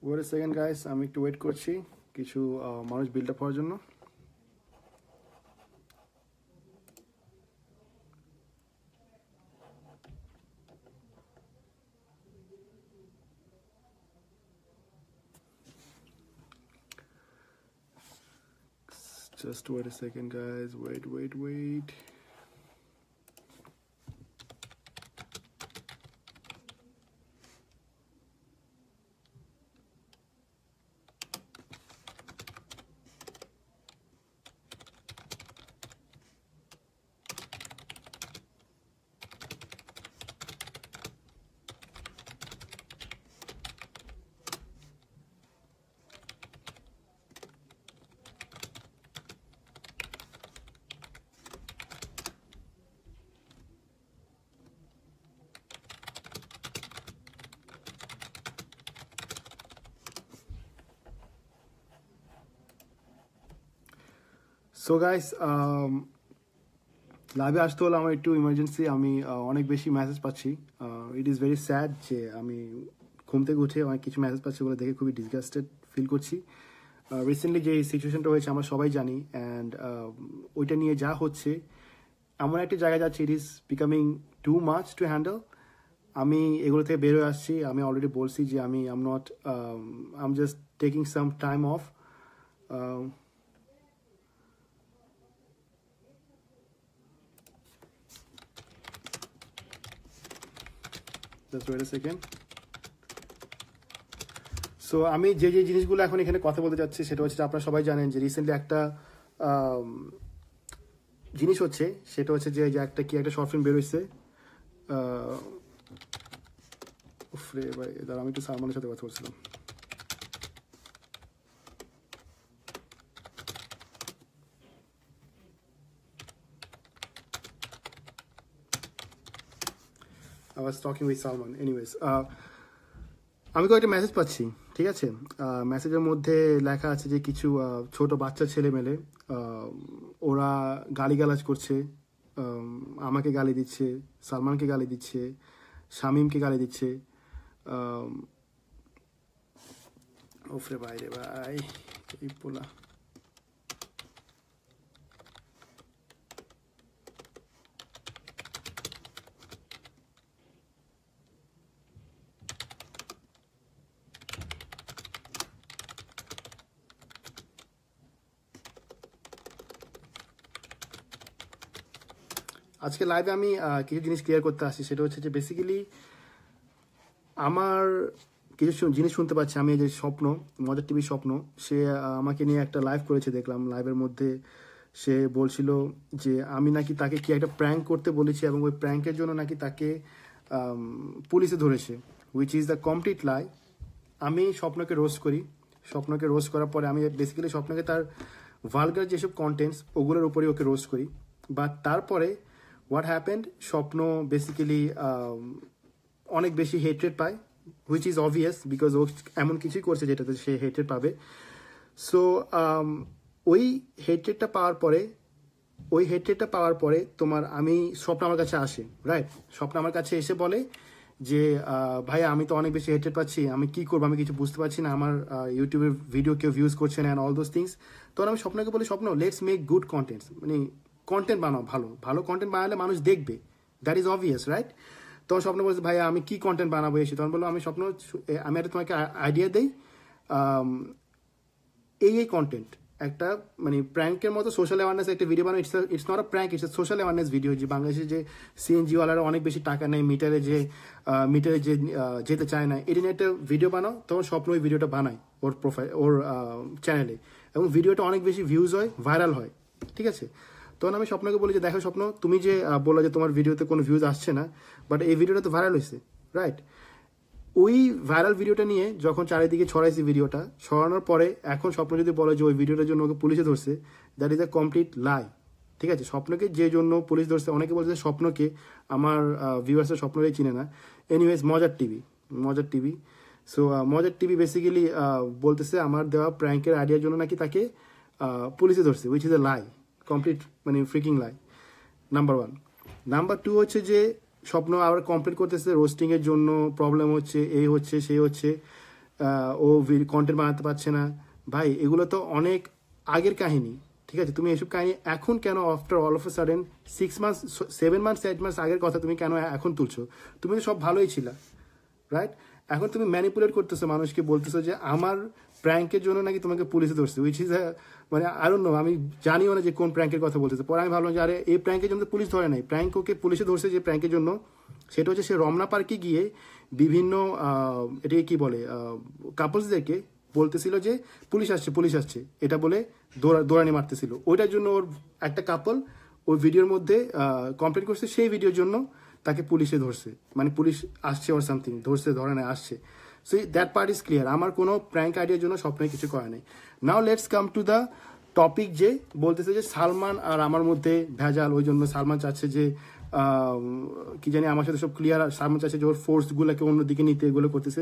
Wait second guys, আমি একটু wait করছি কিছু মানুষ বিল্ড আপ হওয়ার জন্য। Just wait a second guys, wait. So guys, লাইভে আসতে হলো আমার একটু ইমার্জেন্সি। আমি অনেক বেশি মেসেজ পাচ্ছি। ইট ইজ ভেরি স্যাড যে আমি ঘুম থেকে উঠে অনেক কিছু মেসেজ পাচ্ছি বলে দেখে খুবই ডিসগাস্টেড ফিল করছি। রিসেন্টলি যে সিচুয়েশনটা হয়েছে আমরা সবাই জানি, অ্যান্ড ওইটা নিয়ে যা হচ্ছে এমন একটা জায়গায় যাচ্ছে, it is becoming too much to handle. আমি এগুলো থেকে বেরোয় আসছি। আমি অলরেডি বলছি যে I am just taking some time off. Just wait a second. So আমি যে জিনিসগুলো এখন এখানে কথা বলতে যাচ্ছি সেটা হচ্ছে, আপনারা সবাই জানেন যে রিসেন্টলি একটা জিনিস হচ্ছে, সেটা হচ্ছে যে একটা শর্ট ফিল্ম বেরোচ্ছে। উফরে ভাই, দাঁড়া আমি একটু সালমানের সাথে কথা বলছিলাম। I was talking with Salman. Anyways, আমি কয়েকটা মেসেজ পাচ্ছি, ঠিক আছে? মেসেজের মধ্যে লেখা আছে যে কিছু ছোট বাচ্চা ছেলে মেলে ওরা গালিগালাজ করছে, আমাকে গালি দিচ্ছে, সালমানকে গালি দিচ্ছে, শামীমকে গালি দিচ্ছে। ওফরে ভাই রে ভাই, এই পোলা। আজকে লাইভে আমি কিছু জিনিস ক্লিয়ার করতে আসছি। সেটা হচ্ছে যে বেসিক্যালি আমার কিছু জিনিস শুনতে পাচ্ছি। আমি এই যে স্বপ্ন, মজার টিভির স্বপ্ন, সে আমাকে নিয়ে একটা লাইভ করেছে দেখলাম। লাইভের মধ্যে সে বলছিল যে আমি নাকি তাকে কি একটা প্র্যাঙ্ক করতে বলেছি এবং ওই প্র্যাঙ্কের জন্য নাকি তাকে পুলিশে ধরেছে, which is the complete lie. আমি স্বপ্নকে রোস্ট করি। স্বপ্নকে রোস্ট করার পরে আমি বেসিক্যালি স্বপ্নকে তার ভালগার যেসব কন্টেন্টস ওগুলোর উপরেই ওকে রোস্ট করি। বাট তারপরে হোয়াট হ্যাপেন্ড, স্বপ্ন বেসিক্যালি অনেক বেশি হেট্রেড পায়, হুইচ ইজ অবভিয়াস বিকজ ও এমন কিছুই করছে যেটাতে সে হেট্রেড পাবে। সো ওই হেট্রেডটা পাওয়ার পরে তোমার স্বপ্ন আমার কাছে আসে, রাইট? স্বপ্ন আমার কাছে এসে বলে যে ভাইয়া আমি তো অনেক বেশি হেট্রেড পাচ্ছি, আমি কি করবো, আমি কিছু বুঝতে পারছি না, আমার ইউটিউবের ভিডিও কেউ ভিউজ করছে না, অ্যান্ড অল দোজ থিংস। তখন আমি স্বপ্নকে বলি, Swapno let's make good contents, মানে কন্টেন্ট বানাও, ভালো কন্টেন্ট বানালে মানুষ দেখবে, দ্যাট ইজ অবভিয়াস, রাইট? তখন স্বপ্ন বলছে ভাইয়া আমি কি কন্টেন্ট বানাবো এসে। তখন বললো আমি একটা তোমাকে আইডিয়া দেই, এই কন্টেন্ট একটা মানে প্র্যাঙ্কের মতো সোশ্যাল অ্যাওয়ারনেস একটা ভিডিও বানানো। It's not a prank, it's social awareness video. যে বাংলাদেশে যে সিএনজিওয়ালারা অনেক বেশি টাকা নেয়, মিটারে যে যেতে চায় না, এটা নিয়ে একটা ভিডিও বানাও। তখন স্বপ্ন ওই ভিডিওটা বানায় ওর চ্যানেলে, এবং ভিডিওটা অনেক বেশি ভিউজ হয়, ভাইরাল হয়, ঠিক আছে? তখন আমি স্বপ্নকে বলি যে দেখো স্বপ্ন, তুমি যে বললো যে তোমার ভিডিওতে কোনো ভিউজ আসছে না, বাট এই ভিডিওটা তো ভাইরাল হয়েছে, রাইট? ওই ভাইরাল ভিডিওটা নিয়ে যখন চারিদিকে ছড়াইছি, ভিডিওটা ছড়ানোর পরে এখন স্বপ্ন যদি বলে যে ওই ভিডিওটার জন্য ওকে পুলিশে ধরছে, that is a complete lie, ঠিক আছে? স্বপ্নকে যে জন্য পুলিশ ধরছে, অনেকে বলছে স্বপ্নকে, আমার ভিউয়ার্সের স্বপ্নটাই চিনে না। Anyways, Mojar TV. So Mojar TV basically বলতেছে আমার দেওয়া প্র্যাঙ্কের আইডিয়ার জন্য নাকি তাকে পুলিশে ধরছে, which is a lie, complete মানে ফ্রিকিং লাই, নাম্বার 1। নাম্বার 2 হচ্ছে যে স্বপ্ন আবার কমপ্লিট করতেছে রোস্টিং এর জন্য প্রবলেম হচ্ছে, এই হচ্ছে সেই হচ্ছে, ও কন্টেন্ট বানাতে পারছে না। ভাই এগুলো তো অনেক আগের কাহিনী, ঠিক আছে? তুমি এসব কাহিনী এখন কেন after all of a sudden 6 months 7 months 8 months আগের কথা তুমি কেন এখন তুলছো? তুমি তো সব ভালোই ছিলা, রাইট? এখন তুমি ম্যানিপুলেট করতেছো, মানুষকে বলতেছো যে আমার প্র্যাঙ্কের জন্য নাকি তোমাকে পুলিশে ধরছে, উইচ ইজ মানে আই ডোন্ট নো, আমি জানিও না যে কোন প্র্যাঙ্কের কথা বলতেছে। পরে আমি ভাবলাম যে আরে এই প্র্যাঙ্কের জন্য পুলিশ ধরে নাই, প্র্যাঙ্ক ওকে পুলিশে ধরছে যে প্র্যাঙ্কের জন্য, সেটা হচ্ছে সে রমনা পার্কে গিয়ে বিভিন্ন এটাকে কি বলে কাপলসদেরকে বলতেছিল যে পুলিশ আসছে পুলিশ আসছে, এটা বলে দৌড়ানি মারতেছিল। ওইটার জন্য ওর একটা কাপল ওই ভিডিওর মধ্যে কমপ্লেন করছে, সেই ভিডিওর জন্য তাকে পুলিশে ধরছে, মানে পুলিশ আসছে ওর সামথিং, ধরছে ধরে না আসছে। So that part is clear. আমার কোনো প্র্যাঙ্ক আইডিয়ার জন্য স্বপ্নে কিছু করা নেই। Now let's come to the topic, যে বলতেছে যে সালমান আর আমার মধ্যে ভেজাল, ওই জন্য সালমান চাচ্ছে যে কি জানি আমার সাথে সব ক্লিয়ার, সালমান চাচ্ছে যে ওর ফোর্সগুলোকে অন্যদিকে নিতে, এগুলো করতেছে।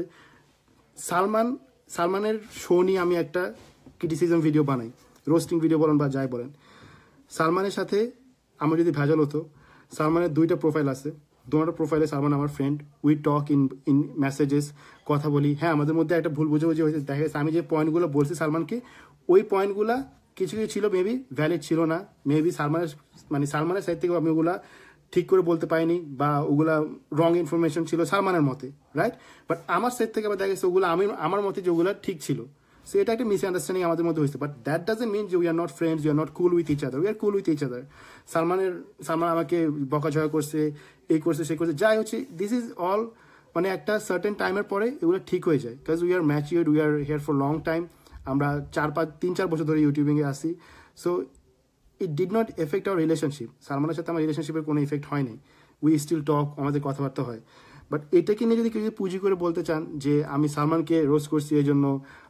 সালমানের শো নিয়ে আমি একটা ক্রিটিসিজম ভিডিও বানাই, রোস্টিং ভিডিও বলেন বা যাই বলেন। সালমানের সাথে আমার যদি ভেজাল হতো, সালমানের 2টা প্রোফাইল আছে, 2টা প্রোফাইলে সালমান আমার friend, we talk in messages, কথা বলি। হ্যাঁ, আমাদের মধ্যে একটা ভুল বুঝাবুঝি হয়েছে, দেখা গেছে আমি যে পয়েন্টগুলো বলছি সালমানকে, ওই পয়েন্টগুলা কিছু কিছু ছিল মেবি ভ্যালিড ছিল না, মেবি সালমানের সাইড থেকে আমি ওগুলা ঠিক করে বলতে পারিনি, বা ওগুলা রং ইনফরমেশন ছিল সালমানের মতে, রাইট? বাট আমার সাইড থেকে আবার দেখা গেছে ওগুলো আমার মতে যে ওগুলো ঠিক ছিল। সো এটা একটা মিসআন্ডারস্ট্যান্ডিং আমাদের মধ্যে হয়েছে, বাট দ্যাট ডাজন্ট মিন যে we are not friends, we are not cool with each other, we are cool with each other. Salman আমাকে বকাঝকা করছে, এই করছে সে করছে, যাই হচ্ছে, দিস ইজ অল মানে একটা সার্টেন টাইমের পরে এগুলো ঠিক হয়ে যায়, because we are matured, we are here for long time. আমরা 3-4 বছর ধরে ইউটিউবিংয়ে আসি। So it did not effect our relationship. সালমানের সাথে আমার রিলেশনশিপের কোনো ইফেক্ট হয় নাই, উই স্টিল টক, আমাদের কথাবার্তা হয়। বাট এটাকে নিয়ে যদি কেউ পুঁজি করে বলতে চান যে আমি সালমানকে রোস্ট করছি এই জন্য,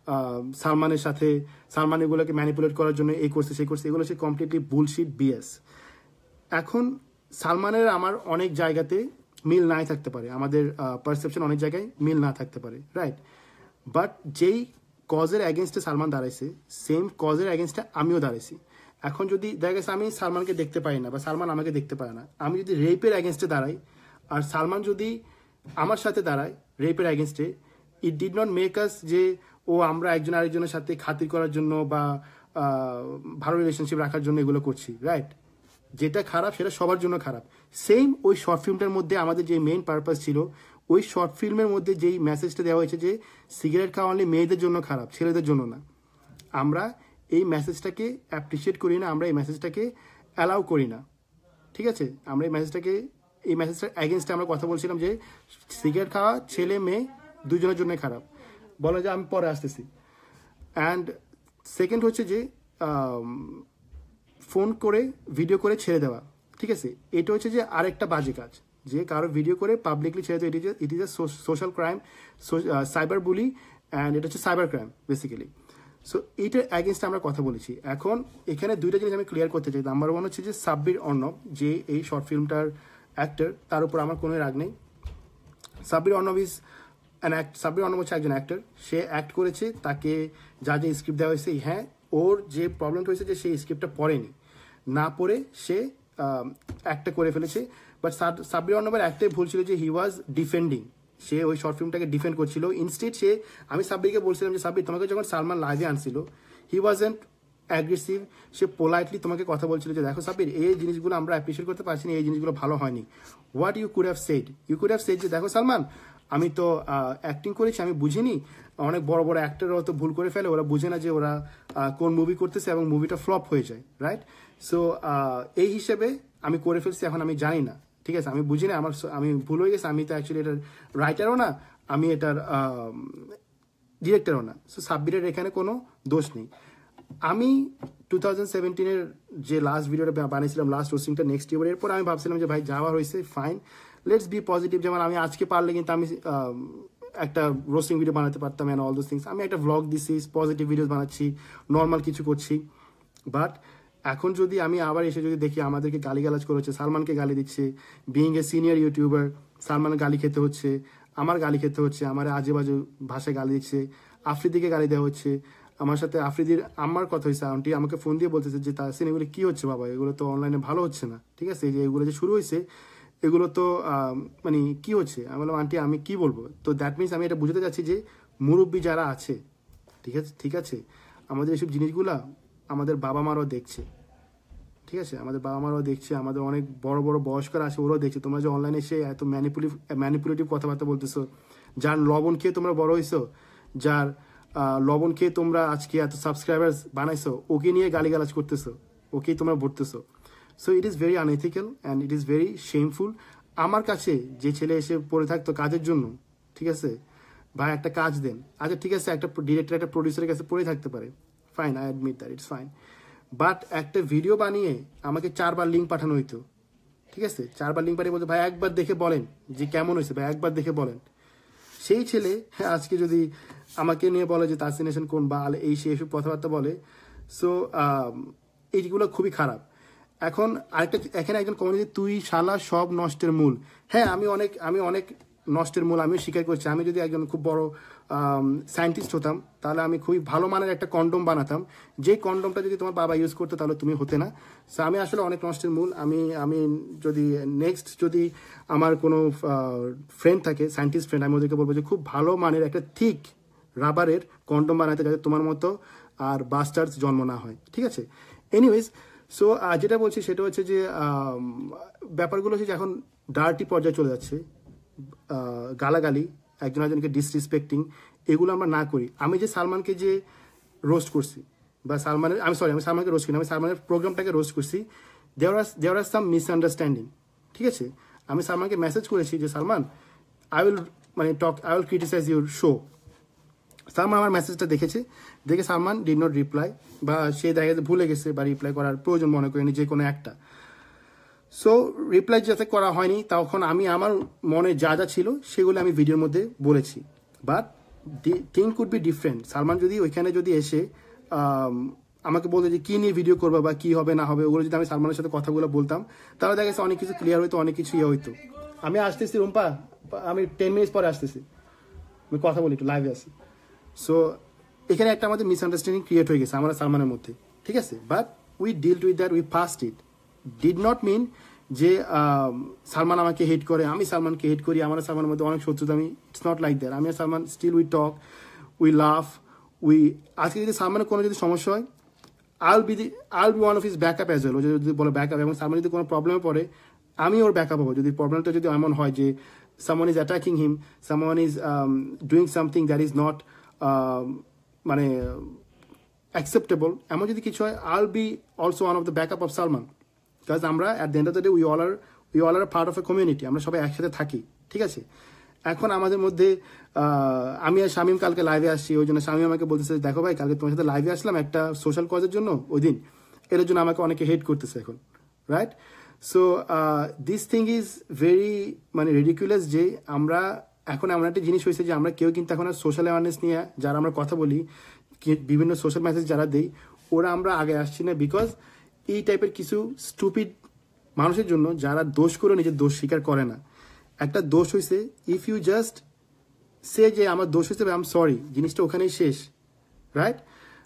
সালমান এগুলোকে ম্যানিপুলেট করার জন্য এই করছে সেই করছে, এগুলো হচ্ছে কমপ্লিটলি বুলশিট, বিএস। এখন সালমানের আমার অনেক জায়গাতে মিল নাই থাকতে পারে, আমাদের পারসেপশন অনেক জায়গায় মিল না থাকতে পারে, রাইট? বাট যেই কজের অ্যাগেনস্টে সালমান দাঁড়াইছে, সেম কজের অ্যাগেনস্টে আমিও দাঁড়াইছি। এখন যদি দেখা গেছে আমি সালমানকে দেখতে পাই না, বা সালমান আমাকে দেখতে পায় না, আমি যদি রেপের অ্যাগেনস্টে দাঁড়াই, আর সালমান যদি আমার সাথে দাঁড়ায় রেপের অ্যাগেনস্টে, it did not make us যে আমরা একজন আরেকজনের সাথে খাতির করার জন্য বা ভালো রিলেশনশিপ রাখার জন্য এগুলো করছি, রাইট? যেটা খারাপ সেটা সবার জন্য খারাপ। সেম ওই শর্ট ফিল্মটার মধ্যে আমাদের যে মেইন পারপাস ছিল, ওই শর্ট ফিল্মের মধ্যে যেই মেসেজটা দেওয়া হয়েছে যে সিগারেট খাওয়া অনলি মেয়েদের জন্য খারাপ, ছেলেদের জন্য না, আমরা এই মেসেজটাকে অ্যাপ্রিসিয়েট করি না, আমরা এই মেসেজটাকে অ্যালাউ করি না, ঠিক আছে? আমরা এই মেসেজটার অ্যাগেনস্টে আমরা কথা বলছিলাম যে সিগারেট খাওয়া ছেলে মেয়ে দুজনের জন্য খারাপ, বলা যায় আমি পরে আসতেছি। অ্যান্ড সেকেন্ড হচ্ছে যে ফোন করে ভিডিও করে ছেড়ে দেওয়া, ঠিক আছে? এটা হচ্ছে যে আরেকটা বাজে কাজ, যে কারো ভিডিও করে পাবলিকলি ছেড়ে দেওয়া, it is a social crime, cyber bully, and এটা হচ্ছে সাইবার ক্রাইম বেসিক্যালি। সো এইটার অ্যাগেনস্টে আমরা কথা বলেছি। এখন এখানে 2টা জিনিস আমি ক্লিয়ার করতে চাই। নাম্বার 1 হচ্ছে যে সাব্বির অর্ণব, যে এই শর্ট ফিল্মটার অ্যাক্টর, তার উপর আমার কোনো রাগ নেই। সাব্বির অর্ণব হচ্ছে একজন অ্যাক্টর, সে অ্যাক্ট করেছে, তাকে যা যে স্ক্রিপ্ট দেওয়া হয়েছে, হ্যাঁ ওর যে প্রবলেমটা হয়েছে যে সেই স্ক্রিপ্টটা পড়েনি, না পড়ে সে অ্যাক্টটা করে ফেলেছে। বাট সাব্বির অর্ণবের একটাই ভুল ছিল যে হি ওয়াজ ডিফেন্ডিং, সে ওই শর্ট ফিল্মটাকে ডিফেন্ড করছিল। ইনস্টেড আমি সাব্বিরকে বলছিলাম যে সাব্বির, তোমাকে যখন সালমান লাইভে আনছিল, হি ওয়াজন্ট অ্যাগ্রেসিভ, সে পোলাইটলি তোমাকে কথা বলছিল যে দেখো সাব্বির, এই জিনিসগুলো আমরা অ্যাপ্রিসিয়েট করতে পারছি না, এই জিনিসগুলো ভালো হয়নি। What you could have said, যে দেখো সালমান, আমি তো অ্যাক্টিং করেছি, আমি বুঝিনি, অনেক বড় বড় অ্যাক্টররা তো ভুল করে ফেলে, ওরা বুঝে না যে ওরা কোন মুভি করতেছে এবং মুভিটা ফ্লপ হয়ে যায়, রাইট? সো এই হিসেবে আমি করে ফেলছি, এখন আমি জানি না, ঠিক আছে, আমি বুঝি না, আমি ভুল হয়ে গেছে, আমি তো অ্যাকচুয়ালি এটার রাইটারও না, আমি এটার ডিরেক্টরও না। সো সাব্বিরের এখানে কোনো দোষ নেই। আমি 2017-এর যে লাস্ট ভিডিওটা বানিয়েছিলাম, লাস্ট রোস্টিংটা নেক্সট ইয়ার, এরপর আমি ভাবছিলাম যে ভাই যাওয়া হয়েছে, ফাইন, লেটস বি পজিটিভ। যেমন আমি আজকে পারলে কিন্তু আমি একটা রোস্টিং ভিডিও বানাতে পারতাম, অ্যান্ড অল দোজ থিংস। আমি একটা ভ্লগ দিচ্ছি, পজিটিভ ভিডিওস বানাচ্ছি, নর্মাল কিছু করছি। বাট এখন যদি আমি আবার এসে যদি দেখি আমাদেরকে গালিগালাজ করেছে, সালমানকে গালি দিচ্ছে, বিইং এ সিনিয়র ইউটিউবার, সালমানের গালি খেতে হচ্ছে, আমার গালি খেতে হচ্ছে, আমার আজে বাজে ভাষায় গালি দিচ্ছে, আফ্রিদিকে গালি দেওয়া হচ্ছে। আমার সাথে আফ্রিদির আমার কথা হয়েছে, আন্টি আমাকে ফোন দিয়ে বলতেছে যে তাহসিন এগুলো কি হচ্ছে বাবা, এগুলো তো অনলাইনে ভালো হচ্ছে না, ঠিক আছে, যে এগুলো যে শুরু হয়েছে এগুলো তো মানে কি হচ্ছে। আমি বললাম আন্টি আমি কি বলবো, তো দ্যাট মিনস আমি এটা বুঝতে চাচ্ছি যে মুরব্বী যারা আছে, ঠিক আছে, আমাদের এসব জিনিসগুলা আমাদের বাবা মারাও দেখছে, ঠিক আছে, আমাদের বাবা মারাও দেখছে, আমাদের অনেক বড় বড় বয়স্করা আছে, ওরাও দেখছে। তোমরা যে অনলাইনে এসে এত ম্যানিপুলেটিভ কথাবার্তা বলতেছো, যার লবণ খেয়ে তোমরা বড় হয়েছো, যার লবণ খেয়ে তোমরা আজকে এত সাবস্ক্রাইবার্স বানাইছো, ওকে নিয়ে গালিগালাজ করতেছো, ওকেই তোমরা ভরতেছো। So it is very unethical and it is very shameful. আমার কাছে যে ছেলে এসে পড়ে থাকতো কাজের জন্য, ঠিক আছে, ভাই একটা কাজ দেন, আচ্ছা ঠিক আছে, একটা ডিরেক্টর একটা প্রডিউসারের কাছে পড়ে থাকতে পারে, fine, I admit that, it's fine. But একটা ভিডিও বানিয়ে আমাকে 4বার লিঙ্ক পাঠানো হইতো, ঠিক আছে, 4বার লিঙ্ক পাঠিয়ে বলতো ভাই একবার দেখে বলেন যে কেমন হয়েছে, ভাই একবার দেখে বলেন। সেই ছেলে আজকে যদি আমাকে নিয়ে বলে যে তাসিনেশন কোন বাল, এই সে এসব কথাবার্তা বলে, সো এইগুলো খুবই খারাপ। এখন আরেকটা, এখানে একজন কমেন্ট, তুই শালা সব নষ্টের মূল। হ্যাঁ, আমি অনেক নষ্টের মূল আমিও স্বীকার করছি। আমি যদি একজন খুব বড় সায়েন্টিস্ট হতাম, তাহলে আমি খুবই ভালো মানের একটা কন্ডোম বানাতাম, যে কন্ডোমটা যদি তোমার বাবা ইউজ করতো তাহলে তুমি হতে না। সো আমি আসলে অনেক নষ্টের মূল। আমি যদি নেক্সট যদি আমার কোনো ফ্রেন্ড থাকে, সায়েন্টিস্ট ফ্রেন্ড, আমি ওদেরকে বলবো যে খুব ভালো মানের একটা থিক রাবারের কন্ডোম বানাতে, যাতে তোমার মতো আর বাস্টার্স জন্ম না হয়, ঠিক আছে। এনিওয়েজ, সো যেটা বলছি সেটা হচ্ছে যে ব্যাপারগুলো হচ্ছে যে এখন ডার্টি পর্যায়ে চলে যাচ্ছে, গালাগালি, একজন একজনকে ডিসরিসপেক্টিং, এগুলো আমরা না করি। আমি যে সালমানকে যে রোস্ট করছি, বা আমি সালমানকে রোস্ট করি, আমি সালমানের প্রোগ্রামটাকে রোস্ট করছি, দেয়ার আর সাম মিসআন্ডারস্ট্যান্ডিং, ঠিক আছে। আমি সালমানকে মেসেজ করেছি যে Salman, I will criticize your show. Salman আমার মেসেজটা দেখেছে, দেখে সালমান ডিড নট রিপ্লাই, বা সে দেখা যাচ্ছে ভুলে গেছে, বা রিপ্লাই করার প্রয়োজন মনে করেনি যে কোনো একটা। সো রিপ্লাই যাতে করা হয়নি, তখন আমি আমার মনে যা যা ছিল সেগুলো আমি ভিডিওর মধ্যে বলেছি। But thing could be different. Salman যদি ওইখানে যদি এসে আমাকে বলতো যে কী নিয়ে ভিডিও করবো বা কী হবে না হবে, ওগুলো যদি আমি সালমানের সাথে কথাগুলো বলতাম, তাহলে দেখা গেছে অনেক কিছু ক্লিয়ার হইতো, অনেক কিছু ইয়ে হইতো। আমি আসতেছি রুম্পা, আমি 10 মিনিট পরে আসতেছি, আমি কথা বলি, একটু লাইভে আসি। সো এখানে একটা আমাদের মিসআন্ডারস্ট্যান্ডিং ক্রিয়েট হয়ে গেছে আমার সালমানের মধ্যে, ঠিক আছে। But we dealt with that, we passed it. Did not mean যে সালমান আমাকে হেট করে, আমি সালমানকে হেট করি, আমার সালমানের মধ্যে অনেক শত্রুতা, আমি, ইটস নট লাইক দ্যাট। আমি আর Salman still we talk, we love, আজকে যদি সালমানের কোনো যদি সমস্যা হয়, I'll be one of his backup as well. যদি বলে ব্যাকআপ, এবং সালমান যদি কোনো প্রবলেমে পড়ে, আমি ওর ব্যাকআপ হবো। যদি প্রবলেমটা যদি এমন হয় যে someone is attacking him, someone is doing something that is not মানে acceptable, এমন যদি কিছু হয়, I'll be also one of the backup of Salman, because আমরা at the end of the day we all are a part of a community, আমরা সবাই একসাথে থাকি, ঠিক আছে। এখন আমাদের মধ্যে আমি আর শামীম কালকে লাইভে আসছি, ওই জন্য শামীম আমাকে বলতেছে, দেখো ভাই কালকে তোমার সাথে লাইভে আসলাম একটা সোশ্যাল কজের জন্য, ওই দিন এর জন্য আমাকে অনেকে হেট করতেছে এখন, right. So this thing is very ridiculous, যে আমরা এখন এমন একটা জিনিস হয়েছে যে আমরা কেউ কিন্তু এখন আর সোশ্যাল অ্যাওয়ারনেস নিয়ে যারা আমরা কথা বলি, বিভিন্ন সোশ্যাল মেসেজ যারা দেই, ওরা আমরা আগে আসছি না, বিকজ এই টাইপের কিছু স্টুপিড মানুষের জন্য, যারা দোষ করে নিজের দোষ স্বীকার করে না। একটা দোষ হয়েছে, ইফ ইউ জাস্ট সে যে আমার দোষ হয়েছে, আই এম সরি, জিনিসটা ওখানেই শেষ, রাইট।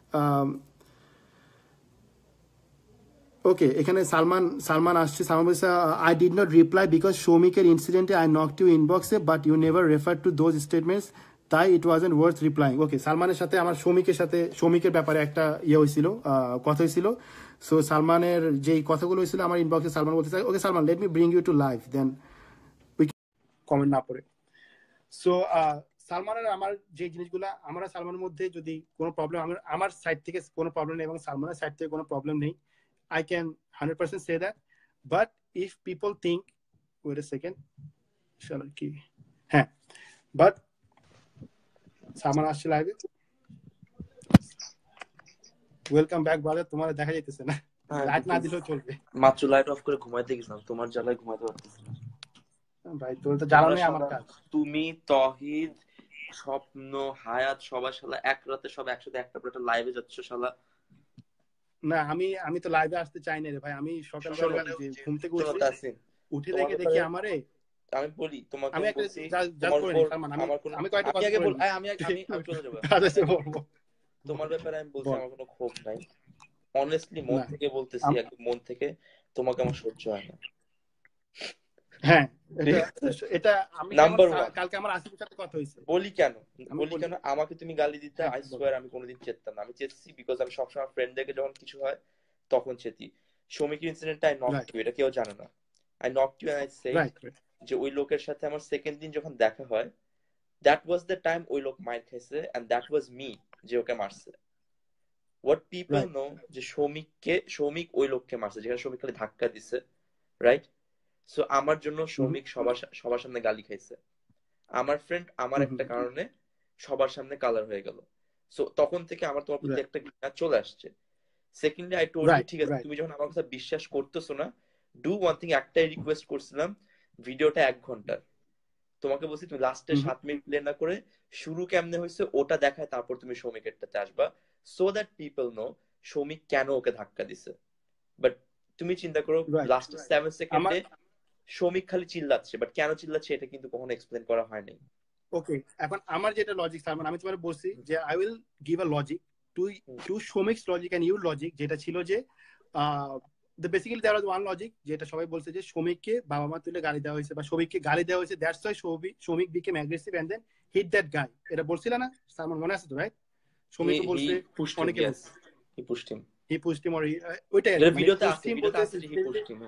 ওকে, এখানে সালমান আসছে, সালমান বলছে, I did not reply because সৌমিকের ইনসিডেন্টে আই নকড ইউ ইনবক্সে, but you never refer to those statements, তাই it wasn't worth replying. Okay, সালমানের সাথে আমার সৌমিকের ব্যাপারে একটা ইয়ে হয়েছিল, কথা হয়েছিল। সো সালমানের যেই কথাগুলো হয়েছিল আমার ইনবক্সে, সালমান বলতে চাই, okay Salman, let me bring you to live, then we comment না পড়ে। সো সালমানের আমার যে জিনিসগুলো, আমার সালমানের মধ্যে যদি কোনো প্রবলেম, আমার সাইড থেকে কোনো প্রবলেম নেই, এবং সালমানের সাইড থেকে কোনো প্রবলেম নেই, I can 100% say that. But if people think, wait a second, হ্যাঁ, but সালমান আসছে লাইভে, ওয়েলকাম ব্যাক ব্রাদার, তোমার দেখা যাইতেছে না, লাইট না দিলেও চলবে, মাত্র লাইট অফ করে ঘুমাইতে গেছিলাম, তোমার জ্বালায় ঘুমাইতে পারতেছি না ভাই, তোর তো জ্বালানোই আমার কাজ। তুমি, তহিদ, স্বপ্ন, হায়াত, সবার শালা এক রাতে সব একসাথে একটা করে লাইভে যাচ্ছ শালা। না, আমি তো লাইভে আসতে চাই না রে ভাই, আমি সকালবেলা ঘুম থেকে উঠে দেখি আমারে, আমি বলি তোমাকে, আমি একটা তোমার ব্যাপারে আমি বলছি আমার কোনো ক্ষোভ নাই, অনেস্টলি মন থেকে বলতেছি, একদম মন থেকে, তোমাকে আমার সহ্য হয় না। হ্যাঁ, ঠিক এটা আছে, এটা আমি যেমন নাম্বার ওয়ান। কালকে আমার আসিফের সাথে কথা হয়েছে, বলি কেন, আমি বলি বলি। কেন আমাকে তুমি গালি দিতে, হ্যাঁ আই বল। সোয়ার আমি কোনোদিন চেততাম না। আমি চেতেছি বিকজ আমি সবসময় ফ্রেন্ডদেরকে যখন কিছু হয় তখন চেতি। সৌমিকের incident I knock right to, এটা কেউ জানে না। I knock to and I said right যে ওই লোকের সাথে আমার সেকেন্ড দিন যখন দেখা হয়, দ্যাট ওয়াজ দ্য টাইম ওই লোক মাইর খাইছে এন্ড দ্যাট ওয়াজ মি যে ওকে মারছে। What people right. নো যে সৌমিক ওই লোককে মারছে যেখানে সৌমিক খালি ধাক্কা দিছে, রাইট? সো আমার জন্য সৌমিক সবার সামনে গালি খাইছে। আমার ফ্রেন্ড আমার একটা কারণে সবার সামনে কালার হয়ে গেল। সো তখন থেকে আমার তোমার প্রতি একটা ঘৃণা চলে আসছে। Secondly I told you, right ঠিক আছে রাইট। তুমি যখন আমার কথা বিশ্বাস করতেছো না, ডু ওয়ান থিং। একটাই রিকোয়েস্ট করছিলাম, ভিডিওটা 1 ঘন্টার, তোমাকে বলছি তুমি লাস্টে 7 মিনিট প্লে না করে শুরু কেমনে হয়েছে ওটা দেখায় তারপর তুমি সৌমিকেরটাতে আসবা, so that people know Soumik কেন ওকে ধাক্কা দিছে। বাট তুমি চিন্তা করো, রাইট। লাস্ট 7 আমার সেকেন্ডে সৌমিক খালি চিল্লাচ্ছে, বাট কেন চিল্লাচ্ছে এটা কিন্তু কখনো এক্সপ্লেন করা হয়নি। ওকে, এখন আমার যেটা লজিক সালমান, আমি তোমার বলছি যে I will give a logic to to Soumik's logic and your logic, যেটা ছিল যে basically there was one logic, যেটা সবাই বলছে যে সৌমিককে বাবা মা তুলে গালি দেওয়া হয়েছে বা সৌমিককে গালি দেওয়া হয়েছে, that's why Soumik became aggressive and then hit that guy. এটা বলছিল না সালমান, মনে আছে তো রাইট? সৌমিকও হি বলছে, পুশড হিম, অনেকে ইয়েস, বলছে হি পুশড হিম। হি পুশড হিম, ওইটাই আর এটা কি, মানে ভিডিওতে পুশড আছে, হিম ভিডিওতে বলতে আছে যে হি পুশড হিম।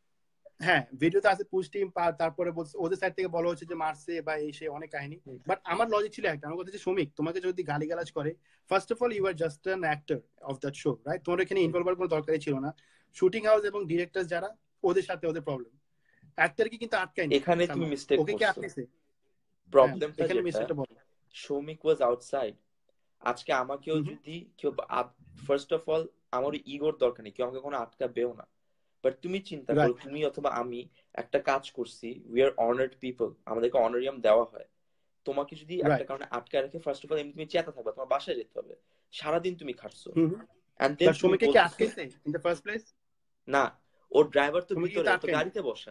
হ্যাঁ ভিডিওতে আছে পুশ টিম, তারপরে ওদের সাইড থেকে বলা হচ্ছে যে মারছে বা এই সে অনেক কাহিনী। বাট আমার লজিক ছিল একটা, আমার কথা হচ্ছে শ্রমিক তোমাকে যদি গালিগালাজ করে, first of all you are just an actor of that show, right? তোমার এখানে ইনভলভ হওয়ার কোনো দরকারই ছিল না। শুটিং হাউস এবং ডিরেক্টর যারা, ওদের সাথে ওদের প্রবলেম, অ্যাক্টরকে কিন্তু আটকায়নি এখানে তুমি সালমান, মিস্টেক ওকে কে করছো। আটকেছে? হ্যাঁ, প্রবলেমটা এখানে যেটা, মিস্টেকটা বলো। Soumik was outside. আজকে আমাকেও যদি কেউ, ফার্স্ট অফ অল আমার ইগোর দরকার নেই, কেউ আমাকে কোনো আটকাবেও না। বাট তুমি চিন্তা করো, রাইট তুমি অথবা আমি একটা কাজ করছি, উই আর অনার্ড পিপল, আমাদেরকে অনারিয়াম দেওয়া হয়। তোমাকে যদি একটা রাইট। কারণে আটকে রাখে, ফার্স্ট অফ অল এমনি তুমি চেতা থাকবা, তোমার বাসায় যেতে হবে, সারাদিন তুমি খাটছো, এন্ড দেন বাট তুমি শ্রমিককে কি বলতেছো আটকেছে ইন দ্য ফার্স্ট প্লেস? না। ওর ড্রাইভার তো শ্রমিক ভিতরে, কিন্তু ও তো আটকায়নি। গাড়িতে বসা।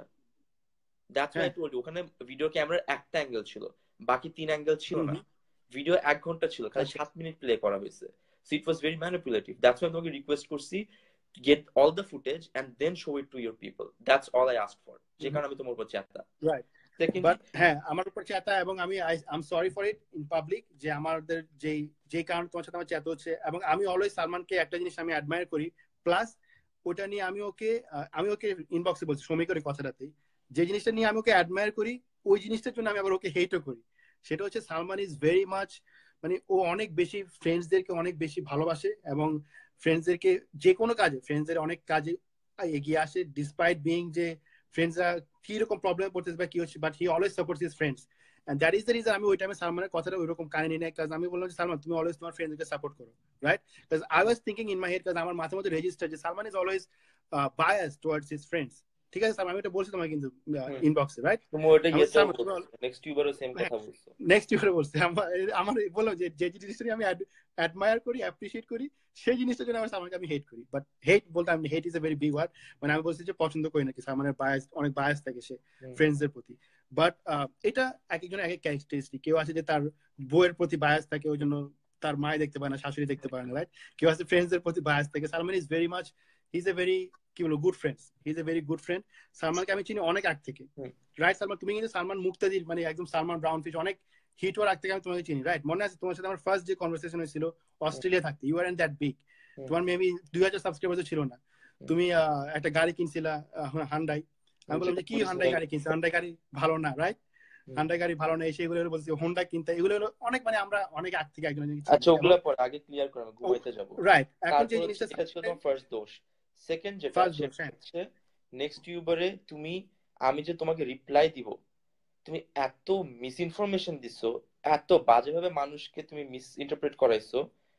দ্যাটস ওয়াই হ্যাঁ। আই টোল্ড ইউ, ওখানে ভিডিও ক্যামেরার একটা অ্যাঙ্গেল ছিল, বাকি 3 অ্যাঙ্গেল ছিল না। ভিডিও 1 ঘন্টা ছিল, খালি আচ্ছা। 7 মিনিট প্লে করা হয়েছে। So it was very manipulative. That's why তোমাকে রিকোয়েস্ট করছি, get all the footage and then show it to your people. That's all I ask for, যে কারণে আমি তোমার উপর চাপতা। রাইট। সেকেন্ডলি, বাট হ্যাঁ, আমার উপর চেতা, এবং আমি I am sorry for it in public, যে আমাদের যেই যে কারণে তোমার সাথে আমার চেতা হচ্ছে, এবং আমি অলওয়েজ সালমানকে একটা জিনিস আমি অ্যাডমায়ার করি, প্লাস ওটা নিয়ে আমি ওকে ইনবক্সে বলছি শ্রমিকের কথাটাতেই, যে জিনিসটা নিয়ে আমি ওকে অ্যাডমায়ার করি, ওই জিনিসটার জন্য আমি আবার ওকে হেটও করি। সেটা হচ্ছে সালমান ইজ ভেরি মাচ, মানে ও অনেক বেশি ফ্রেন্ডসদেরকে অনেক বেশি ভালোবাসে, এবং ফ্রেন্ডসদেরকে যে কোনো কাজে, ফ্রেন্ডসদের অনেক কাজে এগিয়ে আসে, ডিসপাইট বিং যে ফ্রেন্ডসরা কিরকম প্রবলেম পড়তেছে বা কি হচ্ছে, but he always supports his friends. And that is the reason আমি ওই টাইমে সালমানের কথাটা ওইরকম কানে নিই না, কাজ আমি বললাম যে সালমান তুমি অলওয়েজ তোমার ফ্রেন্ডসকে সাপোর্ট করো, right? Cause I was thinking in my head, cause আমার মাথার মধ্যে রেজিস্টার যে Salman is always bias towards his friends. ঠিক আছে সালমান, আমি এটা বলছি তোমাকে কিন্তু ইনবক্সে, রাইট? তুমি ওটা আমি ইয়েতেও সালমান তুমি বলছো, নেক্সট টিউবারও সেম কথা বলছো। নেক্সট ইয়ারে বলছি, আমার বললাম যে যে জিনিসটা আমি অ্যাডমায়ার করি, অ্যাপ্রিসিয়েট করি, সেই জিনিসটার জন্য আমার সালমানকে আমি হেট করি। বাট হেট বলতে আমি, hate is a very big word, মানে আমি বলছি যে পছন্দ করি নাকি, সালমানের বায়াস, অনেক বায়াস থাকে সে ফ্রেন্ডসদের প্রতি। বাট এটা এক একজন এক এক ক্যারেক্টারিস্টিক, কেউ আছে যে তার বউয়ের প্রতি বায়াস থাকে, ওই জন্য তার মায় দেখতে পায় না, শাশুড়ি দেখতে পায় না, রাইট? কেউ আছে ফ্রেন্ডসদের প্রতি বায়াস থাকে। Salman is very much, he is a very, কি বলবো, good friends, he is a very good friend. সালমানকে আমি চিনি অনেক আগ থেকে, রাইট সালমান? তুমি কিন্তু সালমান মুক্তাদির, মানে একদম সালমান ব্রাউন ফিশ, অনেক হিট ওয়ার আগ থেকে আমি তোমাকে চিনি, রাইট? মনে আছে তোমার সাথে আমার ফার্স্ট যে কনভারসেশন হয়েছিল অস্ট্রেলিয়া থাকতে, you are in that big, তোমার মেবি 2000 সাবস্ক্রাইবার ছিল না, তুমি একটা গাড়ি কিনছিলা, হান্ডাই। আমি বললাম যে কি হান্ডাই গাড়ি কিনছে, হান্ডাই গাড়ি ভালো না, রাইট? হান্ডাই গাড়ি ভালো না, এসে এগুলো বলছি হোন্ডা কিনতে, এগুলো হলো অনেক, মানে আমরা অনেক আগ থেকে একজন চিনি। আচ্ছা এবং ওগুলা পর আগে ক্লিয়ার করে আমি ঘুমাইতে যাব। রাইট, এখন যে তারপর হচ্ছে জিনিসটা এটা ছিল তোমার ফার্স্ট দোষ। সেকেন্ড যেটা ফার্স্ট দোষ, সেটা হ্যাঁ। হচ্ছে নেক্সট টিউবারে তুমি, আমি যে তোমাকে রিপ্লাই দিব, তুমি এত মিস ইনফরমেশন দিছো, এত বাজেভাবে মানুষকে তুমি মিস ইন্টারপ্রেট করাইছো।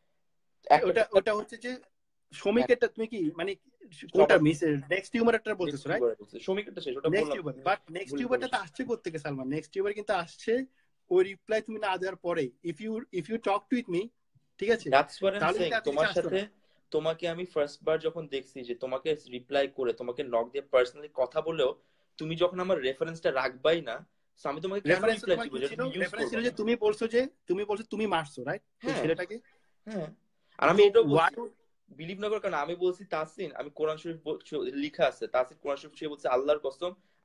একটা ওটা কথা, ওটা হচ্ছে যে শ্রমিকেরটা তুমি কি মানে কোনটা সবার মিস, নেক্সট টিউমারটা নেক্সট বলতেছো, রাইট? টিউবারে বলছে শ্রমিকটা শেষ, ওটা নেক্সট বললাম টিউবার, তুমি বাট নেক্সট ভুল টিউবারটা তো ইনফরমেশন। আসছে কোত্থেকে সালমান? নেক্সট টিউবার কিন্তু আসছে ওই রিপ্লাই তুমি না দেওয়ার পরে, if you talk to with me, ঠিক আছে, দ্যাটস হোয়াট আই এম তাহলে সেইং। কিন্তু এত কিছু তোমার আসতো সাথে, না। তোমাকে আমি ফার্স্ট বার যখন দেখছি যে তোমাকে রিপ্লাই করে তোমাকে নক দিয়ে পার্সোনালি কথা বলেও তুমি যখন আমার রেফারেন্সটা রাখবাই না, so আমি তোমাকে কেন রেফারেন্স রিপ্লাই তোমার দিব কি যেটা ছিল? তুমি ইউজ রেফারেন্স করবে ছিল না? যে তুমি বলছো তুমি মারছো, রাইট, ওই হ্যাঁ, ছেলেটাকে? হ্যাঁ। আর আমি তো এটাও বলছি, ওয়াই? বিলিভ না করার কারণ আমি বলছি তাসিন, আমি কোরআন শরীফ লিখা আছে, তাসিন কোরআন শরীফ সে বলছে আল্লাহর কসম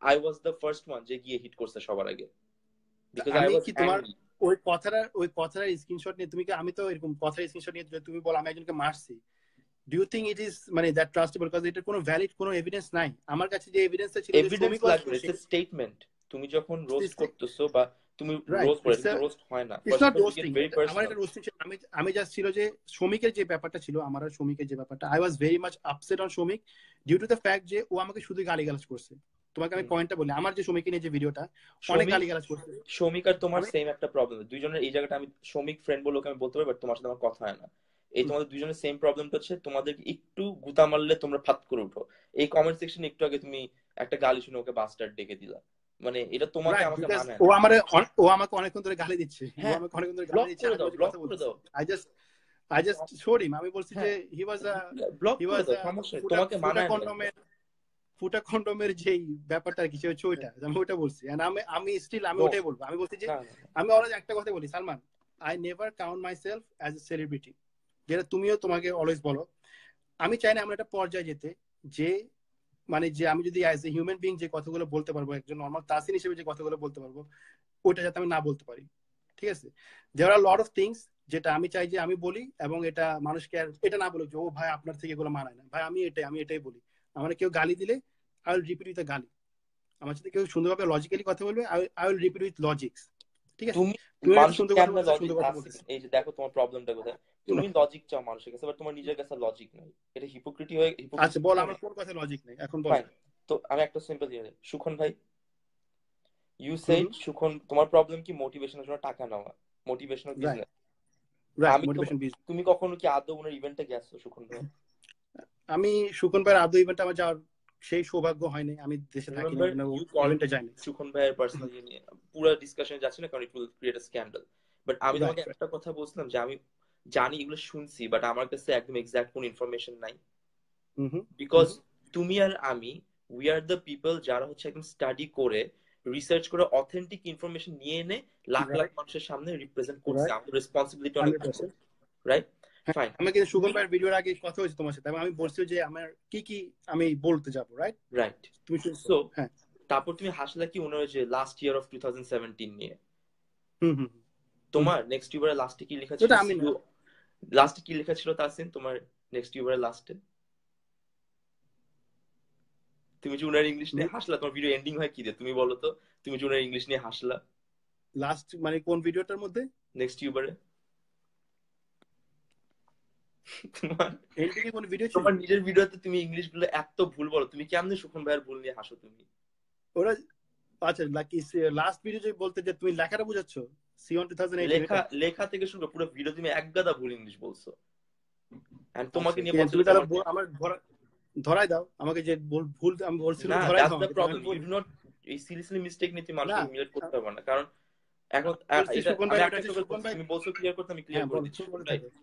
I was the first one যে গিয়ে হিট করছে সবার আগে, because I আমি was কি তোমার angry. ওই কথার স্ক্রিনশট নিয়ে তুমি কি, আমি তো এরকম কথার স্ক্রিনশট নিয়ে তুমি বল আমি একজনকে মারছি, do you think it is মানে দ্যাট ট্রাস্টেবল? বিকজ এটার কোনো ভ্যালিড কোনো এভিডেন্স নাই। আমার কাছে যে এভিডেন্সটা ছিল যে এভিডেন্স শ্রমিক লাগবে, ইটস এ স্টেটমেন্ট। তুমি যখন রোস্ট করতেছো বা তুমি রাইট, রোস্ট করে, এটা রোস্ট হয় না, it's first not of all you get roasting. Very আমার পার্সোনাল। এটা রোস্টিং ছিল, আমি জাস্ট ছিল যে শ্রমিকের যে ব্যাপারটা ছিল, আমার আর শ্রমিকের যে ব্যাপারটা, I was very much upset on Shromik due to the fact যে ও আমাকে শুধু গালিগালাজ করছে। তোমাকে আমি পয়েন্টটা বলি, আমার যে শ্রমিক নিয়ে যে ভিডিওটা অনেক গালিগালাজ করছে। শ্রমিক আর তোমার সেম একটা প্রবলেম, দুইজনের এই জায়গাটা আমি শ্রমিক ফ্রেন্ড বলে ওকে আমি বলতে পারি, বাট তোমার সাথে আমার কথা হয় না। এই তোমাদের দুইজনের সেম প্রবলেমটা হচ্ছে তোমাদেরকে একটু গুতা মারলে তোমরা ফাত করে উঠো। এই কমেন্ট সেকশনে একটু আগে তুমি একটা গালি শুনে ওকে বাস্টার্ড ডেকে দিলা, মানে এটা তোমাকে আমাকে মানায় না। ও আমাকে অনেকক্ষণ ধরে গালি দিচ্ছে, ও আমাকে অনেকক্ষণ ধরে গালি দিচ্ছে, ব্লক করে দাও। I just showed him, আমি বলছি যে he was ব্লক করে দাও, সমস্যা নেই, তোমাকে মানায় না। ফুটা কন্ডমের যেই ব্যাপারটা আর কি, সে হচ্ছে ওইটা, আমি ওইটা বলছি। এন্ড আমি স্টিল আমি ওটাই বলবো। আমি বলছি যে আমি অলওয়েজ একটা কথা বলি, Salman, I never count myself as a celebrity, যেটা তুমিও তোমাকে অলওয়েজ বলো। আমি চাই না আমরা একটা পর্যায়ে যেতে যে মানে যে আমি যদি অ্যাজ এ হিউম্যান বিং যে কথাগুলো বলতে পারবো, একজন নর্মাল তাসিন হিসেবে যে কথাগুলো বলতে পারবো, ওইটা যাতে আমি না বলতে পারি। ঠিক আছে, দেয়ার আর লট অফ থিংস যেটা আমি চাই যে আমি বলি, এবং এটা মানুষকে আর এটা না বলে যে ও ভাই আপনার থেকে এগুলো মানায় না। ভাই আমি এটাই বলি। আমার কেউ গালি দিলে I will repeat with a গালি। আমার সাথে কেউ সুন্দরভাবে লজিক্যালি কথা বলবে, I will repeat with logics. ঠিক আছে, তুমি সুন্দর কথা বলছো। এই যে দেখো তোমার প্রবলেমটা কোথায়, তুমি লজিক চাও মানুষের কাছে, বাট তোমার নিজের কাছে লজিক নাই, এটা হিপোক্রিটি হয়ে। আচ্ছা বল, আমার কোন কথা লজিক নাই এখন বল। তো আমি একটা সিম্পল জিনিস, সুখন ভাই, ইউ সেড সুখন তোমার প্রবলেম কি মোটিভেশনের জন্য টাকা নেওয়া, মোটিভেশনাল বিজনেস। তুমি কখনো কি আদৌ ওনার ইভেন্টে গেছো সুখন ভাই? আমি সুখন ভাইয়ের আদৌ ইভেন্টে আমার যাওয়ার সেই সৌভাগ্য হয়নি, আমি দেশে থাকি না, ইভেন্টে যাইনি। সুখন ভাইয়ের পার্সোনালি নিয়ে পুরো ডিসকাশনে যাচ্ছি না, কারণ it will create a scandal. But আমি তোমাকে একটা কথা বলছিলাম যে আমি জানি এগুলো শুনছি, বাট আমার কাছে একদম এক্সাক্ট কোন ইনফরমেশন নাই। বিকজ তুমি আর আমি, উই আর দ্য পিপল যারা হচ্ছে একদম স্টাডি করে, রিসার্চ করে, অথেন্টিক ইনফরমেশন নিয়ে এনে লাখ লাখ মানুষের সামনে রিপ্রেজেন্ট করছে। আমাদের রেসপন্সিবিলিটি অনেক, রাইট? ফাইন। আমি কিন্তু সুখন ভাইয়ের ভিডিওর আগে কথা হয়েছে তোমার সাথে, আমি বলছি যে আমার কি আমি বলতে যাব, রাইট? তুমি সো তারপর তুমি হাসলা কি ওনার যে লাস্ট ইয়ার অফ 2017 নিয়ে। তোমার নেক্সট ইউবারের লাস্টে কি লেখা ছিল? লাস্টে কি লেখা ছিল তাসিন তোমার নেক্সট ইউবারের লাস্টে? তুমি যে উনার ইংলিশ নিয়ে হাসলা, তোমার ভিডিও এন্ডিং হয় কি দিয়ে তুমি বলো তো? তুমি যে উনার ইংলিশ নিয়ে হাসলা লাস্ট মানে কোন ভিডিওটার মধ্যে? নেক্সট ইউবারে তোমার নিজের ভিডিওতে তুমি ইংলিশ গুলো এত ভুল বলো, তুমি কেমনে সুখন ভাইয়ের ভুল নিয়ে হাসো তুমি? ওরা আচ্ছা লাস্ট ভিডিও যে বলতে যে তুমি লেখাটা বুঝাচ্ছ, সিওন 2008 লেখা থেকে শুরু পুরো ভিডিও তুমি এক গাদা ভুল ইংলিশ বলছো। এন্ড তোমাকে নিয়ে তুমি তাহলে আমার ধরাই দাও আমাকে যে ভুল আমি বলছিলাম, ধরাই দাও। That's the problem, you do not এই সিরিয়াসলি মিস্টেক নিতে মানুষকে রিলেট করতে পারবে না, কারণ এখন তুমি বলছো ক্লিয়ার করতে, আমি ক্লিয়ার করে দিচ্ছি।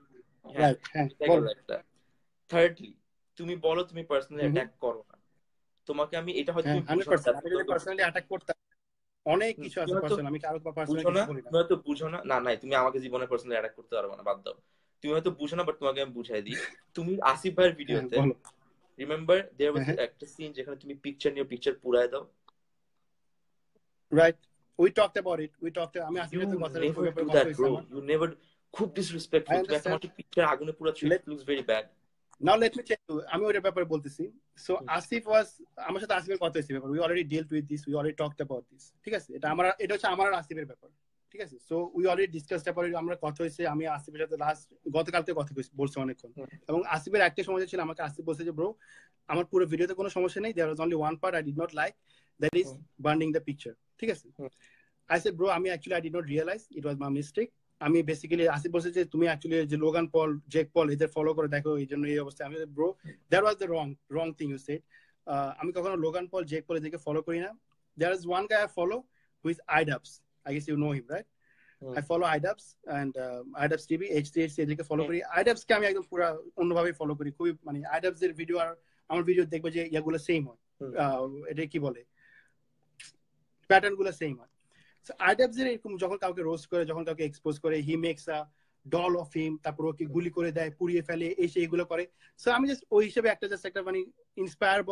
থার্ডলি তুমি বলো তুমি পার্সোনালি অ্যাটাক করো না। তোমাকে আমি এটা হয়তো পার্সোনালি অ্যাটাক করতে অনেক কিছু আছে পার্সোনাল, আমি কারো পার্সোনালি কিছু বলি না। তুমি হয়তো বুঝো না, না তুমি আমাকে জীবনে পার্সোনালি অ্যাটাক করতে পারবে না, বাদ দাও। তুমি হয়তো বুঝো না, বাট তোমাকে আমি বুঝাই দিই। তুমি আসিফ ভাইয়ের ভিডিওতে রিমেম্বার देयर वाज একটা সিন যেখানে তুমি পিকচার নিয়ে পিকচার পুরায় দাও, right? We talked about it, আমি আসিফের সাথে কথা বলছি। ইউ নেভার, খুব ডিসরেসপেক্টফুল। তুমি একটা পিকচার আগুনে পুরা it looks very bad. Now let me tell you, আমি ওর ব্যাপারে বলতেছি। সো আসিফ ওয়াজ, আমার সাথে আসিফের কথা হয়েছে ব্যাপার, we already dealt with this, we already talked about this. ঠিক আছে, এটা হচ্ছে আমার আর আসিফের ব্যাপার। ঠিক আছে, so we already discussed about it, আমরা কথা হয়েছে। আমি আসিফের সাথে গতকালকে কথা বলছি অনেকক্ষণ, এবং আসিফের একটা সমস্যা ছিল, আমাকে আসিফ বলছে যে ব্রো আমার পুরো ভিডিওতে কোনো সমস্যা নেই, there was only one part I did not like, that is burning the picture. ঠিক আছে, আই সেড ব্রো আমি actually I did not realise it was my mistake. আমি বেসিক্যালি আসিফ বলছে যে তুমি অ্যাকচুয়ালি যে লোগান পল, জেক পল এদের ফলো করে দেখো, এই জন্য এই অবস্থা। আমি bro that was the wrong thing you said. আমি কখনো লোগান পল, জেক পল এদেরকে ফলো করি না। There is one guy I follow who is iDubbbz, I guess you know him, right? I follow iDubbbz and iDubbbz TV, HTHC এদেরকে follow করি। iDubbbz কে আমি একদম পুরো অন্যভাবে ফলো করি, খুবই মানে iDubbbz এর ভিডিও আর আমার ভিডিও দেখবে যে ইয়াগুলো সেম হয়, এটা কি বলে প্যাটার্ন গুলো সেম হয়। সো iDubbbz এর এরকম যখন কাউকে রোস্ট করে, যখন কাউকে এক্সপোজ করে, he makes a doll of him, তারপর ওকে গুলি করে দেয়, পুড়িয়ে ফেলে, এই সেইগুলো করে। সো আমি জাস্ট ওই হিসেবে একটা মানে ইন্সপায়ার বলো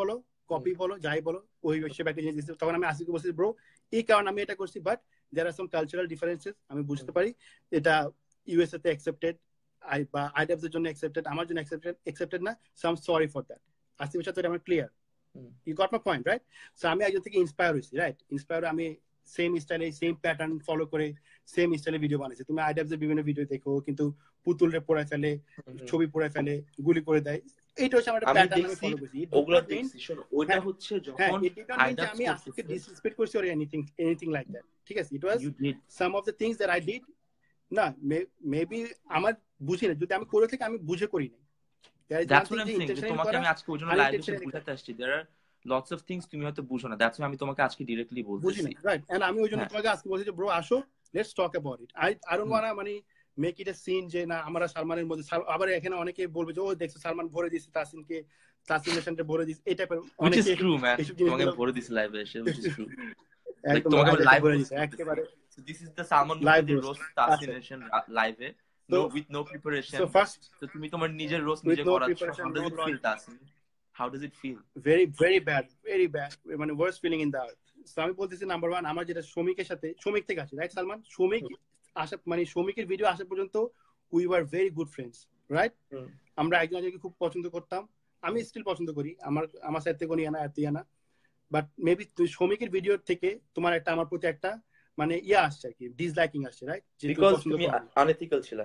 কপি বলো যাই বলো ওই হিসেবে একটা জিনিস দিচ্ছে। তখন আমি আসিফকে বলছি ব্রো এই কারণে আমি এটা করছি, but there are some cultural differences, আমি বুঝতে পারি এটা ইউএসএ তে অ্যাকসেপ্টেড বা আইডাবস এর জন্য অ্যাকসেপ্টেড, আমার জন্য অ্যাকসেপ্টেড না, so I am sorry for that. আসিফের সাথে আমার clear, you got my point right? So আমি একজন থেকে ইন্সপায়ার হয়েছি, রাইট? ইন্সপায়ার আমি সেম স্টাইলে সেম প্যাটার্ন ফলো করে সেম স্টাইলে ভিডিও বানাইছি। তুমি আইডাবস এর বিভিন্ন ভিডিও দেখো, কিন্তু পুতুলরে পোড়ায় ফেলে, ছবি পোড়ায় ফেলে, গুলি করে দেয়, এইটা হচ্ছে আমার একটা প্যাটার্ন আমি ফলো করছি। ওগুলা দেখছি, শোনো ওইটা হচ্ছে যখন আইডাবস আমি আজকে ডিসরেসপেক্ট করছি অর এনিথিং লাইক দ্যাট, ঠিক আছে? It was some of the things that I did, না মেবি আমার বুঝি না, যদি আমি করে থাকি আমি বুঝে করি না। That's what I am saying, তোমাকে আমি আজকে ওই জন্য লাইভে এসে বুঝাতে আসছি, there are lots of things তুমি হয়তো বুঝো না, দ্যাটস আমি তোমাকে আজকে ডাইরেক্টলি বলতেছি, রাইট? এন্ড আমি ওই জন্য তোমাকে আজকে বলছি যে ব্রো আসো, let's talk about it. I don't want মানে মেক ইট এ সিন যে না আমরা সালমানের মধ্যে, আবার এখানে অনেকে বলবে যে ও দেখছো সালমান ভরে দিয়েছে তাসিনকে, তাসিন নেশনকে ভরে দিয়েছে, এই টাইপের অনেকে, which is true man, তোমাকে ভরে দিয়েছে লাইভে এসে, which is true, একদম তোমাকে লাইভ ভরে দিয়েছে একেবারে। So this is the Salman Rushdie roast Tasin Nation live A, no with no preparation, so first so তুমি তোমার নিজের রোস্ট নিজে করাচ্ছ, how does it feel Tasin? How does it feel? Very bad মানে worst feeling in the earth. So আমি বলতেছি number 1 আমার যেটা শমিকের সাথে, শমিক থেকে আছে রাইট? সালমান শমিক আসা মানে শমিকের ভিডিও আসা পর্যন্ত we were very good friends, right? আমরা একজন একজনকে খুব পছন্দ করতাম, আমি স্টিল পছন্দ করি, আমার সাইড থেকে নিয়ে না এত না, বাট মেবি তুই শমিকের ভিডিও থেকে তোমার একটা আমার প্রতি একটা মানে আসছে আর কি, ডিসলাইকিং আসছে, রাইট? বিকজ তুমি আনএথিক্যাল ছিল।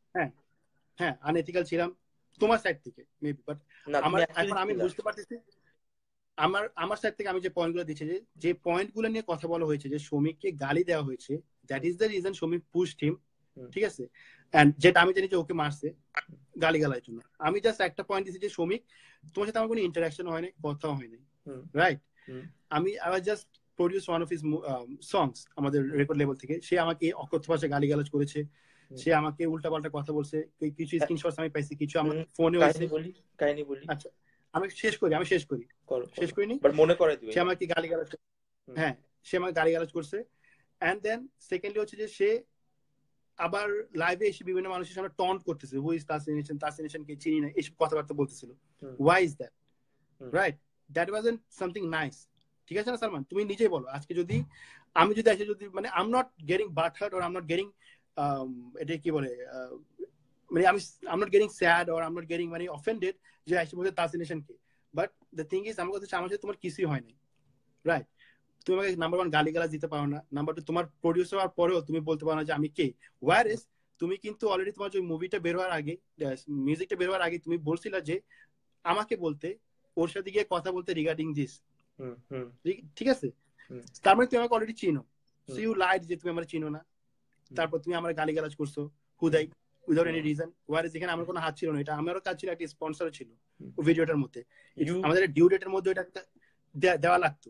হ্যাঁ আনএথিক্যাল ছিলাম তোমার সাইড থেকে মেবি, বাট আমার এখন আমি বুঝতে পারতেছি আমার সাইড থেকে আমি যে পয়েন্টগুলো দিচ্ছি, যে পয়েন্টগুলো নিয়ে কথা বলা হয়েছে, যে শমিককে গালি দেওয়া হয়েছে, that is the reason Shamik pushed him, ঠিক আছে? এন্ড যেটা আমি জানি যে ওকে মারছে গালি গালার জন্য, আমি জাস্ট একটা পয়েন্ট দিচ্ছি যে শমিক তোমার সাথে আমার কোনো ইন্টারাকশন হয়নি, কথাও হয়নি, রাইট? আমি just produce one of his songs আমাদের রেকর্ড লেভেল থেকে, সে আমাকে অকথ্য ভাষায় গালিগালাজ করেছে, সে আমাকে উল্টাপাল্টা কথা বলছে, কিছু স্ক্রিনশটস আমি পাইছি, কিছু আমার ফোনে হয়েছে। কাহিনী বলি, আচ্ছা আমি শেষ করিনি, বাট মনে করে দিও, সে আমাকে গালিগালাজ, হ্যাঁ সে আমাকে গালিগালাজ করছে। এন্ড দেন সেকেন্ডলি হচ্ছে যে সে আবার লাইভে এসে বিভিন্ন মানুষের সামনে টন্ট করতেছে, হু ইজ তাসিন নেশনকে চিনি না, এইসব কথাবার্তা বলতেছিল। Why is that, right? That wasn't something nice, ঠিক আছে না সালমান? তুমি নিজেই বলো, আজকে যদি আমি যদি এসে যদি মানে I am not getting but hurt or I am not getting এটা কি বলে মানে I am not getting sad or I am not getting মানে অফেন্ডেড যে এসে বলতে তাসিন নেশনকে, বাট দ্য থিং ইজ আমার কথা আমার সাথে তোমার কিছুই হয় নাই, রাইট? তুমি আমাকে নাম্বার 1 গালিগালাজ দিতে পারো না, নাম্বার 2 তোমার প্রডিউসার হওয়ার পরেও তুমি বলতে পারো না যে আমি কে। ওয়্যার ইজ তুমি কিন্তু অলরেডি তোমার যে মুভিটা বের হওয়ার আগে, মিউজিকটা বের হওয়ার আগে তুমি বলছিলা যে আমাকে বলতে, ওর সাথে গিয়ে কথা বলতে রিগার্ডিং দিস, ঠিক আছে? তার মানে তুমি আমাকে অলরেডি চিনো, সো ইউ লাইড যে তুমি আমার চিনো না, তারপর তুমি আমার গালিগালাজ করছো হুদাই without any reason. Where is এখানে আমার কোনো হাত ছিল না, এটা আমারও কাজ ছিল, একটা স্পন্সর ছিল ভিডিওটার মধ্যে, আমাদের ডিউ ডেটের মধ্যে ওটা দেওয়া লাগতো।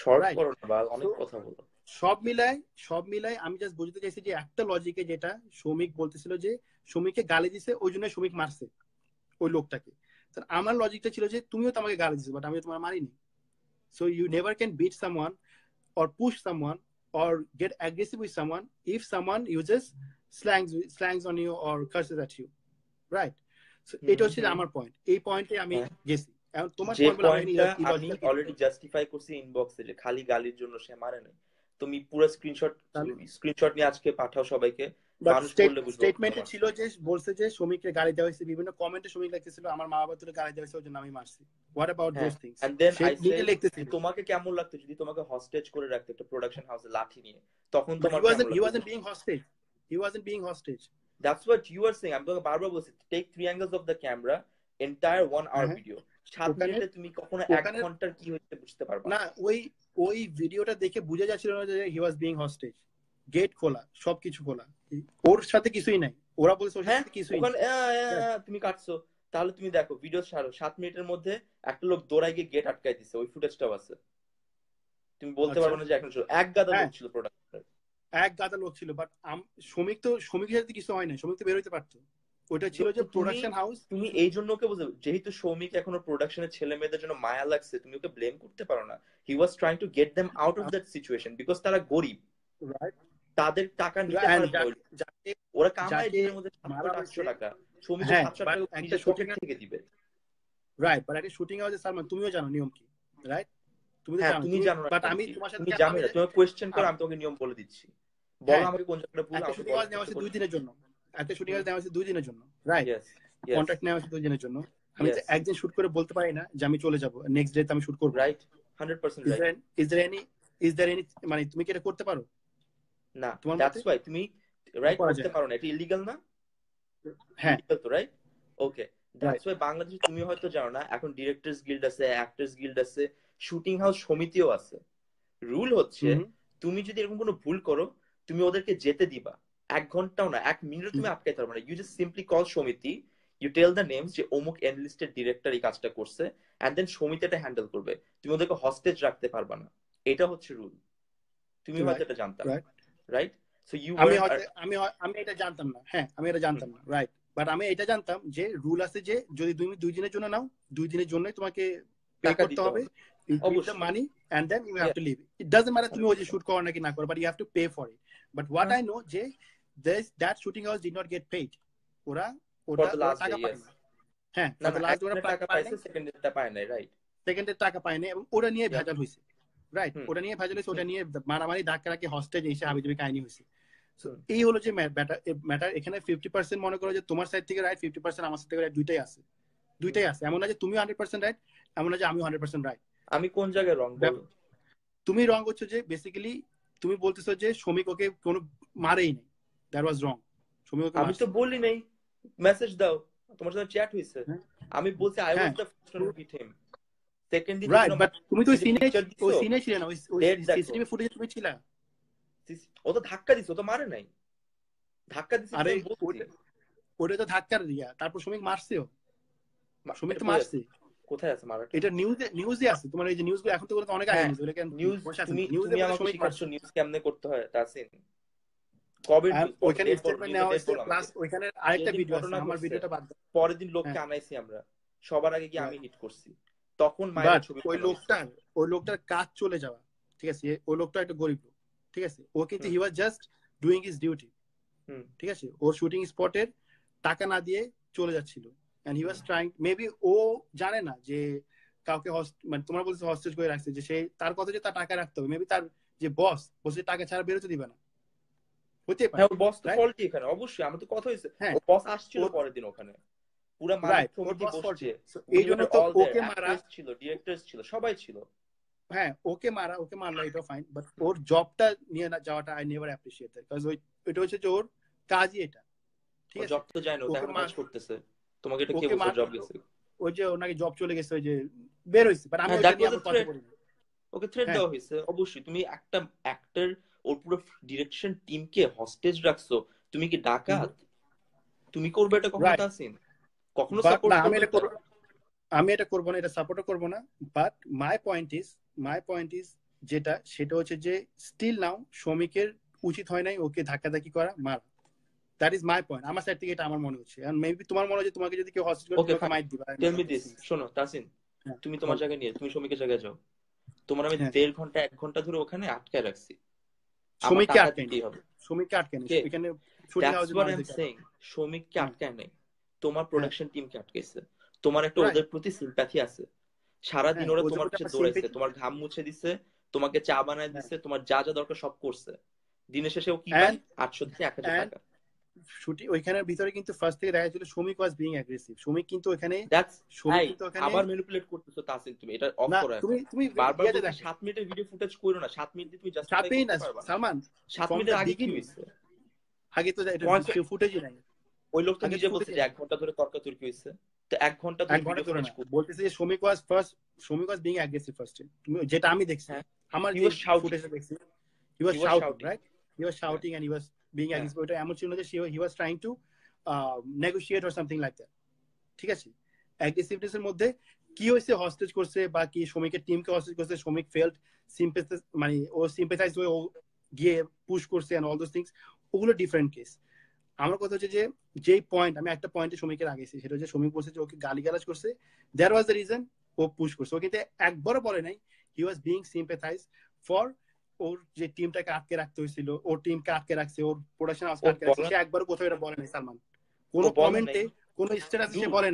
সব মিলাই আমি জাস্ট বুঝতে চাইছি যে একটা লজিকে, যেটা শমিক বলতেছিল যে শমিককে গালি দিছে ওই জন্য শমিক মারছে ওই লোকটাকে, আমার লজিকটা ছিল যে তুমিও তো আমাকে গালি দিছো বাট আমি তোমার মারিনি। So you never can beat someone or push someone or get aggressive with someone if someone uses slangs on you or curses at you, right? So এটা হচ্ছে আমার পয়েন্ট, এই পয়েন্টে আমি গেছি। এখন তোমার আমি অলরেডি জাস্টিফাই করছি ইনবক্সে যে খালি গালির জন্য সে মারে নাই, তুমি পুরো স্ক্রিনশট নিয়ে আজকে পাঠাও সবাইকে, মানুষ বললে বুঝবে। স্টেটমেন্টে ছিল যে বলছে যে শমিককে গালি দেওয়া হয়েছে, বিভিন্ন কমেন্টে শমিক লিখতেছিল আমার মা বাবা তোরে গালি দেওয়া হয়েছে ওই জন্য আমি মারছি। What about those things? And then I say তোমাকে কেমন লাগতো যদি তোমাকে হস্টেজ করে রাখতো একটা প্রোডাকশন হাউসে লাঠি নিয়ে, তখন তোমার he wasn't being hostage. That's what you are saying. I'm talking বারবার বলছি take 3 angles of the camera, entire 1 hour video, 7 মিনিটে তুমি কখনো 1 ঘন্টার কি হইছে বুঝতে পারবে না। ওই ভিডিওটা দেখে বোঝা যাচ্ছিল না যে he was being hostage। Gate খোলা, সবকিছু খোলা, ওর সাথে কিছুই নাই, ওরা বলছে ওর সাথে কিছুই নাই, তুমি কাটছো। তাহলে তুমি দেখো ভিডিও ছাড়ো, 7 মিনিটের মধ্যে একটা লোক দৌড়াই গিয়ে গেট আটকাই দিছে, ওই ফুটেজটাও আছে। তুমি বলতে পারবে না যে এখন এক গাদা লোক ছিল প্রোডাকশনে, এক গাদা লোক ছিল, বাট শমিকের সাথে কিছু হয় না, শমিক তো বের হইতে পারতো। ওটা ছিল যে প্রোডাকশন হাউস। তুমি এই জন্য ওকে বুঝো, যেহেতু শমিক এখনো প্রোডাকশনের ছেলে মেয়েদের জন্য মায়া লাগছে, তুমি ওকে ব্লেম করতে পারো না। He was trying to get them out of that situation because তারা গরিব, রাইট? তাদের টাকা নিতে পারে, ওরা কামায় দিনের মধ্যে 700-800 টাকা, শমিক 700 টাকা একটা শুটিং থেকে দিবে, রাইট? বাট একটা শুটিং হাউসে সালমান তুমিও জানো নিয়ম কি, রাইট? তুমি তো হ্যাঁ জানো, তুমি তুমি, জানো না বাট কেন আমি কি? তোমার সাথে তুমি জানো আমি না, তুমি কোয়েশ্চেন করো, আম- আমি তোমাকে নিয়ম বলে দিচ্ছি। বলো হ্যাঁ, আমাকে কোন জায়গাটা ভুল, একটা আমাকে শুটিং বলো আওয়ার্স নেওয়া চেষ্টা হচ্ছে 2 করছি। দিনের জন্য, একটা শুটিং হুম, আওয়ার্স নেওয়া হচ্ছে 2 দিনের জন্য, রাইট? ইয়েস ইয়েস কন্ট্রাক্ট নেওয়া হচ্ছে 2 দিনের জন্য। আমি তো ইয়েস, একদিন শুট করে বলতে পারি না যে আমি চলে যাব, নেক্সট ডে আমি শুট করব না। Right, 100% is right. There is there any is there any মানে তুমি কি এটা করতে পারো না, তোমার মতে? দ্যাটস ওয়াই তুমি রাইট করা করতে যায় না। পারো না, এটা ইলিগাল না? হ্যাঁ, ইলিগাল তো, right? Okay, that's right. Why বাংলাদেশে তুমি হয়তো জানো না, এখন ডিরেক্টরস গিল্ড আছে, অ্যাক্টরস গিল্ড আছে, শুটিং হাউস সমিতিও আছে। রুল হচ্ছে, হুম হুম তুমি যদি এরকম কোনো ভুল করো, তুমি ওদেরকে যেতে দিবা। 1 ঘন্টাও না, 1 মিনিট তুমি আটকাইতে পারবে না। You just simply call samiti, you tell the names যে অমুক এনলিস্টেড ডিরেক্টর এই কাজটা করছে, এন্ড দেন সমিতি এটা হ্যান্ডেল করবে। তুমি ওদেরকে হস্টেজ রাখতে পারবা না। এটা হচ্ছে রুল। তুমি হয়তো রাইট এটা জানতা না, রাইট। রাইট? সো ইউ আমি ওয়ান্ট। হয়তো আমি এটা জানতাম না, হ্যাঁ আমি এটা জানতাম না, রাইট। বাট আমি এটা জানতাম যে রুল আছে যে যদি তুমি 2 দিনের জন্য নাও, 2 দিনের জন্যই তোমাকে পে টাকা করতে দিতে হবে, হবে, ইউ গিভ দ্য অবশ্যই। Money and then you have Yeah, to live. It doesn't matter তুমি ওই যে 100%। শুট করো নাকি না করো, but you have to pay for it. But what হ্যাঁ, আই নো যে that shooting house did not get paid. ওরা ফর ওটা দ্য ওরা লাস্ট ডে, টাকা পায় ইয়েস। না। হ্যাঁ, না ফর না, দ্য লাস্ট ওরা একজনের টাকা পায় পাইছে, নাই, সেকেন্ডেরটা পায় নাই, রাইট? সেকেন্ডের টাকা পায় নাই, এবং ওরা নিয়ে ইয়া, ভেজাল হয়েছে, রাইট? হুম ওটা নিয়ে ভেজাল হয়েছে, হুম ওটা নিয়ে মারামারি ধাক্কাধাক্কি হস্টেজ এসে হাবিজাবি কাহিনী হয়েছে। সো হুম এই হলো যে ম্যাটার। এখানে 50% মনে করো যে তোমার সাইড থেকে রাইট, 50% আমার সাইড থেকে রাইট, দুইটাই আছে, হুম। দুইটাই আছে। এমন না যে তুমি 100% রাইট, এমন না যে আমি 100% রাইট। আমি কোন জায়গায় রং বল? তুমি রং হচ্ছে যে বেসিক্যালি তুমি বলতেছো যে শ্রমিক ওকে কোনো মারেই নাই, দ্যাট ওয়াজ রং। শ্রমিক ওকে আমি তো মারছে। বলি নাই, মেসেজ দাও, তোমার সাথে চ্যাট হয়েছে। হ্যাঁ আমি বলছি আই ওয়াজ হ্যাঁ, the first one who hit him. Second দিন রাইট। যেদিন বাট তুমি তো তুমি যে পিকচার ওই দিছো, সিনে ছিলে না, ওই ডেট দেখো। সিসিটিভি ফুটেজে তুমি ছিলা। ও তো ধাক্কা দিছে, ও তো মারে নাই। ধাক্কা দিছে কিন্তু আরে আমি বলছি। ওটা ওটা তো ধাক্কার দিয়া, তারপর শ্রমিক মারছেও, শ্রমিক এটা তো কই মারছে। আছে? কোথায় আছে মারাটা? এটা নিউজে আছে, তোমার এই যে নিউজগুলো এখন তো অনেক আগে হ্যাঁ, নিউজ, ওগুলো কেন নিউজ বসে আছে তুমি নিউজে তুমি বলে আমাকে শ্রমিক শিখাচ্ছ মারছে। নিউজ কেমনে করতে হয়, তাসিন। কবে আর নিউজ বলো, ওইখানে ডেট বলো, স্টেটমেন্ট নিউজের নেওয়া ডেট হয়েছে, বলো প্লাস আমাকে। ওইখানে আরেকটা যেদিন ভিডিও আছে, ঘটনা আমার ঘটছে, ভিডিওটা বাদ দাও। পরের দিন লোককে হ্যাঁ, আনাইছি আমরা, সবার আগে গিয়ে আমি হিট করছি, তখন মায়ের বাট ছবি ওই উঠানো হয়েছে। লোকটার কাজ চলে যাওয়া, ঠিক আছে? ওই লোকটা একটা গরিব লোক, ঠিক আছে? ও কিন্তু hmm he was just doing his duty, hmm ঠিক আছে? ওর শুটিং স্পটের টাকা না দিয়ে চলে যাচ্ছিল, and he was hmm. Trying, maybe ও জানে না যে কাউকে মানে তোমার বলছে হস্টেজ করে রাখছে, যে সে তার কথা যে তার টাকা রাখতে হবে, মেবি তার যে বস বসে টাকা ছাড়া বেরোতে দিবে না, হতে পারে, হ্যাঁ, ওর বস তো রাইট? ফল্টি এখানে, অবশ্যই। আমার তো কথা হয়েছে, হ্যাঁ, ও বস আসছিল ওর পরের দিন ওখানে, পুরা মালিক রাইট, ওর সমিতি বস ফল্টি। বসছে। এই উই জন্য ওয়ার তো অল দেয়ার, ওকে মারা। অ্যাক্টরেস ছিল, ডিরেক্টরস ছিল, সবাই ছিল। হ্যাঁ, ওকে মারলো, এটা ফাইন, বাট ওর জবটা নিয়ে না যাওয়াটা I never appreciate that, because এটা হচ্ছে যে ওর কাজই এটা, ঠিক ওর আছে? জব তো যায় না, ও তো ওকে এখনো মার কাজ করতেছে। তোমাকে এটা কে ওকে বলছে মার জব গেছে? ওই যে ওর নাকি জব চলে গেছে, ওই যে বের হয়েছে, বাট আমি হ্যাঁ, ওইটা দ্যাট নিয়ে ওয়াজ এ আবার কথা থ্রেট। বলি না। ওকে থ্রেট হ্যাঁ, দেওয়া হয়েছে, অবশ্যই। তুমি একটা অ্যাক্টর, ওর পুরো ডিরেকশন টিমকে হস্টেজ রাখছো, তুমি কি ডাকাত? তুমি করবে এটা কখনো, রাইট। তাসিন? কখনো বাট সাপোর্ট না, করবে এটা? আমি এটা করবো না, এটা সাপোর্টও করবো না। বাট মাই পয়েন্ট ইজ যেটা, সেটা হচ্ছে যে স্টিল নাও শ্রমিকের উচিত হয় নাই ওকে ধাক্কাধাক্কি করা, মারা। দ্যাট ইজ মাই পয়েন্ট, আমার সাইড থেকে এটা আমার মনে হচ্ছে। এন্ড মেবি তোমার মনে হচ্ছে তোমাকে যদি কেউ হস্টেজ করে ওকে তুমি ওকে ফাইন, মাইট দিবা, টেল মি দিস, শোনো তাসিন, হ্যাঁ তুমি তোমার বলো। জায়গায় নিয়ে, তুমি শ্রমিকের জায়গায় যাও। তোমার আমি হ্যাঁ, 1.5 ঘন্টা 1 ঘন্টা ধরে ওখানে আটকায় রাখছি, আমার শ্রমিককে টাকা আটকায়নি, দিতেই হবে। শ্রমিককে আটকায়নি, কে? এখানে শুটিং দ্যাটস হাউসের হোয়াট আই এম মানুষদেরকে সেইং। শ্রমিককে হ্যাঁ আটকায় নাই, তোমার হ্যাঁ, প্রোডাকশন টিমকে আটকাইছে। তোমার একটা রাইট। ওদের প্রতি সিম্প্যাথি আছে। সারাদিন হ্যাঁ, ওরা ওদের তোমার প্রতি পিছে আমার দৌড়াইছে, সিম্পেথি। তোমার ঘাম মুছে দিছে, তোমাকে চা বানায় হ্যাঁ, দিছে, তোমার যা যা দরকার সব করছে। দিনের শেষে ও কি পায়? এন্ড 800 থেকে 1000 এন্ড টাকা। শুটিং ওইখানের ভিতরে কিন্তু ফার্স্ট থেকে দেখা যাচ্ছিল শ্রমিক ওয়াজ বিং অ্যাগ্রেসিভ। শ্রমিক কিন্তু ওখানে দ্যাটস, শ্রমিক এই কিন্তু ওখানে আবার ম্যানিপুলেট করতেছো তাসিন, তুমি এটা অফ না, করো তুমি এখন। তুমি বারবার ইয়েতে বলছি দেখো, 7 মিনিটের ভিডিও ফুটেজ করো না, 7 মিনিট দিয়ে তুমি জাস্টিফাই চাপেই করতে না পারবা না। সালমান, সাত ফ্রম দ্য মিনিটের আগে কি বিগিনিং। হয়েছে? আগে তো এটা ফুটেজই নাই, ওই লোক তো আগে তো নিজে বলছে ফুটেজই যে নাই। 1 ঘন্টা ধরে তর্কাতর্কি হয়েছে, তো 1 ঘন্টা ধরে 1 ঘন্টা ভিডিও ধরে ফুটেজ না, করো। বলতেছে যে শ্রমিক ওয়াজ বিং অ্যাগ্রেসিভ ফার্স্টে, তুমি যেটা আমি দেখছি, হ্যাঁ, আমার হি যে ওয়াজ শাউটিং, ফুটেজটা দেখছি, he was he was shouting, shouting. Right? He was হ্যাঁ shouting and he was being হ্যাঁ অ্যাগ্রেসিভ। ওটা এমন ছিল যে he was trying to negotiate or something like that, ঠিক আছে? অ্যাগ্রেসিভনেস এর মধ্যে কি হয়েছে, হস্টেজ করছে বা কি শ্রমিকের টিমকে হস্টেজ করছে, শ্রমিক ফেল্ট সিম্পেথাইজ, মানে ও সিম্পেথাইজ হয়ে ও গিয়ে পুশ করছে এন্ড অল দোজ থিংস, ওগুলো ডিফারেন্ট কেস। আমার কথা হচ্ছে যে যেই পয়েন্ট, আমি একটা পয়েন্টে শ্রমিকের আগেছি, সেটা হচ্ছে শ্রমিক বলছে যে ওকে গালিগালাজ করছে, দ্যাট ওয়াজ দ্য রিজন ও পুশ করছে। ও কিন্তু একবারও বলে নাই হি ওয়াজ বিং সিম্পেথাইজ ফর ওর যে টিমটাকে আটকে রাখতে হয়েছিল, ওর টিমকে আটকে রাখছে, ওর প্রোডাকশন হাউসকে ও আটকে রাখছে, বলে, সে একবারও কোথাও এটা বলে নাই সালমান। ও কোনো বলে নাই। কমেন্টে, কোনো স্ট্যাটাসে সে ডুড, বলে নাই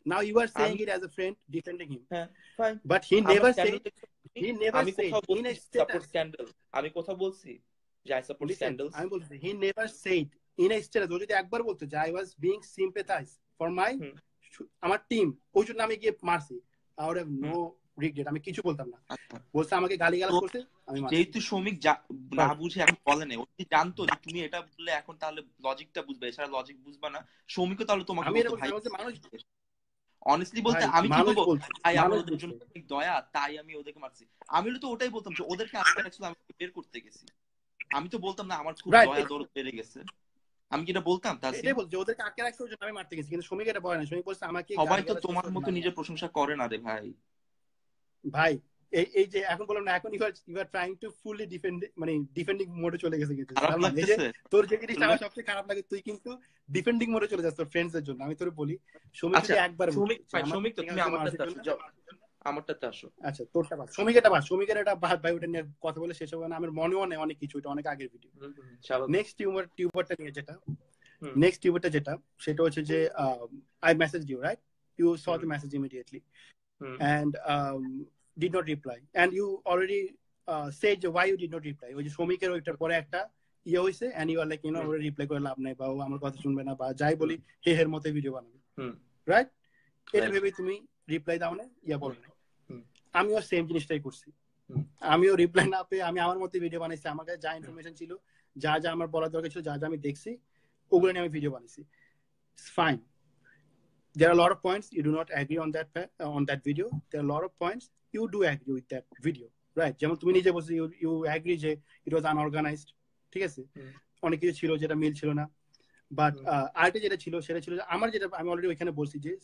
Now you are saying it as a friend, defending him. হ্যাঁ ফাইন, But he আমার never স্ক্যান্ডাল said, দেখছো? he never আমি said কোথাও in a বলছি সাপোর্ট status. স্ক্যান্ডাল? আমি কোথাও বলছি যে আই সাপোর্ট Listen, স্ক্যান্ডালস? আমি বলছি, he never said in a status. ও যদি একবার বলতো যে I was being sympathized for my আমার টিম, ওই জন্য আমি গিয়ে মারছি, I would have no regret, আমি কিছু বলতাম না। বলছে আমাকে গালিগালাজ করছে, আমি মারছি। যেহেতু শ্রমিক না বুঝে এখন বলে না, ও যদি জানতো যে তুমি এটা বললে এখন তাহলে লজিকটা বুঝবে, এছাড়া লজিক বুঝবা না, শ্রমিকও তাহলে তোমাকে আমি এটা বলতো ভাই বলছি, মানুষ অনেস্টলি বলতে ভাই, আমি কি মানুষ বলবো বলছে, ভাই আমার মানুষ ওদের জন্য বলছে। অনেক দয়া তাই আমি ওদেরকে মারছি, আমি তো ওটাই বলতাম যে ওদেরকে আজকে রাখছিল আমি বের করতে গেছি, আমি তো বলতাম না আমার খুব Right, দয়া দরদ বেড়ে গেছে, আমি কি এটা বলতাম? তাসিম এটাই বলছে ওদেরকে আটকে রাখছে, ওই জন্য আমি মারতে গেছি, কিন্তু শ্রমিক এটা বলে না। শ্রমিক বলছে আমাকে সবাই তো গালিগালাজ তোমার করছে, মতো নিজের প্রশংসা করে না রে ভাই। ভাই এই যে এখন বললাম না, এখন you are trying to fully defend, মানে ডিফেন্ডিং মোডে চলে গেছে কিন্তু খারাপ সালমান। এই যে লাগতেছে তোর যে জিনিসটা আমার সবচেয়ে খারাপ লাগে, তুই কিন্তু ডিফেন্ডিং মোডে চলে যাস তোর ফ্রেন্ডস এর জন্য। আমি তোর বলি, শ্রমিক আচ্ছা যদি একবার শ্রমিক ভাই, শ্রমিক তো তুমি আমারটাতে আসো, যাও আমারটাতে আসো। আচ্ছা তোরটা বাদ, শ্রমিক এটা বাদ, শ্রমিকের এটা বাদ ভাই, ওটা নিয়ে কথা বলে শেষ হবে না, আমার মনেও নেই অনেক কিছু, এটা অনেক আগের ভিডিও। নেক্সট টিউবারটা নিয়ে যেটা, নেক্সট টিউবারটা যেটা, সেটা হচ্ছে যে I message you, right? You saw the message immediately and did not reply, and you already said why you did not reply. ওই যে শ্রমিকের ওইটার পরে একটা ইয়ে হইছে, and you are like, ওরা রিপ্লাই করে লাভ নাই, বা ও আমার কথা শুনবে না, বা যাই বলি হে হের মতো ভিডিও বানাবে, রাইট? এটা ভেবে তুমি রিপ্লাই দাও না, ইয়া বলো না। আমিও সেম জিনিসটাই করছি, আমিও রিপ্লাই না পেয়ে আমি আমার মতো ভিডিও বানাইছি, আমার কাছে যা ইনফরমেশন ছিল, যা যা আমার বলার দরকার ছিল, যা যা আমি দেখছি, ওগুলো নিয়ে আমি ভিডিও বানাইছি। It's fine. There are a lot of points you do not agree on that video. There are a lot of points you do agree with that video, right? যেমন তুমি নিজে বলছো you agree যে it was unorganized, ঠিক আছে? অনেক কিছু ছিল যেটা মিল ছিল না, বাট আরেকটা যেটা ছিল সেটা ছিল যে আমার যেটা আমি অলরেডি ওইখানে বলছি যে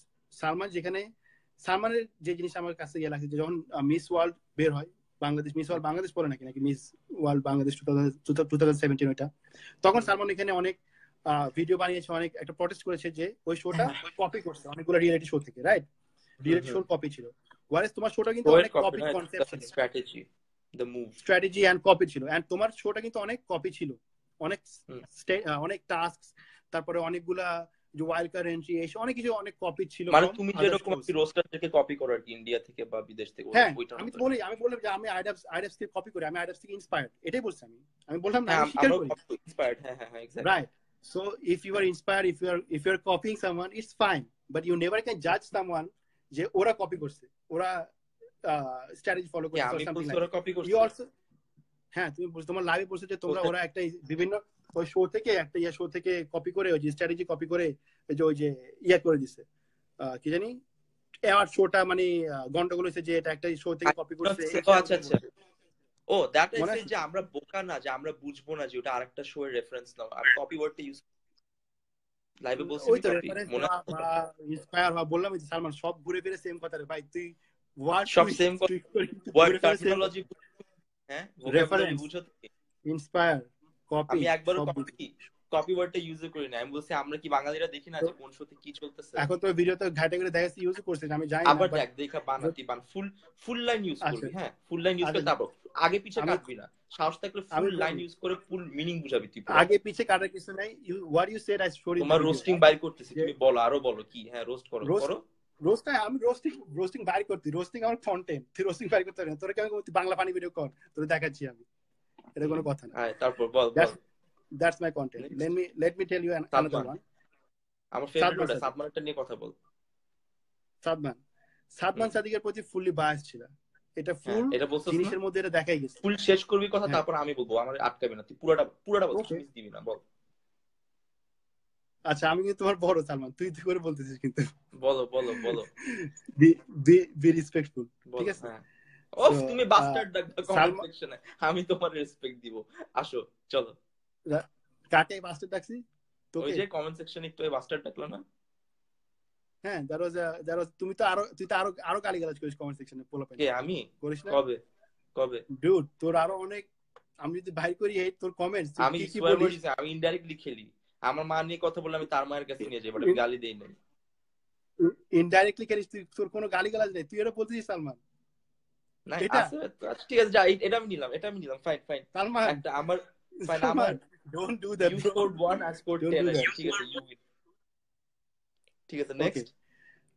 সালমানের যে জিনিস আমার কাছে ইয়ে লাগছে, যখন মিস ওয়ার্ল্ড বের হয়, বাংলাদেশ মিস ওয়ার্ল্ড বাংলাদেশ পড়ে নাকি মিস ওয়ার্ল্ড বাংলাদেশ 2017 ওইটা, তখন সালমান এখানে অনেক ভিডিও বানিয়েছে, অনেক একটা প্রটেস্ট করেছে যে ওই শোটা কপি করছে অনেকগুলো রিয়েলিটি শো থেকে, রাইট? রিয়েলিটি শোর কপি ছিল, ওয়ারেস তোমার শোটা কিন্তু অনেক কপি কনসেপ্ট ছিল, স্ট্র্যাটেজি এন্ড কপি ছিল, এন্ড তোমার শোটা কিন্তু অনেক কপি ছিল, অনেক টাস্ক, তারপরে অনেকগুলা যে ওয়াইল্ড কার্ড এন্ট্রি, এই অনেক কিছু, অনেক কপি ছিল। মানে তুমি যেরকম রোস্টারদেরকে কপি করো আর কি, ইন্ডিয়া থেকে বা বিদেশ থেকে, হ্যাঁ আমি বললাম যে আমি আইডাপস থেকে কপি করি, আমি আইডাপস থেকে ইন্সপায়ার্ড, এটাই বলছি আমি বললাম না, আমি স্বীকার করি ইন্সপায়ার্ড, হ্যাঁ exactly, right? So if you are inspired, if you are copying someone, it's fine, but you never can judge someone যে ওরা কপি করছে, ওরা স্ট্র্যাটেজি ফলো করছে or something like that. You also, হ্যাঁ তুমি তোমার লাইভে বলছো যে তোমরা ওরা একটা বিভিন্ন ওই শো থেকে একটা শো থেকে কপি করে, ওই যে স্ট্র্যাটেজি কপি করে ওই যে করে দিছে, কি জানি অ্যাওয়ার্ড শোটা, মানে গন্ডগোল হয়েছে যে এটা একটা শো থেকে কপি করছে। আচ্ছা ও দ্যাট ইজ যে আমরা বোকা না, যে আমরা বুঝবো না যে ওটা আরেকটা শো এর রেফারেন্স নাও, আমি কপি ওয়ার্ডটা ইউজ লাইভে বলছি, ওই তো রেফারেন্স বা ইন্সপায়ার হওয়া, বললাম যে সালমান সব ঘুরে ফিরে সেম কথা রে ভাই, তুই ওয়ার্ড সব সেম ওয়ার্ড টার্মিনোলজি, হ্যাঁ ভোকাবুলারি বুঝো, ইন্সপায়ার কপি, আমি একবারও কপি ওয়ার্ডটা ইউজ করি না, আমি বলছি আমরা কি বাঙালিরা দেখি না যে কোন শোতে কি চলতেছে, এখন তো ভিডিওতে ঘাটে করে দেখাচ্ছি ইউজ করছিস, আমি জানি না, আবার দেখ দেখা বানাতি বান ফুল লাইন ইউজ করবি, হ্যাঁ ফুল লাইন ইউজ করে, তারপর আগে পিছে কাটবি না, সাহস থাকলে ফুল লাইন ইউজ করে ফুল মিনিং বুঝাবি তুই, আগে পিছে কাটার কিছু নাই, what you said I story, তোমার রোস্টিং বাইর করতেছি, তুমি বলো, আরো বলো কি, হ্যাঁ রোস্ট করো আমি রোস্টিং বাইর করতে, রোস্টিং আমার কন্টেন্ট, তুই রোস্টিং বাইর করতে পারবি না, তোরা কেমন বাংলা পানি ভিডিও কর, তোরা দেখাচ্ছি আমি, এটা কোনো কথা না। তারপর বল, that's my content. Let me tell you another one. আমার ফেভারিট ওটা সাদমানটা নিয়ে কথা বল। সাদমান সাদিকের প্রতি ফুললি বায়াস ছিল, এটা ফুল জিনিসের মধ্যে এটা দেখাই গেছে। ফুল শেষ করবি কথা, তারপর আমি বলবো, আমার আটকাবি না, তুই পুরোটা বল, মিস দিবি না, বল। আচ্ছা আমি কিন্তু তোমার বড় সালমান, তুই করে বলতেছিস কিন্তু, বলো বি রেসপেক্টফুল, ঠিক আছে? ওফ তুমি বাস্টার্ড ডাকবা কমেন্ট সেকশনে, আমি তোমার রেসপেক্ট দিব, আসো চলো। কাকে বাস্টার্ড ডাকছি? ওই যে কমেন্ট সেকশনে একটু বাস্টার্ড ডাকলো না? হ্যাঁ তুমি তো আরো গালিগালাজ করিস কমেন্ট সেকশনে, কে আমি করিস না? কবে ডুড, তোর আরো অনেক, আমি যদি ভাই করি এই তোর কমেন্টস, আমি কি বলিস? আমি ইনডাইরেক্টলি খেলি, আমার মা নিয়ে কথা বললে আমি তার মায়ের কাছে নিয়ে যাই, বাট আমি গালি দেই না। ইনডাইরেক্টলি খেলিস তুই, তোর কোনো গালিগালাজ নেই, তুই এটা বলতেছিস সালমান? না আছে, ঠিক আছে যা, এটা আমি নিলাম ফাইন সালমান, একটা আমার ফাইন, আমার don't do that, you scored 1 I scored 10, ঠিক আছে, ঠিক আছে নেক্সট।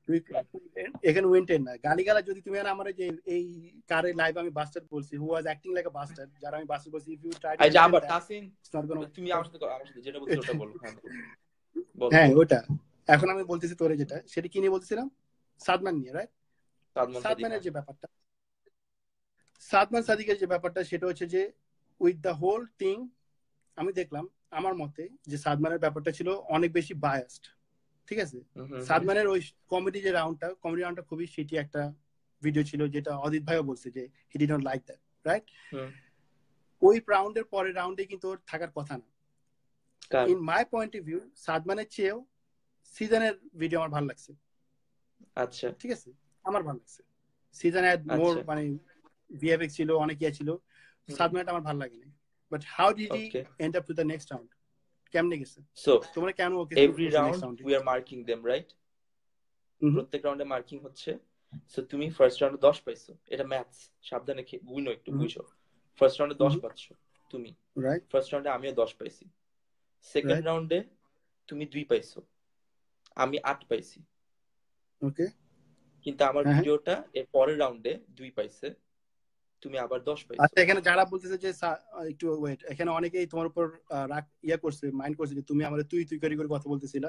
তুই এখানে উইন্টেন না গালিগালা যদি তুমি আমার যে এই কারে লাইভ আমি বাস্টার্ড বলছি who was acting like a bastard যারা আমি বাস্টার্ড বলছি ইফ ইউ ট্রাই টু এই যে ডিফেন্ড আবার that Tasin, it's not gonna তুমি আমার সাথে যেটা বলছো ওটা বলো। হ্যাঁ বলো হ্যাঁ বলো। ওটা এখন আমি বলতেছি তোরে যেটা সেটা কি নিয়ে বলতেছিলাম সাদমান নিয়ে রাইট সাদমান সাদিক, সাদমানের হ্যাঁ। যে ব্যাপারটা সাদমান সাদিকের যে ব্যাপারটা সেটা হচ্ছে যে উইথ দ্য হোল থিং আমি দেখলাম আমার মতে যে সাদমানের ব্যাপারটা ছিল অনেক বেশি বায়াসড ঠিক আছে সাদমানের ওই কমেডি রাউন্ডটা খুবই শিটি একটা ভিডিও ছিল যেটা অদিত ভাইও বলছে যে he did not like that right ওই রাউন্ডের পরের রাউন্ডে কিন্তু ওর থাকার কথা না in my point of view সাদমানের চেয়েও সিজনের ভিডিও আমার ভালো লাগছে আচ্ছা ঠিক আছে আমার ভালো লাগছে সিজন হ্যাড মোর মানে ভিএফএক্স ছিল অনেক ইয়ে ছিল সাদমানটা আমার ভালো লাগেনি but how did he end up to the next round কেমনে গেছে সো তোমরা কেন ওকে every round we are marking them right প্রত্যেক রাউন্ডে মার্কিং হচ্ছে সো তুমি ফার্স্ট রাউন্ডে 10 পাইছো এটা ম্যাথস সাবধানে গুনো একটু বুঝো ফার্স্ট রাউন্ডে 10 পাচ্ছো তুমি রাইট ফার্স্ট রাউন্ডে আমিও 10 পাইছি সেকেন্ড রাউন্ডে তুমি 2 পাইছো আমি 8 পাইছি ওকে কিন্তু আমার ভিডিওটা এর পরের রাউন্ডে 2 পাইছে তুমি আবার 10 পাইছো আচ্ছা এখানে যারা বলতেছে যে একটু ওয়েট এখানে অনেকেই তোমার উপর রাগ ইয়া করছে মাইন্ড করছে যে তুমি আমারে তুই করে কথা বলতেছিলা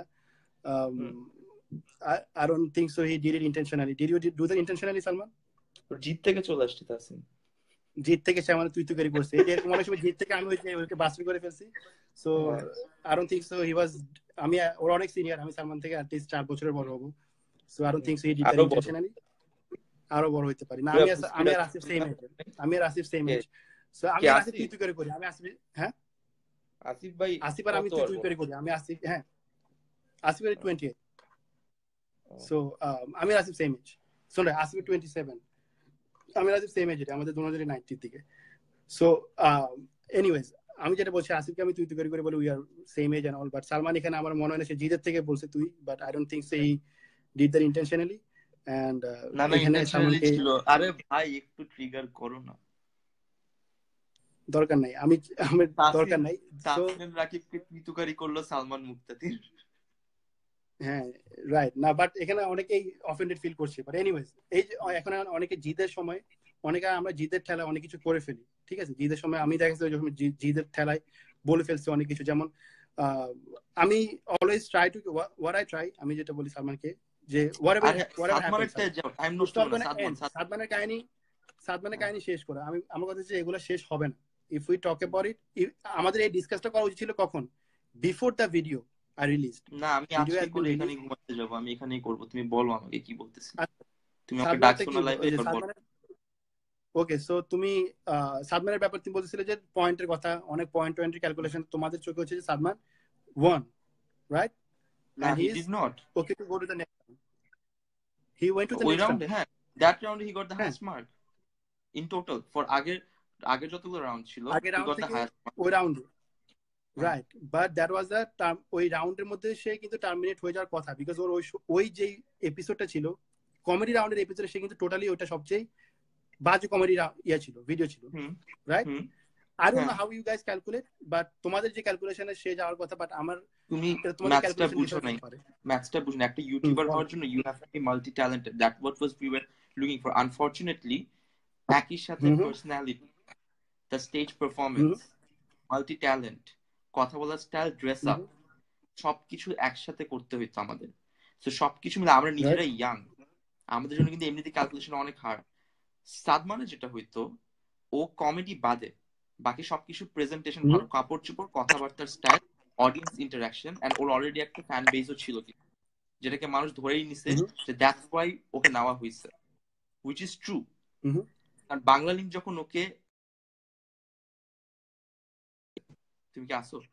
I don't think so he did it intentionally. Did you do that intentionally, Salman? জিত থেকে চলে আসছে তাসিন জিত থেকে সে মানে তুই করে করছে এটা এরকম অনেক সময় জিত থেকে আমি ওকে বাস্টার করে ফেলছি so I don't think so he was আমি ওর অনেক সিনিয়র আমি সালমান থেকে at least 4 বছরের বড় হব so I don't think so he did that intentionally আরো বড় হইতে পারি না আমি আর আসিফ সেম এজ সো আমি আর আসিফ তুই করে করি আমি আসিফ হ্যাঁ আসিফ আর আমি তুই করে করি আমি আসিফ হ্যাঁ আসিফ এর 28 সো আমি আর আসিফ সেম এজ সো না আসিফ 27 আমি আর আসিফ সেম এজ আমাদের দুজনেরই 90 দিকে সো এনিওয়েজ আমি যেটা বলছি আসিফকে আমি তুই করে বলে we are same age and all but Salman এখানে আমার মনে হয় না সে জিদের থেকে বলছে তুই but I don't think so he did that intentionally and না এখানে সালমানকে ছিল আরে ভাই একটু ট্রিগার করো না দরকার নাই আমি দরকার নাই তাসিন রাকিবকে তুই করলো সালমান মুক্তাদির হ্যাঁ রাইট না বাট এখানে অনেকেই অফেন্ডেড ফিল করছে বাট এনিওয়েজ এই এখন অনেকে জিদের সময় অনেকে আমরা জিদের ঠেলায় অনেক কিছু করে ফেলি ঠিক আছে জিদের সময় আমি দেখেছি যখন জিদের ঠেলায় বলে ফেলছি অনেক কিছু যেমন আমি always try to what I try আমি যেটা বলি সালমানকে যে সাদমানের কাহিনী শেষ করে আমি আমার কথা হচ্ছে এগুলো শেষ হবে না if we talk about it আমাদের এই ডিসকাসটা করা উচিত ছিল কখন before the video are release না আমি আজকে করে এখানেই ঘুমাতে যাব আমি এখানেই করব তুমি বলো আমাকে কি বলতেছ তুমি আমাকে ডাকছো না লাইভে এবার বলো ওকে সো তুমি সাদমানের ব্যাপারে তুমি বলছিলে যে পয়েন্টের কথা অনেক পয়েন্ট ক্যালকুলেশন তোমাদের চোখে হচ্ছে যে Sadman won right and he did not okay to go to the next round he went to the next round হ্যাঁ that round he got the highest mark in total for আগের যতগুলো round ছিল he got the highest mark ওই রাউন্ডে right but that was the ওই রাউন্ডের মধ্যে সে কিন্তু টার্মিনেট হয়ে যাওয়ার কথা বিকজ ওই যে এপিসোডটা ছিল কমেডি রাউন্ডের এপিসোডে সে কিন্তু টোটালি ওটা সবচেয়ে বাজে কমেডি ইয়া ছিল ভিডিও ছিল right I don't know how you guys calculate but তোমাদের যে ক্যালকুলেশনে সে যাওয়ার কথা বাট আমার তুমি ম্যাথসটা বুঝো না ম্যাথসটা বুঝো না একটা ইউটিউবার হওয়ার জন্য you have to be multi talented that what was we were looking for unfortunately একই সাথে personality the stage performance multi talent কথা বলার স্টাইল ড্রেস আপ সবকিছু একসাথে করতে হইতো আমাদের তো সবকিছু মিলে আমরা নিজেরাই ইয়াং আমাদের জন্য কিন্তু এমনিতে ক্যালকুলেশন অনেক হার্ড সাদমানে যেটা হইতো ও কমেডি বাদে বাকি সবকিছু প্রেজেন্টেশন ভালো কাপড় চোপড় কথাবার্তার স্টাইল অডিয়েন্স ইন্টারঅ্যাকশন এন্ড ওর অলরেডি একটা ফ্যান বেসও ছিল যেটাকে মানুষ ধরেই নিছে যে দ্যাটস ওয়াই ওকে নেওয়া হইছে হুইচ ইজ ট্রু আর বাংলা লিঙ্ক যখন ওকে তুমি কি আসো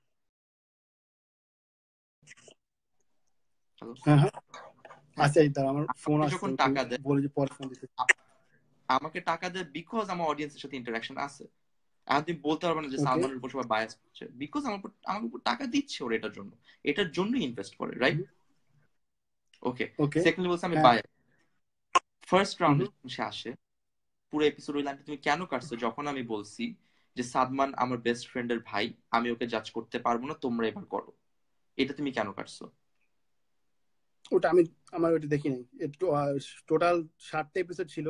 আমাকে টাকা দেয় বিকজ আমার অডিয়েন্সের সাথে ইন্টারঅ্যাকশন আছে আর তুমি বলতে পারবে না যে সালমানের উপর সবাই বায়াস করছে বিকজ আমার উপর টাকা দিচ্ছে ওর এটার জন্য ইনভেস্ট করে রাইট ওকে সেকেন্ডলি বলছে আমি বায়াস ফার্স্ট রাউন্ডে সে আসে পুরো এপিসোড ওই লাইনটা তুমি কেন কাটছো যখন আমি বলছি যে সাদমান আমার বেস্ট ফ্রেন্ডের ভাই আমি ওকে জাজ করতে পারবো না তোমরা এবার করো এটা তুমি কেন কাটছো ওটা আমার ওটা দেখি নাই। টোটাল 7টা এপিসোড ছিল,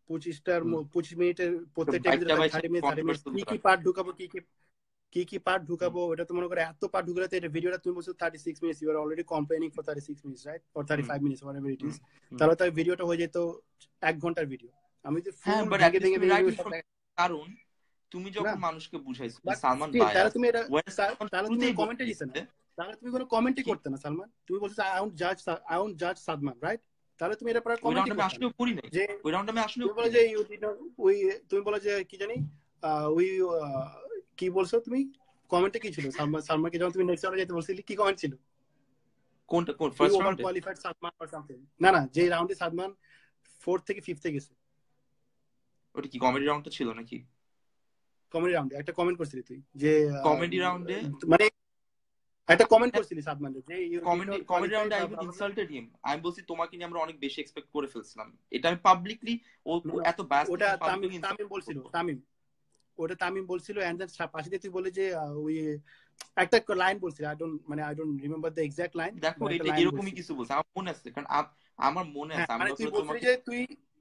25 মিনিটের, প্রত্যেকটা এপিসোডে 30 মিনিট। কি পার্ট ঢুকাবো, কি পার্ট ঢুকাবো, ওটা তো মনে করে এত পার্ট ঢুকালে তো এটা ভিডিওটা তুমি বলছো 36 minutes, you are already complaining for 36 minutes, right? Or 35 minutes, whatever it is. তাহলে তো ভিডিওটা হয়ে যেত 1 ঘন্টার ভিডিও। আমি তো ফুল ভেঙে কারণ তুমি যখন মানুষকে বুঝাইছো সালমান তাহলে তুমি এটা, তাহলে তুমি কমেন্টে দিতে না, তাহলে তুমি কোনো কমেন্টই করতে না সালমান। তুমি বলছো আই ওন্ট জাজ সালমান, রাইট? তাহলে তুমি এটা পরে কমেন্ট করতে না। আসলেও করি নাই, যে ওই রাউন্ডে আমি আসলেও তুমি বলে যে তুমি বলে যে কি জানি ওই কি বলছো তুমি কমেন্টে, কি ছিল সালমানকে যখন তুমি নেক্সট রাউন্ডে যেতে বলছিলি, কি কমেন্ট ছিল? কোনটা ফার্স্ট রাউন্ডে? Qualified Salman or something. না যে রাউন্ডে সালমান 4th থেকে 5th এ গেছে, ওটা কি কমেডি রাউন্ডটা ছিল নাকি? কমেডি রাউন্ডে একটা কমেন্ট করছিলি তুই, যে কমেডি রাউন্ডে মানে একটা কমেন্ট করছিলি সালমান, যে কমেডি রাউন্ডে আই ইনসাল্টেড হিম। আমি বলছি তোমাকে নিয়ে আমরা অনেক বেশি এক্সপেক্ট করে ফেলছিলাম, এটা আমি পাবলিকলি এত ব্যস্ত। ওটা তামিম বলছিল, ওটা তামিম বলছিল, এন্ড দেন পাশে দিয়ে তুই বলে যে ওই একটা লাইন বলছিল, I don't remember the exact line. দেখো এটা এরকমই কিছু বলছে, আমার মনে আছে, কারণ আমার মনে আছে আমি তুই বলছিলি যে তুই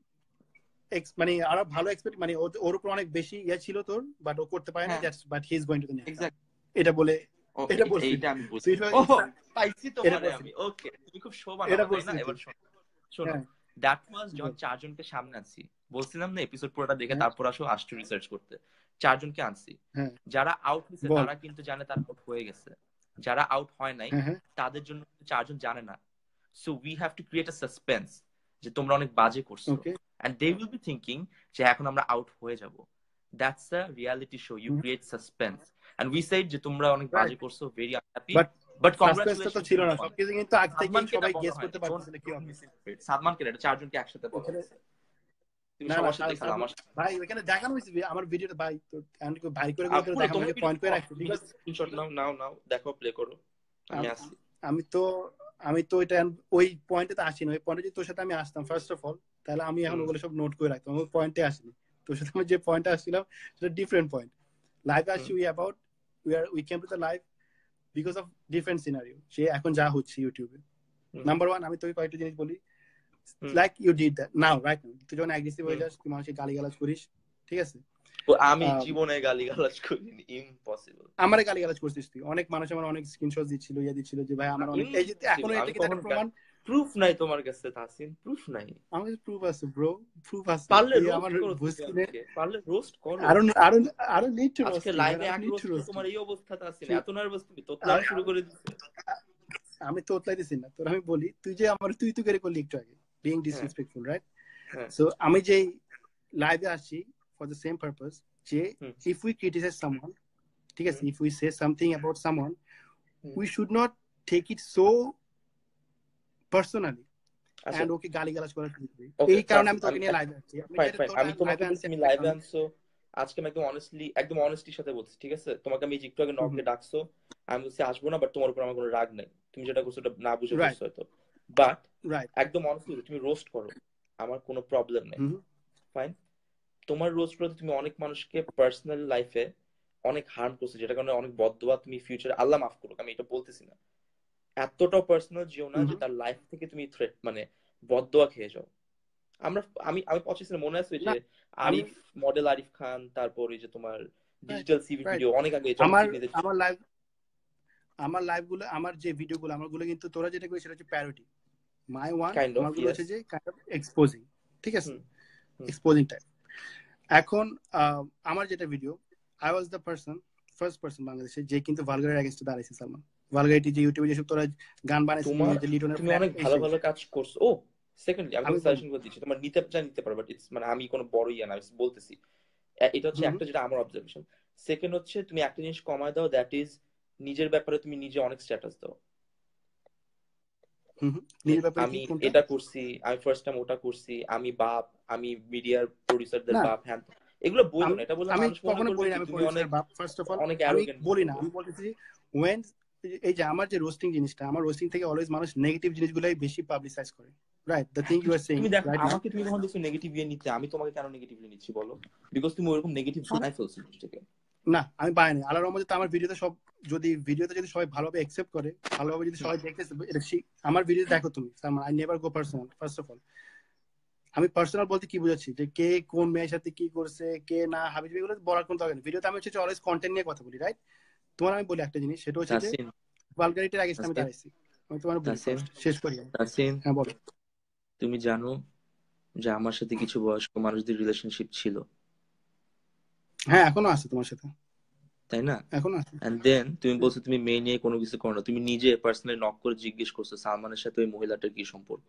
মানে আরো ভালো এক্সপেক্ট, মানে ওর উপর অনেক বেশি ছিল তোর, বাট ও করতে পারে না, but he is going to the next. এটা বলে এটা বলছিস, এটা আমি বলছি। পাইছি তো মানে আমি ওকে, তুমি খুব শোভা না এবার শোনো। দ্যাট ওয়াজ যখন 4 জনকে সামনে আনছি, বলছিলাম না এপিসোড পুরোটা দেখে তারপর আসো রিসার্চ করতে। 4 জনকে আনছি, যারা আউট হয়েছে তারা কিন্তু জানে তারা আউট হয়ে গেছে, যারা আউট হয় নাই তাদের জন্য 4 জন জানে না। So we have to create a suspense যে তোমরা অনেক বাজে করছো, and they will be thinking যে এখন আমরা আউট হয়ে যাব। That's a reality show, you create suspense, and we said যে তোমরা অনেক বাজে করছো, very unhappy, but congratulations তো ছিল না, সবকিছু কিন্তু আগে থেকে সবাই গেস করতে পারছিল কি হবে। সালমানকে এটা 4 জনকে একসাথে বলা হয়েছে, তুমি সবার সাথে খেলা। আমার ভাই ওখানে দেখানো হয়েছে আমার ভিডিওতে, ভাই তো আমি ভাই করে দেখানো, পয়েন্ট করে রাখছি, ঠিক আছে? স্ক্রিনশট নাও দেখো, প্লে করো, আমি আসি। আমি তো এটা ওই পয়েন্টে তো আসিনি। ওই পয়েন্টে যদি তোর সাথে আমি আসতাম ফার্স্ট অফ অল, তাহলে আমি এখন ওগুলো সব নোট করে রাখতাম। ওই পয়েন্টে আসিনি, তোর সাথে আমি যে পয়েন্টে আসছিলাম সেটা ডিফারেন্ট পয়েন্ট। লাইভে আসছি we came to the live because of different scenario, say এখন যা হচ্ছে ইউটিউবে। নাম্বার 1, আমি তোকে কয়েকটা জিনিস বলি, like you did that now, right? তুই যখন অ্যাগ্রেসিভ হয়ে যাস, তুই মানুষকে গালিগালাজ করিস, ঠিক আছে? আমি জীবনে গালিগালাজ করিনি, ইম্পসিবল। আমারে গালিগালাজ করছিস তুই। অনেক মানুষ আমার অনেক স্ক্রিনশট দিচ্ছিল, যে ভাই আমার অনেক, এই যে এখনো এটা কি প্রমাণ, প্রুফ নাই তোমার কাছে তাসিন? প্রুফ নাই? আমার কাছে প্রুফ আছে ব্রো, প্রুফ আছে। পারলে আমার পারলে রোস্ট করো। আরো নিড টু রোস্ট। আজকে লাইভে এক রোস্ট তোমার এই অবস্থা তাসিন, এত নার্ভাস তুমি তোতলা শুরু করে দিছো। আমি তোতলাই দিছি না তোর, আমি বলি তুই যে আমার তুই করে করলি একটু আগে, বিং ডিসরেসপেক্টফুল, রাইট? সো আমি যে লাইভে আসি ফর দ্য সেম পারপাস, যে ইফ উই ক্রিটিসাইজ সামওয়ান, ঠিক আছে, if we say something about someone, we should not take it so personally and ওকে গালিগালাজ করা শুরু করি। এই কারণে আমি তোকে নিয়ে লাইভে আসছি। আমি তোমাকে বলছি তুমি লাইভে আনছো আজকে, আমি একদম অনেস্টির সাথে বলছি, ঠিক আছে? তোমাকে আমি একটু আগে নক দিয়ে ডাকছো, আমি বলছি আসবো না, বাট তোমার উপর আমার কোনো রাগ নাই, তুমি যেটা করছো ওটা না বুঝে করছো হয়তো, বাট একদম অনেস্টলি তুমি রোস্ট করো, আমার কোনো প্রবলেম নেই, ফাইন। তোমার রোস্ট করতে তুমি অনেক মানুষকে পার্সোনাল লাইফে অনেক হার্ম করছো, যেটা কারণে অনেক বদদোয়া তুমি ফিউচারে, আল্লাহ মাফ করুক আমি এটা বলতেছি না, এতটাও পার্সোনাল যেও না যে তার লাইফ থেকে তুমি থ্রেট মানে বদদোয়া খেয়ে যাও। আমি 25 মনে আছে যে আরিফ মডেল আরিফ খান, তারপর এই যে তোমার ডিজিটাল সিভি ভিডিও অনেক আগে আমার লাইভগুলো, আমার যে ভিডিওগুলো, আমারগুলো কিন্তু তোরা যেটা করিস সেটা হচ্ছে প্যারোডি। মাই ওয়ান আমারগুলো হচ্ছে যে কাইন্ড অফ এক্সপোজিং, ঠিক আছে, এক্সপোজিং টাইপ। এখন আমার যেটা video, I was the first person বাংলাদেশে যে কিন্তু ভালগারের এগেইনস্টে দাঁড়াইছে সালমান। ভালগারিটি যে ইউটিউবে যেসব তোরা গান বানাইছিস, যে লিটনের, তুমি অনেক ভালো ভালো কাজ করছো। ও সেকেন্ডলি আমি সাজেশন করে দিচ্ছি, তোমার নিতে পারো, বাট ইটস মানে আমি কোনো বড় ইয়া না বলতেছি, এটা হচ্ছে একটা যেটা আমার অবজারভেশন। সেকেন্ড হচ্ছে তুমি একটা জিনিস কমায় দাও, দ্যাট ইজ নিজের ব্যাপারে তুমি নিজে অনেক স্ট্যাটাস দাও। আমি এটা করছি, আমি ফার্স্ট টাইম ওটা করছি, আমি বাপ, আমি মিডিয়ার প্রোডিউসারদের বাপ, হ্যাঁ এগুলো বলবো না, এটা বললে মানুষ মনে করবে তুমি অনেক বাপ। ফার্স্ট অফ অল অনেক অ্যারোগেন্ট বলি না, আমি বলতেছি when এই যে আমার যে রোস্টিং জিনিসটা, আমার রোস্টিং থেকে অলওয়েজ মানুষ নেগেটিভ জিনিসগুলাই বেশি পাবলিসাইজ করে, right? The thing you are saying, তুমি দেখো আমাকে তুমি যখন দেখছো নেগেটিভ ইয়ে নিতে, আমি তোমাকে কেন নেগেটিভলি নিচ্ছি বলো? বিকজ তুমি ওরকম নেগেটিভ বানাই ফেলছো জিনিসটাকে। না আমি পাইনি, আল্লাহর রহমতে তো আমার ভিডিওতে সব, যদি ভিডিওতে যদি সবাই ভালোভাবে অ্যাকসেপ্ট করে, ভালোভাবে যদি সবাই দেখতেছে, এটা আমার ভিডিও দেখো তুমি, I never go personal. First of all আমি পার্সোনাল বলতে কি বুঝাচ্ছি, যে কে কোন মেয়ের সাথে কি করছে, কে না হাবিজাবি, এগুলো বলার কোনো দরকার নেই। ভিডিওতে আমি হচ্ছে অলওয়েজ কন্টেন্ট নিয়ে কথা বলি, রাইট? তোমার আমি বলি একটা জিনিস, সেটা হচ্ছে যে তাসিন, ভালগারিটির আগে আমি তাসিন, দাঁড়াইছি। আমি তোমার বলি তাসিন, ফার্স্ট, শেষ করি আমি। তাসিন, হ্যাঁ বলো। তুমি জানো যে আমার সাথে কিছু বয়স্ক মানুষদের রিলেশনশিপ ছিল, হ্যাঁ এখনো আছে তোমার সাথে, তাই না? এখনো আছে। এন্ড দেন তুমি বলছো তুমি মেয়ে নিয়ে কোনো কিছু করো না, তুমি নিজে পার্সোনালি নক করে জিজ্ঞেস করছো সালমানের সাথে ওই মহিলাটার কি সম্পর্ক।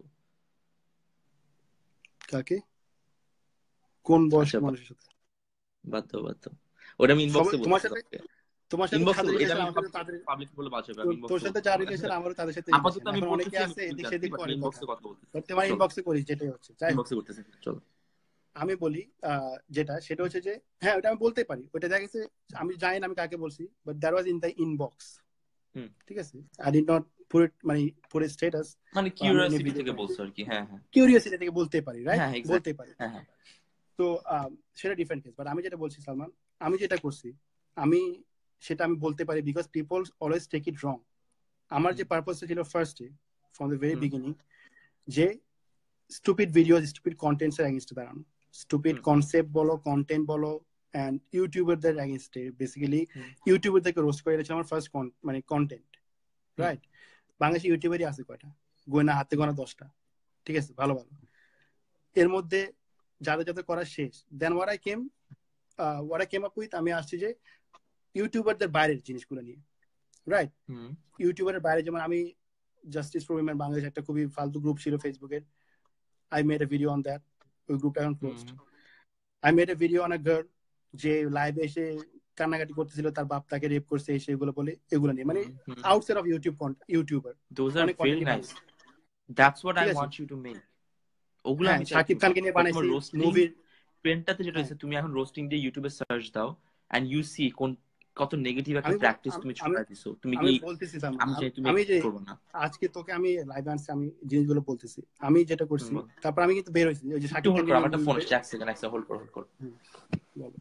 কাকে? কোন বয়স্ক আচ্ছা মানুষের সাথে? বাদ দাও, বাদ দাও, ওটা আমি সবাই ইনবক্সে তোমার বলতেছি সাথে, তোমাকে। তোমার সাথে ইনবক্সে যাদের এটা রিলেশন আমি আমার সাথে তাদের, পাবলিক বলে বাঁচাবে, আমি তোর ইনবক্সে সাথে বলতেছি যার তোমাকে। রিলেশন আমারও তাদের সাথে আপাতত রিলেশন, আমি এখন অনেকে বলতেছি আমি আছে এদিক ঠিক আছে, সেদিক বাট করে কথা, ইনবক্সে কথা বলতেছি। বাট তোমার চলো ইনবক্সে করিস, যেটাই হচ্ছে। যাই হোক ইনবক্সে করতেছি, চলো। আমি বলি যেটা, সেটা হচ্ছে যে হ্যাঁ ওটা আমি বলতে পারি, ওটা দেখা গেছে আমি জানি না আমি কাকে বলছি, but that was in the inbox, hmm, ঠিক আছে? I did not put it, মানে পুট ইট স্ট্যাটাস, মানে বা আমি এনে কিউরিওসিটি ভিডিও থেকে করি, বলছো আর কি। হ্যাঁ হ্যাঁ কিউরিওসিটি থেকে বলতে পারি, রাইট? হ্যাঁ, বলতে এক্স্যাক্টলি, পারি। হ্যাঁ হ্যাঁ। তো সেটা ডিফারেন্ট কেস, বাট আমি যেটা বলছি সালমান, আমি যেটা করছি, আমি সেটা আমি বলতে পারি because people always take it wrong. আমার যে পারপাসটা ছিল ফার্স্টে ফ্রম দ্য ভেরি বিগিনিং, যে স্টুপিড ভিডিও, স্টুপিড কন্টেন্টস এর এগেইনস্টে দাঁড়ানো, স্টুপিড কনসেপ্ট বলো, কন্টেন্ট বলো, এন্ড ইউটিউবারদের এগেইনস্টে, বেসিক্যালি ইউটিউবারদেরকে রোস্ট করে, এটা ছিল আমার ফার্স্ট মানে কন্টেন্ট, রাইট? বাংলাদেশে ইউটিউবারই আছে কয়টা? গোয়েনা হাতে গোনা 10টা, ঠিক আছে, ভালো ভালো। এর মধ্যে যাদের যাদের করা শেষ, then what I came up with, আমি আসছি যে ইউটিউবারদের বাইরের জিনিসগুলো নিয়ে, রাইট? ইউটিউবারের বাইরে যেমন আমি জাস্টিস ফর উইমেন বাংলাদেশ একটা খুবই ফালতু গ্রুপ ছিল ফেসবুকের, I made a video on that, ওই গ্রুপটা এখন closed. I made a video on a girl যে লাইভে এসে কান্নাকাটি করতেছিল, তার বাপ তাকে রেপ করছে, সেগুলো বলে, এগুলো নিয়ে, মানে outside of YouTuber Those are অনেক very কন্টেন্ট nice. বানাইছি, That's what I ঠিক আছে? want you to make. ওগুলো হ্যাঁ আমি চাই শাকিব তুমি খানকে করো। নিয়ে But তোমার বানাইছি রোস্টিং মুভির। ট্রেন্ডটাতে যেটা হ্যাঁ হচ্ছে, তুমি এখন রোস্টিং দিয়ে ইউটিউবে সার্চ দাও and you see কত নেগেটিভ একটা আমি প্র্যাকটিস তুমি আমি ছড়ায় দিছো। তুমি আমি কি, বলতেছি আমি চাই তুমি আমি যে করবো না। আজকে তোকে আমি লাইভে আনছি, আমি জিনিসগুলো বলতেছি, আমি যেটা করছি, বলো। তারপর আমি কিন্তু বের হয়েছি, ওই যে একটু শাকিব হোল্ড খানকে করো, নিয়ে আমার একটা ফোন মুভি। আসছে, এক সেকেন্ড হোল্ড করো, হোল্ড করো। বলো।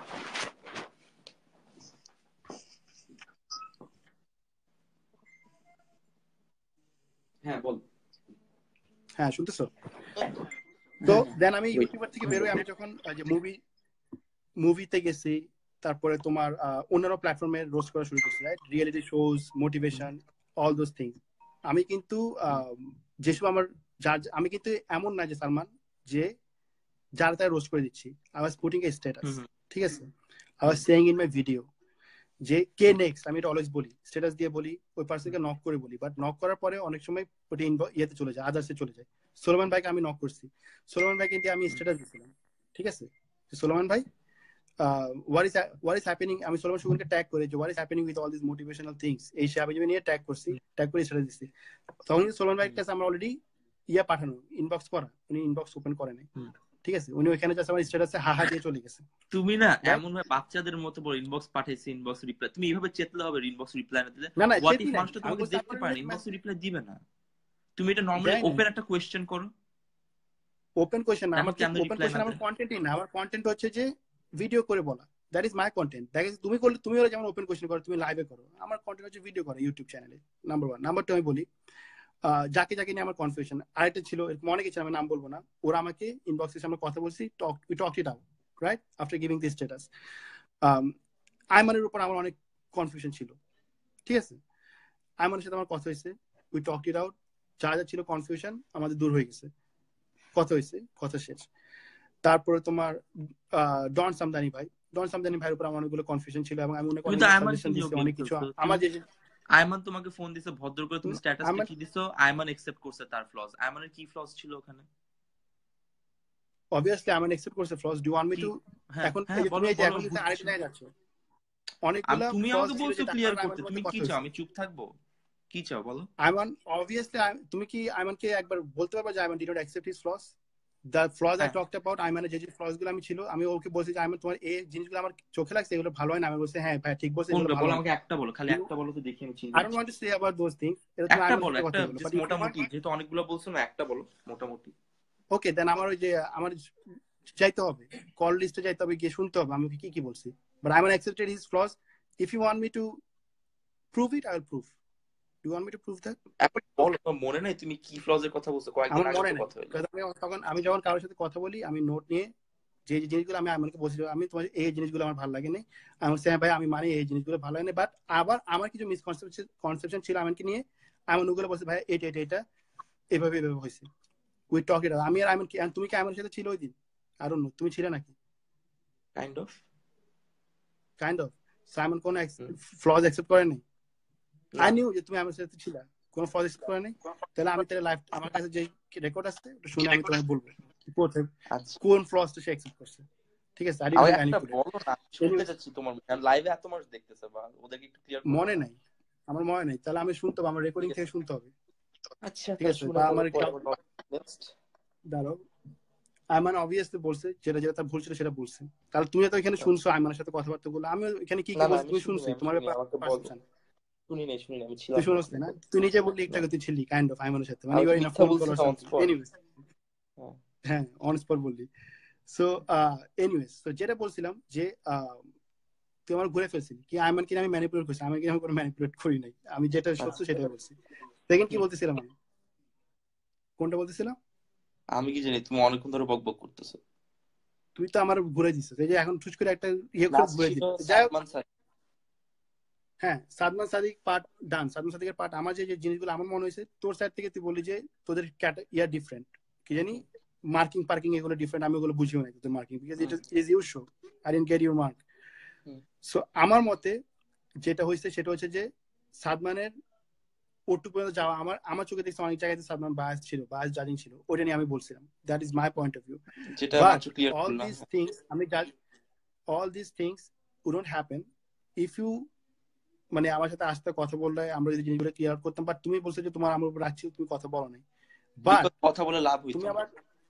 হ্যাঁ বল। হ্যাঁ শুনতেছো? তো দেন আমি Wait. ইউটিউবার থেকে বেরোয়, আমি যখন যে মুভিতে গেছি, তারপরে তোমার অন্যান্য প্ল্যাটফর্মে রোস্ট করা শুরু করছি, right? Reality shows, motivation, all those things. আমি কিন্তু যেসব আমার, আমি কিন্তু এমন না যে সালমান, যে যার তাই রোস্ট করে দিচ্ছি। I was putting a status, ঠিক আছে? I was saying in my video যে কে নেক্সট, আমি এটা অলওয়েজ বলি, স্ট্যাটাস দিয়ে বলি, ওই পার্সনকে নক করে বলি, বাট নক করার পরে অনেক সময় ওটা ইয়েতে চলে যায়, আদার্সে চলে যায়। সোলোমান ভাইকে আমি নক করছি, সোলোমান ভাই কিন্তু আমি স্ট্যাটাস দিছিলাম, ঠিক আছে? সোলোমান ভাই what is happening, আমি সোলোমান সুগুনকে ট্যাগ করে যে what is happening with all these motivational things, এই সাহাবি নিয়ে ট্যাগ করছি, ট্যাগ করে স্ট্যাটাস দিছি। তখন সোলোমান ভাইয়ের কাছে আমরা অলরেডি পাঠানো, ইনবক্স করা, উনি ইনবক্স ওপেন করে নাই, ঠিক আছে? উনি ওইখানে জাস্ট আমার স্ট্যাটাসে হাহা দিয়ে চলে গেছে। তুমি না এমন ভাবে বাচ্চাদের মতো বড় ইনবক্স পাঠাইছে, ইনবক্স রিপ্লাই, তুমি এইভাবে চেতলে হবে ইনবক্স রিপ্লাই না দিলে? না না হোয়াট ইফ মানুষটা তোমাকে দেখতে পারে, আমি ইনবক্স রিপ্লাই দিবে না? তুমি এটা নরমালি ওপেন একটা কোয়েশ্চেন করো। ওপেন কোয়েশ্চেন না, আমার কেমন ওপেন রিপ্লাই কোয়েশ্চেন না আমার দেয়? কন্টেন্টই না, আমার কন্টেন্ট হচ্ছে যে ভিডিও করে বলা, দ্যাট ইজ মাই কন্টেন্ট। দেখা যাচ্ছে তুমি করলে, তুমি যেমন ওপেন কোয়েশ্চেন করো, তুমি লাইভে করো, আমার কন্টেন্ট হচ্ছে ভিডিও করো ইউটিউব চ্যানেলে, নাম্বার 1। নাম্বার 2 আমি বলি, যাকে যাকে নিয়ে আমার কনফিউশন, আরেকটা ছিল, এরকম অনেকে ছিল, আমি নাম বলবো না, ওরা আমাকে ইনবক্সে আমরা কথা বলছি, we talk it out, right? After giving this status, আইমানের উপর আমার অনেক কনফিউশন ছিল, ঠিক আছে? আইমানের সাথে আমার কথা হয়েছে, উই টক ইট আউট, যা যা ছিল কনফিউশন আমাদের দূর হয়ে গেছে, কথা হয়েছে, কথা শেষ। তারপরে তোমার ডন সামদানি ভাইয়ের উপর আমার অনেকগুলো কনফিউশন ছিল, এবং আমি অনেক কিছু আমার যে আয়মান তোমাকে ফোন দিছে ভদ্র করে, তুমি স্ট্যাটাসটা কি দিছো, আয়মান অ্যাকসেপ্ট করছে তার ফ্লস। আয়মানের কি ফ্লস ছিল ওখানে? অবভিয়াসলি আয়মান অ্যাকসেপ্ট করছে flaws. Do want me to এখন তুমি এই যে এখন আরেকটা জায়গায় যাচ্ছ, অনেকগুলো তুমি ফ্লস আমাকে ছিল বলছো যেটা ক্লিয়ার করতে, তুমি কি চাও আমি চুপ থাকবো? কি চাও বলো? আয়মান অবভিয়াসলি, তুমি কি আয়মানকে একবার বলতে পারবে যে Ayman did not accept his flaws? The flaws I talked about, আয়মানের যে ফ্লস গুলো আমি ছিল, আমি ওকে বলছি যে আয়মান তোমার এই জিনিসগুলো আমার চোখে লাগছে, এগুলো ভালো হয় না। আমি বলছি হ্যাঁ ভাই ঠিক বলছে, এগুলো ভালো। আমাকে একটা বলো, খালি একটা বলো তো দেখি আমি চিনি। I don't want to say about those things, এটা তুমি একটা বলো, আয়মানের সাথে কথা বলো, বাট মোটামুটি, যেহেতু অনেকগুলো বলছো না, একটা বলো মোটামুটি। ওকে দেন আমার ওই যে আমার যাইতে হবে, কল লিস্টে যাইতে হবে, গিয়ে শুনতে হবে আমি কি কি বলছি, but I'm gonna accept his flaws. If you want me to prove it, I will prove. Do you want me to prove that? এখন বলো, তোমার মনে নাই তুমি কি ফ্লজ এর কথা বলছো? কয়েকদিন আমার আগে মনে তো নাই, কথা হলো। তখন আমি যখন কারোর সাথে কথা বলি, আমি নোট নিয়ে যে জিনিসগুলো আমি আমাকে বলছি, আমি তোমার এই জিনিসগুলো আমার ভালো লাগেনি, আমি বলছি হ্যাঁ ভাই আমি মানি এই জিনিসগুলো ভালো লাগেনি, বাট আবার আমার কিছু মিসকনসেপশন ছিল আমাকে নিয়ে, আমি ওগুলো বলছি ভাই এটা এটা এটা এভাবে এভাবে হয়েছে, উই টক ইট। আমি আর আইমান কি, তুমি কি আইমানের সাথে ছিল ওই দিন? আই ডোন্ট নো, তুমি ছিলে নাকি? কাইন্ড অফ সাইমন কোন ফ্লজ অ্যাকসেপ্ট করে নাই? আই নিউ যে তুমি আমার সাথে ছিলা, কোন ফ্লজ অ্যাকসেপ্ট করে নাই। তাহলে আমি তাহলে লাইভ আমার কাছে যে রেকর্ড আছে ওটা শুনে আমি তোমাকে বলবো কোন ফ্লজটা সে অ্যাকসেপ্ট করছে। ঠিক আছে, আই ডিডন্ট ম্যানিপুলেট। বলো না, শুনতে চাচ্ছি তোমার লাইভে এত মানুষ দেখতেছে, বা ওদেরকে একটু ক্লিয়ার করো। মনে নাই, আমার মনে নাই, তাহলে আমি শুনতে হবে, আমার রেকর্ডিং থেকে শুনতে হবে। আচ্ছা ঠিক আছে, বা আমার দাঁড়াও, আইমান অবভিয়াসলি বলছে যেটা যেটা তার ভুল ছিল সেটা বলছে, তাহলে তুমি তো এখানে শুনছো আইমানের সাথে কথাবার্তা বলে, আমি এখানে কি কি বলছি তুমি শুনছি, তোমার পারসেপশন শুনি নাই, আমি ছিলাম তুই শুনছ না, তুই নিজে বললি একটু আগে তুই ছিলি কাইন্ড অফ আইমানের সাথে, মানে you are in a phone call or something. Anyways, হ্যাঁ অন স্পট বললি। সো এনিওয়েজ, তো যেটা বলছিলাম যে তুই আমার ঘুরে ফেলছিলি কি আইমান কিনা আমি ম্যানিপুলেট করছি, আমি কিনা কোনো ম্যানিপুলেট করি নাই, আমি যেটা সত্য সেটাই বলছি। সেকেন্ড কি বলতেছিলাম আমি, কোনটা বলতেছিলাম আমি কি জানি, তুমি অনেকক্ষণ ধরে বকবক করতেছো। তুই তো আমার ঘুরে দিছিস, এই যে এখন ঠুস করে একটা ইয়ে করে ঘুরে দিছিস। যাই হোক, হ্যাঁ সাদমান সাদিক পার্ট ডান, সাদমান সাদিকের পার্ট আমার যে জিনিসগুলো আমার মনে হয়েছে তোর সাইড থেকে তুই বললি যে তোদের ইয়ার ডিফারেন্ট, কি জানি মার্কিং পার্কিং এগুলো ডিফারেন্ট, আমি ওগুলো বুঝিও না তোদের marking, because it is your show, I didn't get your mark. So আমার মতে যেটা হয়েছে সেটা হচ্ছে যে সাদমানের ওটুকু পর্যন্ত যাওয়া, আমার চোখে দেখছি অনেক জায়গায় সাদমান বায়াস ছিল, বায়াস জাজিং ছিল, ওটা নিয়ে আমি বলছিলাম, that is my point of view. All this things আমি all these things wouldn't happen if you মানে আমার সাথে আসতে কথা বললে আমরা যদি জিনিসগুলো ক্লিয়ার করতাম, বাট তুমি বলছো যে তোমার আমার উপর রাখছি, তুমি কথা বলো নাই, বাট কথা বলে লাভ হইতো তুমি আবার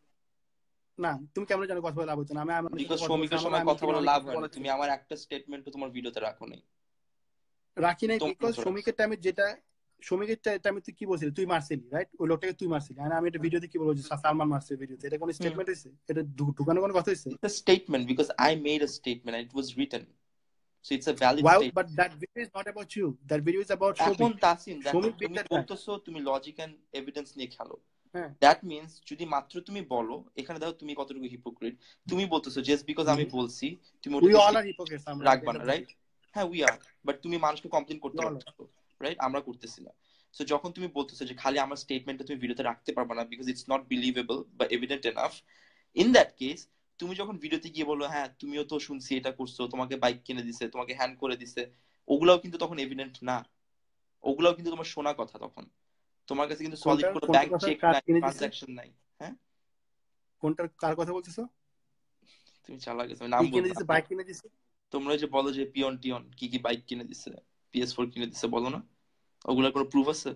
না, তুমি কেমন জানো কথা বলে লাভ হতো না? আমি আমার বিকজ শ্রমিকের সময় কথা বলে লাভ হয় না, তুমি আমার একটা স্টেটমেন্ট তোমার ভিডিওতে রাখো নাই। রাখি নাই বিকজ শ্রমিকের টাইমে যেটা শ্রমিকের টাইমে তুই কি বলছিলি, তুই মারছিলি রাইট, ওই লোকটাকে তুই মারছিলি, আর আমি একটা ভিডিওতে কি বলবো যে সালমান মারছে ভিডিওতে, এটা কোন স্টেটমেন্ট হইছে? এটা ঢুকানো কোনো কথা হইছে? It's a statement because I made a statement and it was written. So it's a valid statement. But that video is not about you. That video is about Shomik. এখন তাসিন তুমি বলতেছো তুমি লজিক এন্ড এভিডেন্স নিয়ে খেলো। That means যদি মাত্র তুমি বলো, এখানে দেখো তুমি কতটুকু হিপোক্রিট, তুমি বলতেছো জাস্ট বিকজ আমি বলছি তুমি we all are hypocrites, রাখবা না, রাইট? হ্যাঁ উই আর, বাট তুমি মানুষকে কমপ্লেইন করতে পারছো, রাইট? আমরা করতেছি না। সো যখন তুমি বলতেছো যে খালি আমার স্টেটমেন্টটা তুমি ভিডিওতে রাখতে পারবে না বিকজ ইটস নট বিলিভেবল বা evident enough, in that case তুমি যখন ভিডিওতে গিয়ে বলো হ্যাঁ তুমিও তো শুনছি এটা করছো, তোমাকে বাইক কিনে দিছে, তোমাকে হ্যান্ড করে দিছে, ওগুলাও কিন্তু তখন এভিডেন্ট না, ওগুলাও কিন্তু তোমার শোনা কথা। তখন তোমার কাছে কিন্তু সলিড কোনো ব্যাংক চেক নাই, ট্রানজাকশন নাই। হ্যাঁ কোনটার কার কথা বলতেছো তুমি? চালা গেছো, নাম বলছো, বাইক কিনে দিছে। তোমরা যে বলো যে পিয়ন টিয়ন কি কি বাইক কিনে দিছে, PS4 কিনে দিছে, বলো না? ওগুলার কোনো প্রুফ আছে?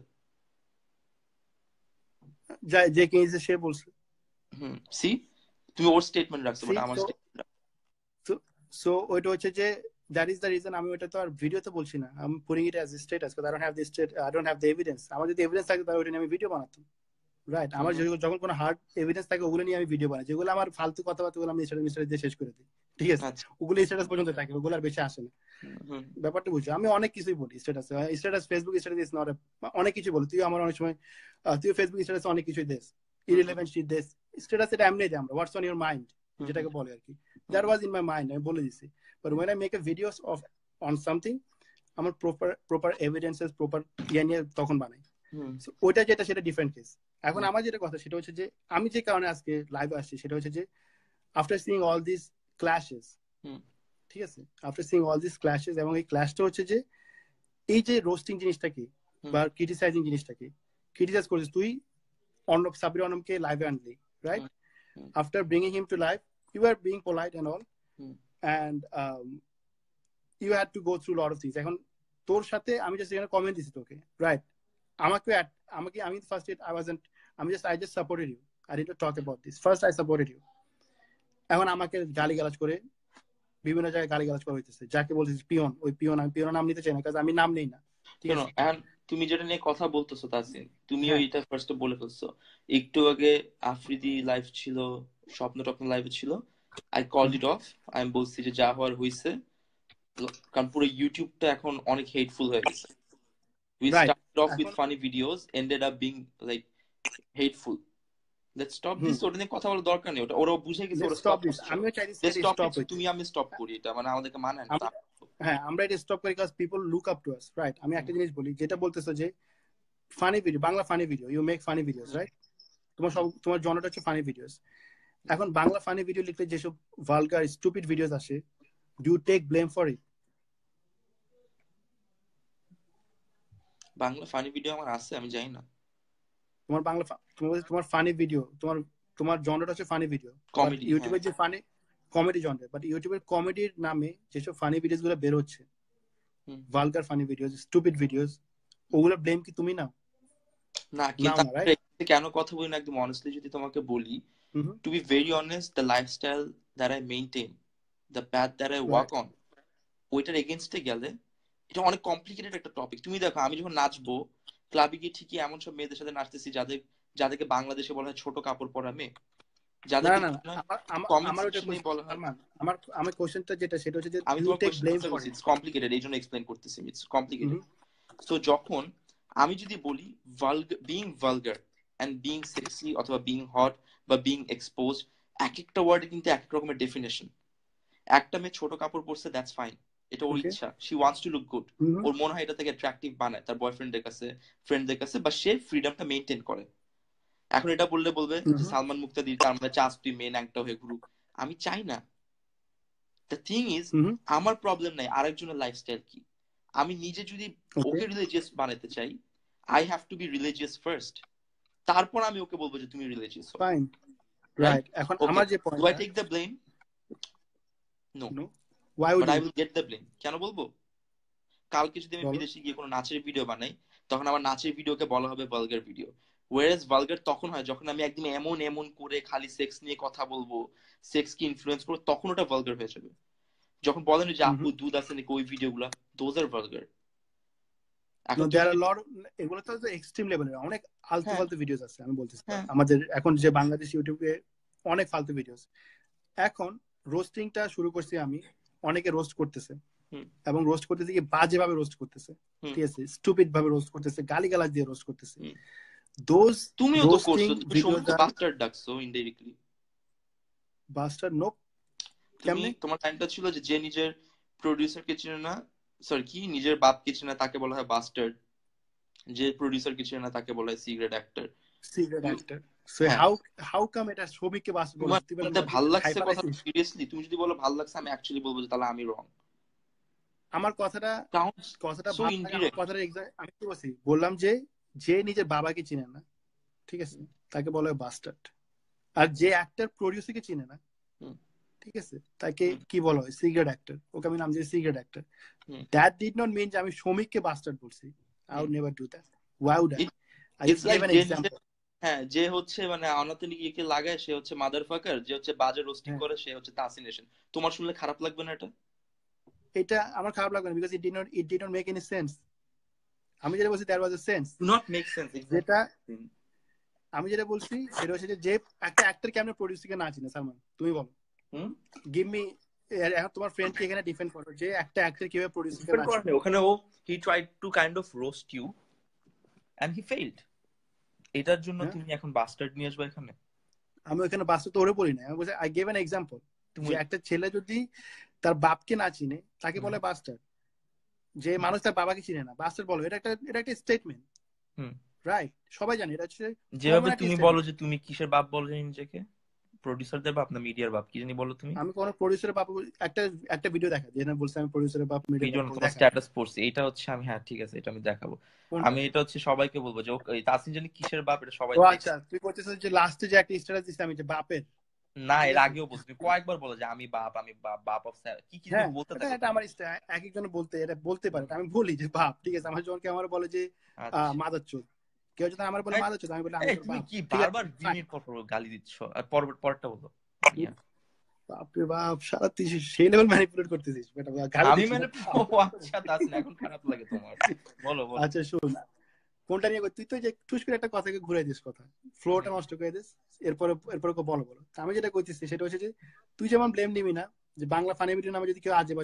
যে কিনেছে সে বলছে। সি তুমি ওর স্টেটমেন্ট রাখছো বাট আমার স্টেটমেন্ট সো ওইটা হচ্ছে যে that is the reason আমি ওটা তো আর ভিডিওতে বলছি না, আমি putting it as a status because I don't have the evidence. আমার যদি এভিডেন্স থাকে তাহলে ওটা নিয়ে আমি ভিডিও বানাতাম, রাইট? আমার যখন কোনো হার্ড এভিডেন্স থাকে ওগুলো নিয়ে আমি ভিডিও বানাই, যেগুলো আমার ফালতু কথাবার্তাগুলো আমি স্ট্যাটাস দিয়ে শেষ করে দিই, ঠিক আছে? ওগুলো স্ট্যাটাস পর্যন্ত থাকে, ওগুলো আর বেশি আসে না। ব্যাপারটা বুঝছো, আমি অনেক কিছুই বলি status Facebook status is not অনেক কিছু বলি, তুই আমার অনেক সময় তুই ফেসবুক স্ট্যাটাস অনেক কিছুই দেস, ইররিলেভেন্ট শিট দেস, স্ট্যাটাস এটা এমনি দেয় আমরা হোয়াটস অন ইউর মাইন্ড যেটাকে বলে আর কি, that was in my mind, আমি বলে দিছি। But when I make a videos of on something আমার প্রপার এভিডেন্সেস প্রপার ইয়ে নিয়ে তখন বানাই, ওইটা যেটা সেটা ডিফারেন্ট কেস। এখন আমার যেটা কথা সেটা হচ্ছে যে আমি যে কারণে আজকে লাইভে আসছি সেটা হচ্ছে যে after seeing all this clashes, ঠিক আছে, after seeing all this clashes, এবং এই ক্ল্যাশটা হচ্ছে যে এই যে রোস্টিং জিনিসটাকে বা ক্রিটিসাইজিং জিনিসটাকে ক্রিটিসাইজ করছিস তুই, অর্ণব সাবির অর্ণবকে লাইভে আনলি, right? After bringing him to live you are being polite and all, and you had to go through a lot of things. এখন তোর সাথে আমি জাস্ট এখানে কমেন্ট দিছি তোকে, রাইট? আমাকে আমি first I just supported you. I didn't talk about this. First I supported you. এখন আমাকে গালিগালাজ করে বিভিন্ন জায়গায় গালিগালাজ করা হইতেছে, যাকে বলছিস পিয়ন, ওই পিয়ন, আমি পিয়ন নাম নিতে চাই না কারণ আমি নাম নেই না, ঠিক আছে? এন্ড তুমি যেটা নিয়ে কথা বলতেছো তাসিন, তুমিও এটা ফার্স্ট বলে ফেলছো। একটু আগে আফ্রিদি লাইভ ছিল, স্বপ্ন টপ্ন লাইভে ছিল, I called it off. আমি বলছি যে যা হওয়ার হইছে, কারণ পুরো ইউটিউবটা এখন অনেক হেটফুল হয়ে গেছে। We right started off with এখন funny videos, ended up being like hateful. Let's stop this. ওটা নিয়ে কথা বলার দরকার নেই, ওটা ওরা বুঝে গেছে, লেটস ওরা স্টপ স্টপ দিস, করছে। আমিও চাইতেছি Let's এটা stop স্টপ it. হইতে। তুমি আমি স্টপ করি এটা, মানে আমাদেরকে মানে না তা। হ্যাঁ আমরা এটা স্টপ করি because people look up to us, right? আমি একটা জিনিস বলি, যেটা বলতেছো যে funny video, Bangla funny video, you make funny videos, right? তোমার জনটা হচ্ছে ফানি ভিডিওস। এখন বাংলা ফানি ভিডিও লিখলে যেসব ভালগার স্টুপিড ভিডিওস আসে, do you take blame for it? Bangla funny video আমার আছে, আমি জানি না। তোমার বাংলা তোমার ফানি ভিডিও, তোমার জনটা হচ্ছে ফানি ভিডিও, কমেডি, ইউটিউবের যে ফানি কমেডি জনরা, বাট ইউটিউবের কমেডির নামে যেসব ফানি ভিডিওস গুলো বের হচ্ছে, vulgar funny videos, stupid videos, ওগুলো ব্লেম কি তুমি নাও? না কিন্তু কেন কথা বলি না একদম অনেস্টলি যদি তোমাকে বলি, to be very honest, the lifestyle that I maintain, the path that I work on, ওইটার এগেইনস্টে গেলে এটা অনেক কমপ্লিকেটেড একটা টপিক। তুমি দেখো আমি যখন নাচবো ক্লাবে গিয়ে ঠিকই এমন সব মেয়েদের সাথে নাচতেছি যাদেরকে বাংলাদেশে বলা হয় ছোট কাপড় পরা মেয়ে, যাদেরকে আমার কোশ্চেনটা যেটা সেটা হচ্ছে যে আমি তোমার কোশ্চেনটা বলছি ইটস কমপ্লিকেটেড, এই জন্য এক্সপ্লেইন করতেছি, ইটস কমপ্লিকেটেড। সো যখন আমি যদি বলি being vulgar and being sexy অথবা বিং হট বা বিং এক্সপোজড, এক একটা ওয়ার্ডে কিন্তু এক এক রকমের ডেফিনেশন। একটা মেয়ে ছোট কাপড় পরছে, দ্যাটস ফাইন, এটা ওর ইচ্ছা, she wants to look good, ওর মনে হয় এটা থেকে অ্যাট্রাকটিভ বানায় তার বয়ফ্রেন্ডের কাছে, ফ্রেন্ডদের কাছে, বা সে ফ্রিডমটা মেইনটেইন করে। এখন এটা বলবে যে সালমান মুক্তাদির তার মানে চাস তুই মেন একটা হয়ে ঘুরুক, আমি চাই না। দ্য থিং ইজ আমার প্রবলেম নাই আরেকজনের লাইফস্টাইল কি, আমি নিজে যদি ওকে রিলিজিয়াস বানাতে চাই, I have to be religious first, তারপর আমি ওকে বলবো যে তুমি রিলিজিয়াস হও। Fine, right? এখন আমার যে point, do I take the blame? No, but I will get the blame. কেন বলবো? কালকে যদি আমি বিদেশে গিয়ে কোনো নাচের ভিডিও বানাই, তখন আমার নাচের ভিডিওকে বলা হবে ভালগার ভিডিও। ওয়ারেজ ভালগার তখন হয় যখন আমি একদিন এমন এমন করে খালি সেক্স নিয়ে কথা বলবো, সেক্স কি ইনফ্লুয়েন্স করবো, তখন ওটা ভালগার হয়ে যাবে। যখন বলেন যে আপু দুধ আছে নাকি, ওই ভিডিওগুলো, দোজ আর ভালগার। এখন এগুলো তো এক্সট্রিম লেভেলের, অনেক ফালতু ফালতু ভিডিওস আছে। আমি বলতেছি আমাদের এখন যে বাংলাদেশ ইউটিউবে অনেক ফালতু ভিডিওস। এখন রোস্টিংটা শুরু করছি আমি, অনেকে রোস্ট করতেছে এবং রোস্ট করতেছে কি বাজে ভাবে রোস্ট করতেছে, ঠিক আছে, স্টুপিড ভাবে রোস্ট করতেছে, গালিগালাজ দিয়ে রোস্ট করতেছে। দোজ তুমিও তো করছো, তুমি ভিডিওস বাস্টার্ড ডাকছো ইনডাইরেক্টলি। বাস্টার্ড? নো, তুমি তোমার টাইমটা ছিল যে নিজের প্রোডিউসারকে চিনে না, সরি কি নিজের বাপকে চিনে না তাকে বলা হয় বাস্টার্ড, যে প্রোডিউসারকে চিনে না তাকে বলা হয় cigarette actor. So how come এটা ছবিকে বাস্টার্ড বলছ? তোমার ভালো লাগছে কথা সিরিয়াসলি? তুমি যদি বলো ভালো লাগছে, আমি অ্যাকচুয়ালি বলবো যে তাহলে আমি রং। আমার কথাটা আমি কি বলছি, বললাম যে যে নিজের বাবাকে চিনে না, ঠিক আছে, তাকে বলা হয় বাস্টার্ড। আর যে অ্যাক্টর প্রোডিউসারকে চিনে না, ঠিক আছে, তাকে কি বলা হয়? Cigarette actor. ওকে আমি নাম দিয়েছি cigarette actor. That did not mean যে আমি শ্রমিককে বাস্টার্ড বলছি। I would never do that. Why would I? I just give an example. হ্যাঁ, যে হচ্ছে মানে অনাতনিক ইয়েকে লাগায় সে হচ্ছে মাদারফাকার, যে হচ্ছে বাজে রোস্টিং করে সে হচ্ছে তাসিনেশন। তোমার শুনলে খারাপ লাগবে না এটা? এটা আমার খারাপ লাগবে না, because it did not make any sense. আমি যেটা বলছি that was a sense, not make sense. যেটা আমি যেটা বলছি সেটা হচ্ছে যে একটা অ্যাক্টর কেমনে প্রোডিউসারকে না চিনে। সালমান, তুমি বলো, গিভ মি, এখন তোমার ফ্রেন্ড কি এখানে ডিফেন্ড করো যে একটা অ্যাক্টর কিভাবে প্রোডিউসারকে না চিনে? ওখানে ও he tried to kind of roast you and he failed. এটার জন্য তুমি এখন বাস্টার্ড নিয়ে আসবে এখানে? আমি ওখানে বাস্টার্ড তো ওরে বলি না, আমি বলছি আই গিভ অ্যান এক্সাম্পল। যে একটা ছেলে যদি তার বাপকে না চিনে তাকে বলে বাস্টার্ড। যে মানুষ তার বাবাকে চিনে না, বাস্টার্ড বলো, এটা একটা স্টেটমেন্ট, রাইট? সবাই জানে এটা হচ্ছে। যেভাবে তুমি বলো যে তুমি কিসের বাপ বলো নিজেকে, প্রোডিউসারদের বাপ না মিডিয়ার বাপ, কি জানি বলো তুমি? আমি কোন প্রোডিউসারের বাপ একটা ভিডিও দেখা যেখানে বলছে আমি প্রোডিউসারের বাপ, মিডিয়ার বাপ। তোমার স্ট্যাটাস পড়ছি, এটা হচ্ছে আমি, হ্যাঁ ঠিক আছে, এটা আমি দেখাবো। আমি এটা হচ্ছে সবাইকে বলবো যে তাসিন জানি কিসের বাপ, এটা সবাই। আচ্ছা, তুই বলছিস যে লাস্টে যে একটা স্ট্যাটাস দিছিস আমি যে বাপের, না এর আগেও বলছি, তুমি কয়েকবার বলো যে আমি বাপ, আমি বাপ অফ কি কি বলতে থাকো। এটা আমার এক একজন বলতে পারে, আমি বলি যে বাপ, ঠিক আছে। আমার যখন কেউ আমার বলে যে মাদারচোদ, কেউ যদি আমার বলে মাদারচোদ, আমি বলি আমি তোর বাপ। কি বারবার দিনের পর গালি দিচ্ছ? আর পরেরটা বলো। বাপরে বাপ, সারা তুই সেই লেভেল ম্যানিপুলেট করতেছিস বেটা। আমি আচ্ছা তাসিন এখন খারাপ লাগে তোমার? বলো। আচ্ছা শোন, কোনটা নিয়ে তুই তো যে টুস করে একটা কথাকে ঘুরাই দিস, কথা ফ্লোটা নষ্ট করে দিস, এরপরে বলো। আমি যেটা কইতেছি সেটা হচ্ছে যে তুই যেমন ব্লেম নিবি না যে বাংলা ফানি ভিডিও নামে যদি কেউ আজে বাজে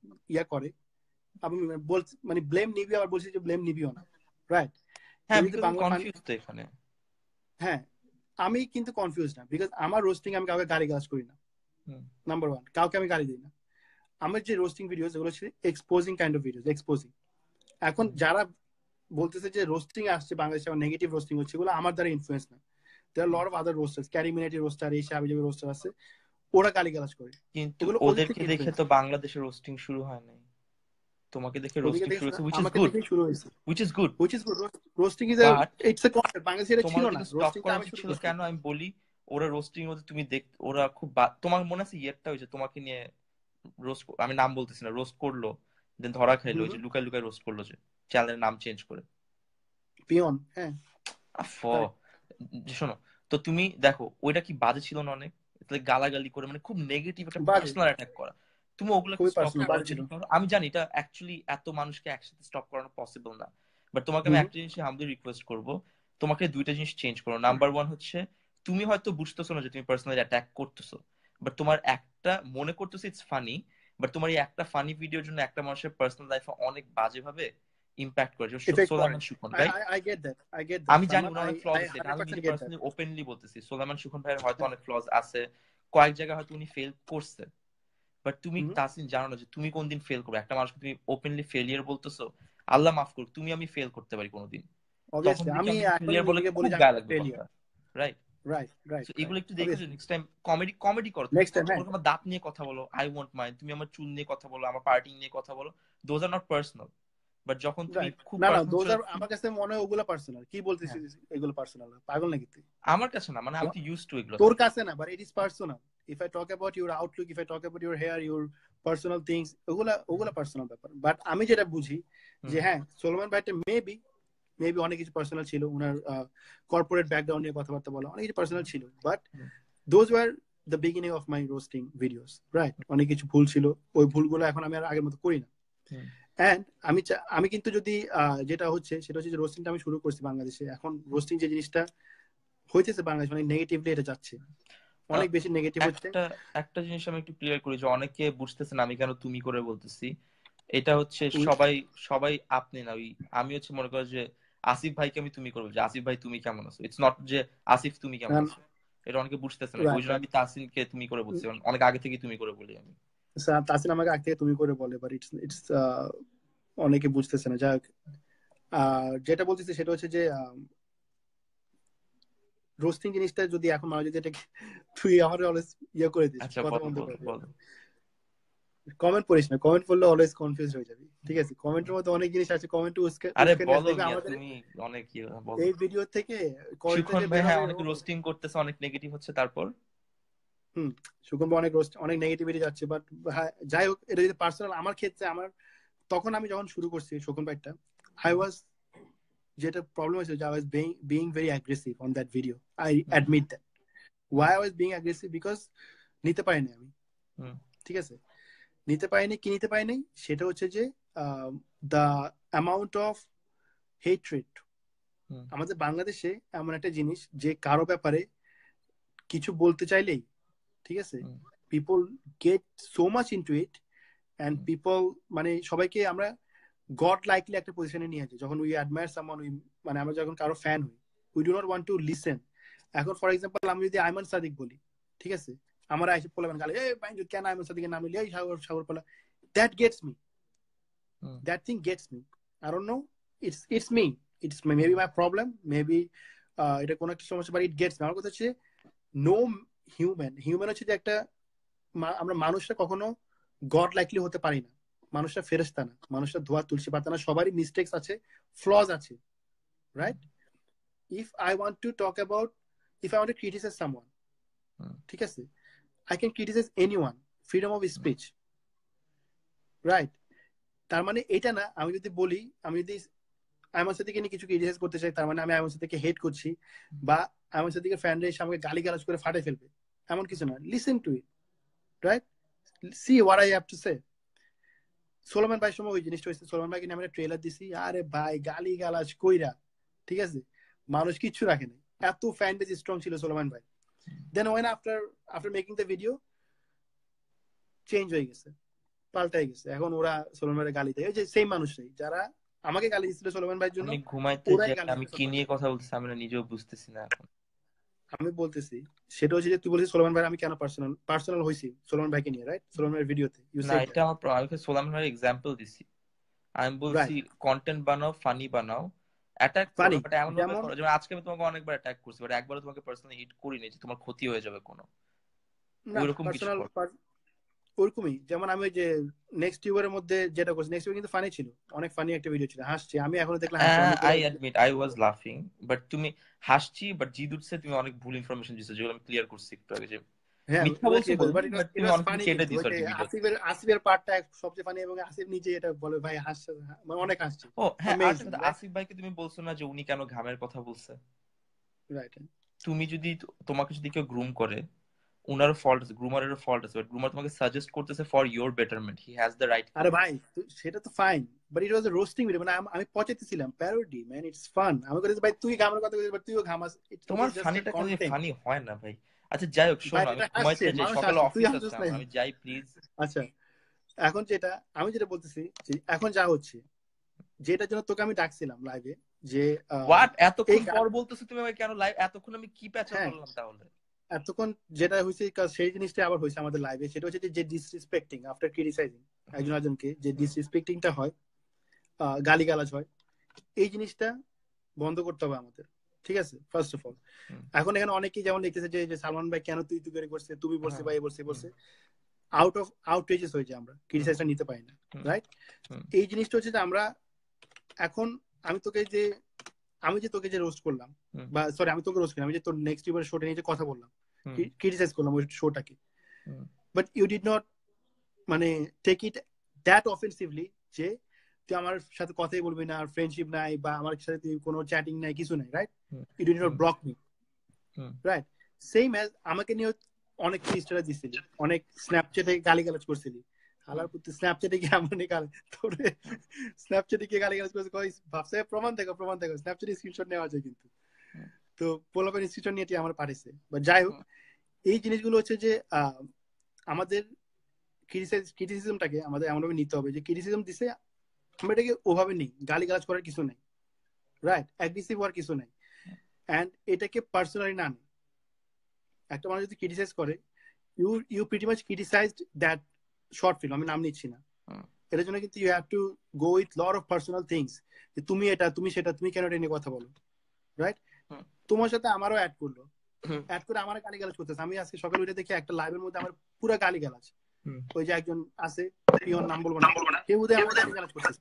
ইয়া করে, আমি মানে ব্লেম নিবি, আবার বলছি যে ব্লেম নিবিও না, রাইট? হ্যাঁ, কনফিউজ তো এখানে। হ্যাঁ, আমি কিন্তু কনফিউজ না, বিকজ আমার রোস্টিং আমি কাউকে গালি গালাজ করি না, নাম্বার ওয়ান, কাউকে আমি গালি দিই না। আমার যে রোস্টিং ভিডিওস এগুলো হচ্ছে exposing kind of videos, exposing. এখন যারা বলতেছে যে রোস্টিং আসছে বাংলাদেশে, নেগেটিভ রোস্টিং হচ্ছে, এগুলো আমার দ্বারা ইনফ্লুয়েন্স না। দেয়ার লট অফ আদার রোস্টার্স, ক্যারিমিনেটি রোস্টার, এই হাবিজাবি রোস্টার আছে, ওরা গালিগালাজ করে, কিন্তু ওদেরকে দেখে তো বাংলাদেশের রোস্টিং শুরু হয় নাই, তোমাকে দেখে রোস্টিং শুরু হয়েছে, which is good, which is good, which is good. Roasting is a, it's a concept. বাংলাদেশে এটা ছিল না, রোস্টিং টা আমি শুরু ছিল কেন আমি বলি, ওরা রোস্টিং মধ্যে তুমি ওরা খুব তোমার মনে আছে ইয়েরটা হয়েছে তোমাকে নিয়ে রোস্ট, আমি নাম বলতেছি না, রোস্ট করলো, দেন ধরা খাইলো, ওই যে লুকাই লুকাই রোস্ট করলো, যে চ্যানেলের নাম চেঞ্জ করে পিয়ন। হ্যাঁ, শোনো তো, তুমি দেখো ওইটা কি বাজে ছিল না অনেক, গালাগালি করে, মানে খুব নেগেটিভ একটা পার্সোনাল অ্যাটাক করা, তুমি ওগুলো আমি জানি এটা অ্যাকচুয়ালি এত মানুষকে একসাথে স্টপ করানো পসিবল না, বাট তোমাকে আমি একটা জিনিস হামলি রিকোয়েস্ট করবো, তোমাকে দুইটা জিনিস চেঞ্জ করো। নাম্বার ওয়ান হচ্ছে, তুমি হয়তো বুঝতেছো না যে তুমি পার্সোনালি অ্যাটাক করতেছো, বাট তোমার একটা মনে করতেছো ইটস ফানি, বাট তোমার এই একটা ফানি ভিডিওর জন্য একটা মানুষের পার্সোনাল লাইফে অনেক বাজে ভাবে ইম্প্যাক্ট করে। সোলাইমান সুখন, আমি জানি ওনার অনেক ফ্লজ আছে, আমি নিজে পার্সোনালি ওপেনলি বলতেছি সোলাইমান সুখন ভাইয়ের হয়তো অনেক ফ্লজ আছে, কয়েক জায়গায় হয়তো উনি ফেল করছে, বাট তুমি তাসিন জানো না যে তুমি কোনদিন ফেল করবে। একটা মানুষকে তুমি ওপেনলি ফেলিয়ার বলতেছো, আল্লাহ মাফ করুক, তুমি আমি ফেল করতে পারি কোনোদিন, আমি ফেলিয়ার বলে খুব গায়ে লাগবে, রাইট? রাইট। এগুলো একটু দেখো যে নেক্সট টাইম কমেডি করো, নেক্সট টাইম তোমার দাঁত নিয়ে কথা বলো, আই ওয়ান্ট মাইন্ড, তুমি আমার চুল নিয়ে কথা বলো, আমার পার্টি নিয়ে কথা বলো, those are not personal, but যখন তুমি খুব না দোজ আর আমার কাছে মনে হয় ওগুলো পার্সোনাল। কি বলতেছিস এগুলো পার্সোনাল? পাগল নাকি তুই? আমার কাছে না, মানে আমি তো ইউজড টু এগুলো। তোর কাছে না, but it is personal. If I talk about your outlook, if I talk about your hair, your personal things, ওগুলা পার্সোনাল ব্যাপার। বাট আমি যেটা বুঝি যে হ্যাঁ, সোলোমান ভাইটা মেবি অনেক কিছু পার্সোনাল ছিল, ওনার কর্পোরেট ব্যাকগ্রাউন্ড নিয়ে কথাবার্তা বলা অনেক কিছু পার্সোনাল ছিল, but those were the beginning of my roasting videos, right? অনেক কিছু ভুল ছিল, ওই ভুলগুলো এখন আমি আর আগের মতো করি না। এন্ড আমি কিন্তু যদি যেটা হচ্ছে সেটা হচ্ছে যে রোস্টিংটা আমি শুরু করছি বাংলাদেশে, এখন রোস্টিং যে জিনিসটা হইতেছে বাংলাদেশে অনেক নেগেটিভলি এটা যাচ্ছে, অনেক বেশি নেগেটিভ হচ্ছে। একটা জিনিস আমি একটু ক্লিয়ার করি, যে অনেকে বুঝতেছে না আমি কেন তুমি করে বলতেছি, এটা হচ্ছে সবাই আপনি না, ওই আমি হচ্ছে মনে করো যে আসিফ ভাইকে আমি তুমি করে বলছি, আসিফ ভাই তুমি কেমন আছো, ইটস নট যে আসিফ তুমি কেমন আছো, এটা অনেকে বুঝতেছে না, ওই জন্য আমি তাসিনকে তুমি করে বলছি, অনেক আগে থেকে তুমি করে বলি আমি। তাসিন আমাকে আগে থেকে তুমি করে বলে, বাট ইটস অনেকে বুঝতেছে না। যাক, যেটা বলতেছি সেটা হচ্ছে যে রোস্টিং জিনিসটা যদি এখন মানুষ যদি এটাকে তুই আমার অলওয়েজ ইয়ে করে দিস, কথা বন্ধ করে দিস, কমেন্ট পড়িস না, কমেন্ট পড়লে অলওয়েজ কনফিউজ হয়ে যাবি, ঠিক আছে? কমেন্টের মধ্যে অনেক জিনিস আছে, কমেন্ট অনেক এই ভিডিও থেকে সুখন ভাই হ্যাঁ অনেক রোস্টিং করতেছে, অনেক নেগেটিভ হচ্ছে, তারপর সুখন ভাই অনেক নেগেটিভিটি যাচ্ছে, বাট যাই হোক, এটা যদি পার্সোনাল আমার ক্ষেত্রে, আমার তখন আমি যখন শুরু করছি সুখন ভাইটা, যেটা প্রবলেম হয়েছে যে I was being very aggressive on that video. I admit that. Why I was being aggressive? Because নিতে পারিনি আমি, ঠিক আছে? নিতে পারিনি সেটা হচ্ছে যে the amount of hatred আমাদের বাংলাদেশে এমন একটা জিনিস যে কারো ব্যাপারে কিছু বলতে চাইলেই, ঠিক আছে, people get so much into it and people মানে সবাইকে আমরা গড লাইকলি একটা পজিশনে নিয়ে আসে। যখন উই অ্যাডমায়ার সামওয়ান, মানে আমরা যখন কারো ফ্যান হই, we do not want to listen. এখন ফর এক্সাম্পল আমি যদি আইমান সাদিক বলি, ঠিক আছে, আমার আইসে বলবেন গালে, এই ভাই কেন আইমান সাদিকের নাম নিলি, এই সাগর পালা, that gets me, that thing gets me. I don't know, it's me, it's maybe my problem, maybe এটা কোনো একটা সমস্যা, বাট ইট গেটস মি। আমার কথা হচ্ছে নো হিউম্যান হচ্ছে যে একটা, আমরা মানুষরা কখনো গড লাইকলি হতে পারি না, মানুষরা ফেরেশতা না, মানুষরা ধোয়া তুলসী পাতা না, সবারই মিস্টেকস আছে, ফ্লজ আছে, right? If I want to talk about, if I want to criticize someone, ঠিক আছে, I can criticize anyone, freedom of speech, right? তার মানে এটা না আমি যদি বলি, আমি যদি আইমান সাদিকে নিয়ে কিছু ক্রিটিসাইজ করতে চাই, তার মানে আমি আইমান সাদিকে হেট করছি, বা আইমান সাদিকের ফ্যানরা এসে আমাকে গালিগালাজ করে ফাটে ফেলবে, এমন কিছু না। Listen to it, right? See what I have to say. Salman ভাই সময় ওই জিনিসটা হয়েছে, সোলোমান ভাইকে নিয়ে আমরা ট্রেলার দিছি, আরে ভাই গালি গালাজ কইরা, ঠিক আছে, মানুষ কিচ্ছু রাখে নাই, এত ফ্যান বেজ স্ট্রং ছিল সোলোমান ভাই। Then when after making the video change হয়ে গেছে, পাল্টাই গেছে, এখন ওরা সোলোমান ভাইয়ের গালি দেয়, ওই যে সেম মানুষরাই যারা আমাকে গালি দিচ্ছিল সোলোমান ভাইয়ের জন্য, আমি ঘুমাইতে ওরাই যাই, গালি আমি দিচ্ছে কি সোলোমান নিয়ে ভাইকে। কথা বলতেছি আমি না নিজেও বুঝতেছি না এখন। আমি বলতেছি সেটা হচ্ছে যে তুই বলছিস সোলোমান ভাই আমি কেন পার্সোনাল পার্সোনাল হয়েছি সোলোমান ভাইকে নিয়ে, রাইট? সোলোমান ভাইয়ের ভিডিওতে ইউ না সেড এটা দ্যাট, আমার আমি সোলামান ভাইয়ের এক্সাম্পল দিছি, আমি বলছি রাইট? কন্টেন্ট বানাও, ফানি বানাও, অ্যাটাক করো, ফানি বাট এমন ভাবে যেমন, করো যেমন আজকে আমি তোমাকে অনেকবার অ্যাটাক করছি, বাট একবারও তোমাকে পার্সোনালি হিট করিনি যে তোমার ক্ষতি হয়ে যাবে কোনো, না ওইরকম কিছু পার্সোনাল করো। ওরকমই, যেমন আমি ওই যে নেক্সট টিউবের মধ্যে যেটা করছি, নেক্সট টিউবে কিন্তু ফানি ছিল, অনেক ফানি একটা ভিডিও ছিল, হাসছি আমি, এখনো দেখলে হাসি অনেকগুলো। আই অ্যাডমিট আই ওয়াজ লাফিং, বাট তুমি হাসছি, বাট জিদুরসে তুমি অনেক ভুল ইনফরমেশন দিছো যেগুলো আমি ক্লিয়ার করছি একটু আগে, যে হ্যাঁ মিথ্যা ওগুলো বলছো ক্লিয়ার করছি, বলবো, বাট বাট ইট তুমি ওয়াজ অনেক কিছু ফানি, কেটে কিন্তু ওই দিছো আর যে কি ভিডিওতে। আসিফের পার্টটা সবচেয়ে ফানি, এবং আসিফ নিজে এটা বলে ভাই হাসছে, মানে অনেক হাসছে, ও হ্যাঁ, আরেকটা অ্যামেজিং, কথা, রাইট? আসিফ ভাইকে তুমি বলছো না যে উনি কেন ঘামের কথা বলছে? রাইট। তুমি যদি তোমাকে যদি কেউ গ্রুম করে, উনারও ফল্ট আছে, গ্রুমারেরও ফল্ট আছে, বাট গ্রুমার তোমাকে সাজেস্ট করতেছে for your betterment, he has the right আরে টু। ভাই সেটা তো fine, but it was a roasting video, মানে আমি পচাইতেছিলাম, প্যারোডি ম্যান, ইটস ফান। আমি বলেছি ভাই তুই ঘামের কথা বলিস, বাট তুইও ঘামাস, ইট তোমার ইজ জাস্ট এ ফানিটা কেন কন্টেন্ট। ফানি হয় না ভাই? আচ্ছা যাই হোক, ভাই শোনো আমি এটা হাসছে, ঘুমাইতে যাই, মানুষ সকালে হাসছে, তুই অফিস আছে হাসছিস না? আমার, আমি যাই প্লিজ। আচ্ছা, এখন যেটা আমি যেটা বলতেছি যে এখন যা হচ্ছে, যেটার জন্য তোকে আমি ডাকছিলাম লাইভে, যে হোয়াট, এই এতক্ষণ পর বলতেছো তুমি আমাকে কেন লাইভ? এতক্ষণ আমি কি প্যাচা হ্যাঁ, করলাম তাহলে? এতক্ষণ যেটা হয়েছে সেই জিনিসটা আবার হয়েছে আমাদের লাইভে, সেটা হচ্ছে যে ডিসরেসপেক্টিং আফটার ক্রিটিসাইজিং হুম, একজন একজনকে, যে হুম, ডিসরেসপেক্টিংটা হয়, গালিগালাজ হয়, এই জিনিসটা বন্ধ করতে হবে আমাদের, ঠিক আছে? ফার্স্ট অফ অল, হুম, এখন এখানে অনেকেই যেমন লিখতেছে যে সালমান ভাই কেন তুই তুই করে করছে, তুমি বলছে হুম, বা এ বলছে হুম, বলছে, আউট অফ আউটরেজেস হয়ে যায়, আমরা হুম, ক্রিটিসাইজটা নিতে পারি না, হুম, রাইট? হুম, এই জিনিসটা হচ্ছে যে আমরা এখন, আমি তোকে যে আমি যে তোকে যে রোস্ট করলাম, হুম, বা সরি আমি তোকে রোস্ট করলাম, আমি যে তোর নেক্সট ইউবার শোটা নিয়ে যে কথা বললাম, হুম, ক্রিটিসাইজ করলাম ওই শোটাকে, hmm, but you did not মানে টেক ইট দ্যাট অফেন্সিভলি, যে তুই আমার সাথে কথাই বলবি না, ফ্রেন্ডশিপ নাই, বা আমার সাথে তুই কোনো চ্যাটিং নাই, কিছু নাই, right? Hmm, you did not hmm, block me, hmm, right? Same as আমাকে নিয়ে অনেক তুই স্ট্যাটাস দিছিলি, অনেক স্ন্যাপচ্যাটে গালিগালাজ করছিলি, হুম, হালার প্রতি স্ন্যাপচ্যাটে গিয়ে আমার নিয়ে তোরে স্ন্যাপচ্যাটে গিয়ে গালিগালাজ করছে, ভাবছে প্রমাণ দেখো প্রমাণ দেখো, স্ন্যাপচ্যাটে স্ক্রিনশট নেওয়া যায় কিন্তু, হুম, তো পোলাপের স্ক্রিনশট নিয়ে আমার পাঠিয়েছে, বা যাই হোক, হুম, এই জিনিসগুলো হচ্ছে যে আমাদের ক্রিটিসিজমটাকে আমাদের এমনভাবে নিতে হবে যে ক্রিটিসিজম দিছে আমরা এটাকে ওভাবে নেই, গালিগালাজ করার কিছু নেই, রাইট? অ্যাগ্রেসিভ হওয়ার কিছু নেই, অ্যান্ড এটাকে পার্সোনালি না নেই। একটা মানুষ যদি ক্রিটিসাইজ করে, you pretty much criticized that short film, আমি নাম নিচ্ছি না, হুম, এটার জন্য কিন্তু you have to go with lot of personal things, যে তুমি এটা তুমি সেটা তুমি কেন এটা নিয়ে কথা বলো, রাইট? হুম, তোমার সাথে আমারও অ্যাড করলো, হুম, অ্যাড করে আমার গালিগালাজ করতেছে, আমি আজকে সকালে উঠে দেখি একটা লাইভের মধ্যে আমার পুরো গালিগালাজ, হুম, ওই যে একজন আছে পিয়ন, নাম বলবো না, কেউ বোধহয় আমার গালিগালাজ করতেছে,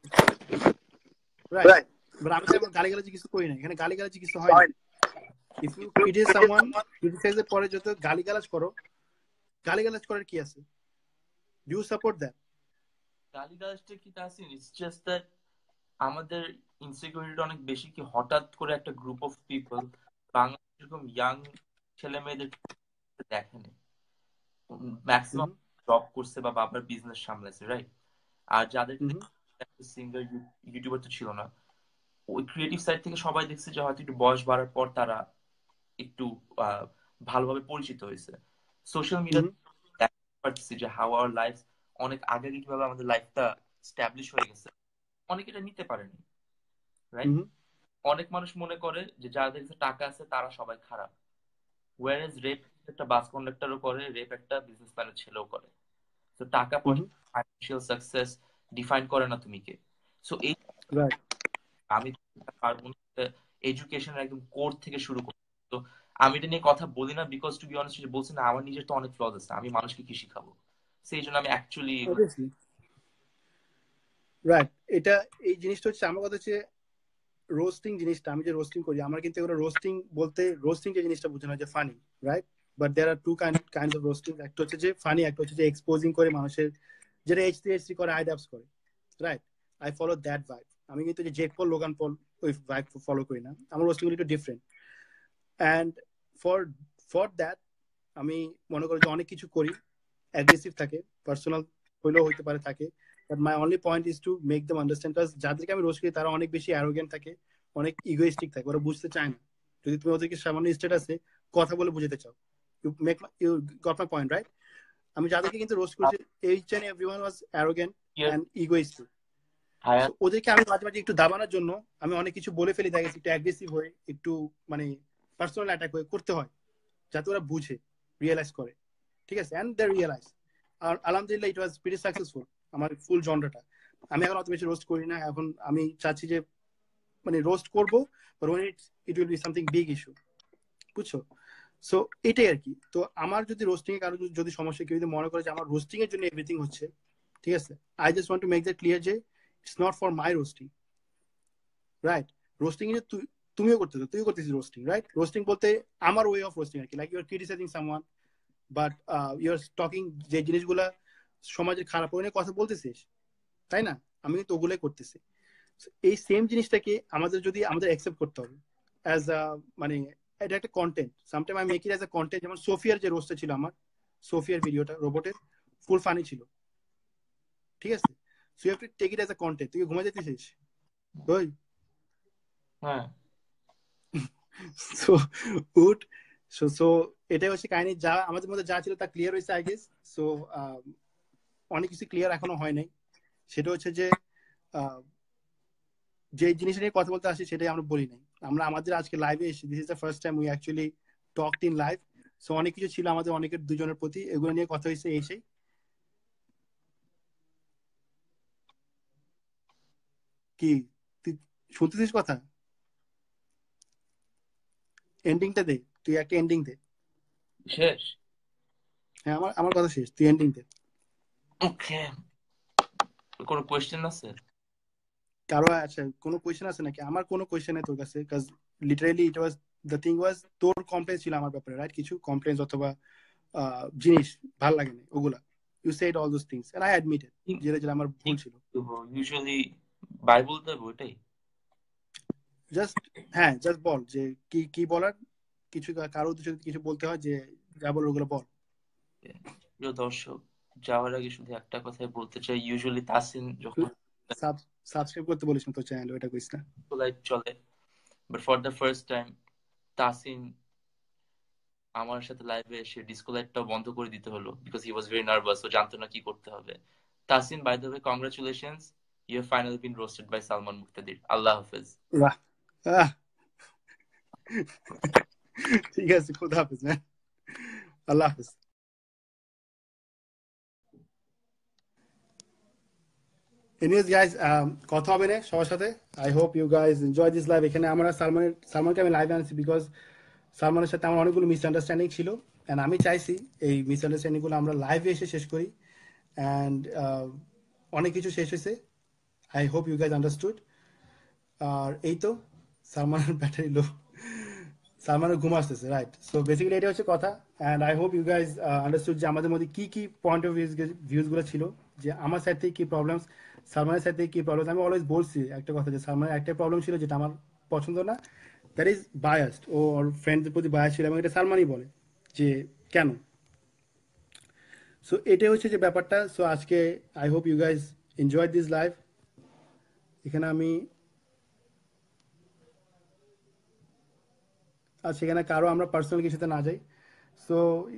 রাইট? বাট আমি তো আমার গালিগালাজি কিছু করি না, এখানে গালিগালাজি কিছু হয় না। ইফ ইউ ক্রিটিসাইজ সামওয়ান, ক্রিটিসাইজের পরে যত গালিগালাজ করো, গালিগালাজ করার কি আছে? Do you support that? গালিগালাজটা কি তা আছে, ইটস জাস্ট দ্যাট আমাদের ইনসিকিউরিটি অনেক বেশি, কি হঠাৎ করে একটা গ্রুপ অফ পিপল বাংলাদেশ এরকম ইয়াং ছেলে মেয়েদের দেখেনি, ম্যাক্সিমাম জব করছে বা বাবার বিজনেস সামলাইছে, রাইট? আর যাদেরকে সিঙ্গার ইউটিউবার তো ছিল না, ওই ক্রিয়েটিভ সাইড থেকে সবাই দেখছে যে হয়তো একটু বয়স বাড়ার পর তারা একটু ভালোভাবে পরিচিত হয়েছে সোশ্যাল মিডিয়া, দেখতে পারতেছি যে হাউ আওয়ার লাইফ অনেক আগে কিভাবে আমাদের লাইফটা স্ট্যাবলিশ হয়ে গেছে, অনেকে এটা নিতে পারেনি, রাইট? অনেক মানুষ মনে করে যে যাদের কাছে টাকা আছে তারা সবাই খারাপ, ওয়ারেজ রেপ একটা বাস কন্ডাক্টরও করে, রেপ একটা বিজনেসম্যানের ছেলেও করে। তো টাকা পয়সা, ফাইন্যান্সিয়াল সাকসেস ডিফাইন করে না তুমি কে। সো এই রাইট। আমি পারবো না এডুকেশনের একদম কোর থেকে শুরু করতে। তো আমি এটা নিয়ে কথা বলি না বিকজ টু বি অনেস্ট, বলছি না আমার নিজের তো অনেক ফ্লজ আছে, আমি মানুষকে কি শিখাবো, সেই জন্য আমি অ্যাকচুয়ালি অবভিয়াসলি, রাইট। এটা এই জিনিসটা হচ্ছে আমার কথা হচ্ছে রোস্টিং জিনিসটা, আমি যে রোস্টিং করি, আমার কিন্তু এগুলো রোস্টিং বলতে, রোস্টিং যে জিনিসটা বোঝানো যে funny, right? But there are two kinds of roasting, একটা হচ্ছে যে ফানি, একটা হচ্ছে যে এক্সপোজিং করে মানুষের, যেটা এইচসি করে, আইডাপস করে, right? I follow that vibe. আমি কিন্তু যে জেক পল, লোগান পল ওই ভাইব ফলো করি না, আমার রোস্টিং গুলো একটু different, and for for that আমি মনে করি যে অনেক কিছু করি, অ্যাগ্রেসিভ থাকে, পার্সোনাল হইলেও হইতে পারে থাকে, but my only point is to make them understand, কারণ যাদেরকে আমি রোজ করি তারা অনেক বেশি অ্যারোগেন্ট থাকে, অনেক ইগোইস্টিক থাকে, ওরা বুঝতে চায় না। যদি তুমি ওদেরকে সামান্য স্টেটাসে কথা বলে বুঝাতে চাও, you make you got my point, right? আমি যাদেরকে কিন্তু রোস্ট করেছি, each and everyone was arrogant Here, and egoistic. higher. ওদেরকে আমি মাঝে মাঝে একটু দাবানোর জন্য আমি অনেক কিছু বলে ফেলি, দেখেছি একটু অ্যাগ্রেসিভ হয়ে, একটু মানে পার্সোনাল অ্যাটাক হয়ে করতে হয়, যাতে ওরা বুঝে, রিয়েলাইজ করে, ঠিক আছে, এন্ড দে রিয়েলাইজ। আর আলহামদুলিল্লাহ ইট ওয়াজ প্রিটি সাকসেসফুল আমার ফুল জনরাটা। আমি এখন অত বেশি রোস্ট করি না, এখন আমি চাচ্ছি যে মানে রোস্ট করবো, but when it will be something big issue, বুঝছো? সো এটাই আর কি। তো আমার যদি রোস্টিং এ কারো যদি সমস্যা, কেউ যদি মনে করে যে আমার রোস্টিং এর জন্য এভরিথিং হচ্ছে, ঠিক আছে, I just want to make that clear যে it's not for my roasting, right? Roasting এ তুমিও করতেছো, তুইও করতেছিস রোস্টিং, রাইট? রোস্টিং বলতে আমার ওয়ে অফ রোস্টিং আর কি, like you are criticizing someone, but you are talking যে জিনিসগুলা সমাজের খারাপ ওই নিয়ে কথা বলতেছিস, তাই না? আমি তো ওগুলোই করতেছি। এই সেম জিনিসটাকে আমাদের অ্যাকসেপ্ট করতে হবে অ্যাজ আ, মানে এটা একটা content. Sometime I make it as a content. যেমন সোফিয়ার যে রোস্টটা ছিল আমার, সোফিয়ার ভিডিওটা রোবটের, ফুল ফানি ছিল, ঠিক আছে? So you have to take it as a content. তুই ঘুমাই যেতেছিস ওই? হ্যাঁ, সো উড। সো এটাই হচ্ছে কাহিনী। যা আমাদের মধ্যে যা ছিল তা ক্লিয়ার হয়েছে আই গেস। সো অনেক কিছু ক্লিয়ার এখনো হয় নাই। সেটা হচ্ছে যে যে জিনিস নিয়ে কথা বলতে আসি সেটাই আমরা বলি নাই। আমরা আমাদের আজকে লাইভে এসে, this is the first time we actually talked in live. So অনেক কিছু ছিল আমাদের অনেকের দুজনের প্রতি, এগুলো নিয়ে কথা হয়েছে এসেই। কি তুই শুনতেছিস কথা? এন্ডিংটা দে, তুই একটা এন্ডিং দে। শেষ। হ্যাঁ, আমার আমার কথা শেষ, তুই এন্ডিং দে। ওকে, কোনো কোয়েশ্চেন আছে? কারো আচ্ছা কোনো কোয়েশ্চেন আছে নাকি? আমার কোনো কোয়েশ্চেন নেই তোর কাছে, কাজ literally it was the thing was তোর কমপ্লেন ছিল আমার ব্যাপারে, রাইট? কিছু কমপ্লেন্স অথবা জিনিস ভাল লাগে না ওগুলা। You said all those things and I admit it, যেটা যেটা আমার ভুল ছিল। ইউজুয়ালি বাইবেল তো ওইটাই। জাস্ট, হ্যাঁ, জাস্ট বল যে কি কি বলার, কিছু কারো যদি কিছু বলতে হয় যে যা বলার ওগুলো বল। প্রিয় দর্শক, যাওয়ার আগে শুধু একটা কথাই বলতে চাই, ইউজুয়ালি তাসিন যখন সাবস্ক্রাইব করতে বলিস না তোর চ্যানেল, ওটা কইস না। লাইভ চলে, but for the first time Tasin আমার সাথে লাইভে এসে ডিসকো লাইটটাও বন্ধ করে দিতে হলো, because he was very nervous, ও জানতো না কি করতে হবে। Tasin, by the way, congratulations, you have finally been roasted by Salman Muqtadir. আল্লাহ হাফেজ। বাহ, ঠিক আছে, খুদা হাফেজ ম্যান, আল্লাহ হাফেজ। এনিওয়েজ গাইস, কথা হবে না সবার সাথে। I hope you guys enjoy this live. এখানে আমরা সালমানকে আমি লাইভে আনছি বিকজ সালমানের সাথে আমার অনেকগুলো মিসআন্ডারস্ট্যান্ডিং ছিল, অ্যান্ড আমি চাইছি এই মিসআন্ডারস্ট্যান্ডিংগুলো আমরা লাইভে এসে শেষ করি। অ্যান্ড অনেক কিছু শেষ হয়েছে, I hope you guys understood. আর এই তো, সালমানের ব্যাটারি লো, সালমানের ঘুম আসতেছে, রাইট? সো বেসিক্যালি এটা হচ্ছে কথা। And I hope you guys understood যে আমাদের মধ্যে কি কি পয়েন্ট অফ ভিউজগুলো ছিল, যে আমার সাইড থেকে কি প্রবলেমস, সালমানের সাইড থেকে কি প্রবলেম। আমি অলওয়েজ বলছি একটা কথা, যে সালমানের একটা প্রবলেম ছিল যেটা আমার পছন্দ না, দ্যাট ইজ বায়াসড। ও ওর ফ্রেন্ডদের প্রতি বায়াস ছিল, এবং এটা সালমানই বলে যে কেন। সো এটাই হচ্ছে যে ব্যাপারটা। সো আজকে I hope you guys enjoy this live. এখানে আমি আর সেখানে কারো আমরা পার্সোনাল কিছুতে না যাই। So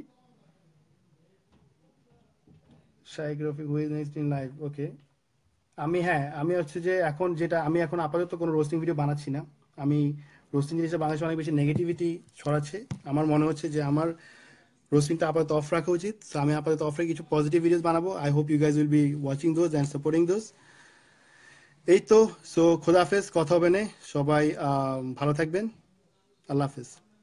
Shaik Rafiq who is next in live, okay. আমি হচ্ছে যে আমি এখন আপাতত কোনো রোস্টিং ভিডিও বানাচ্ছি না। আমি রোস্টিং জিনিসটা বাংলাদেশে অনেক বেশি নেগেটিভিটি ছড়াচ্ছে। আমার মনে হচ্ছে যে আমার রোস্টিংটা আপাতত অফ রাখা উচিত। সো আমি আপাতত অফ রেখে কিছু পজিটিভ ভিডিওস বানাবো। I hope you guys will be watching those and supporting those. এই তো, সো খোদা হাফেজ, কথা হবে না। সবাই ভালো থাকবেন, আল্লাহ হাফেজ।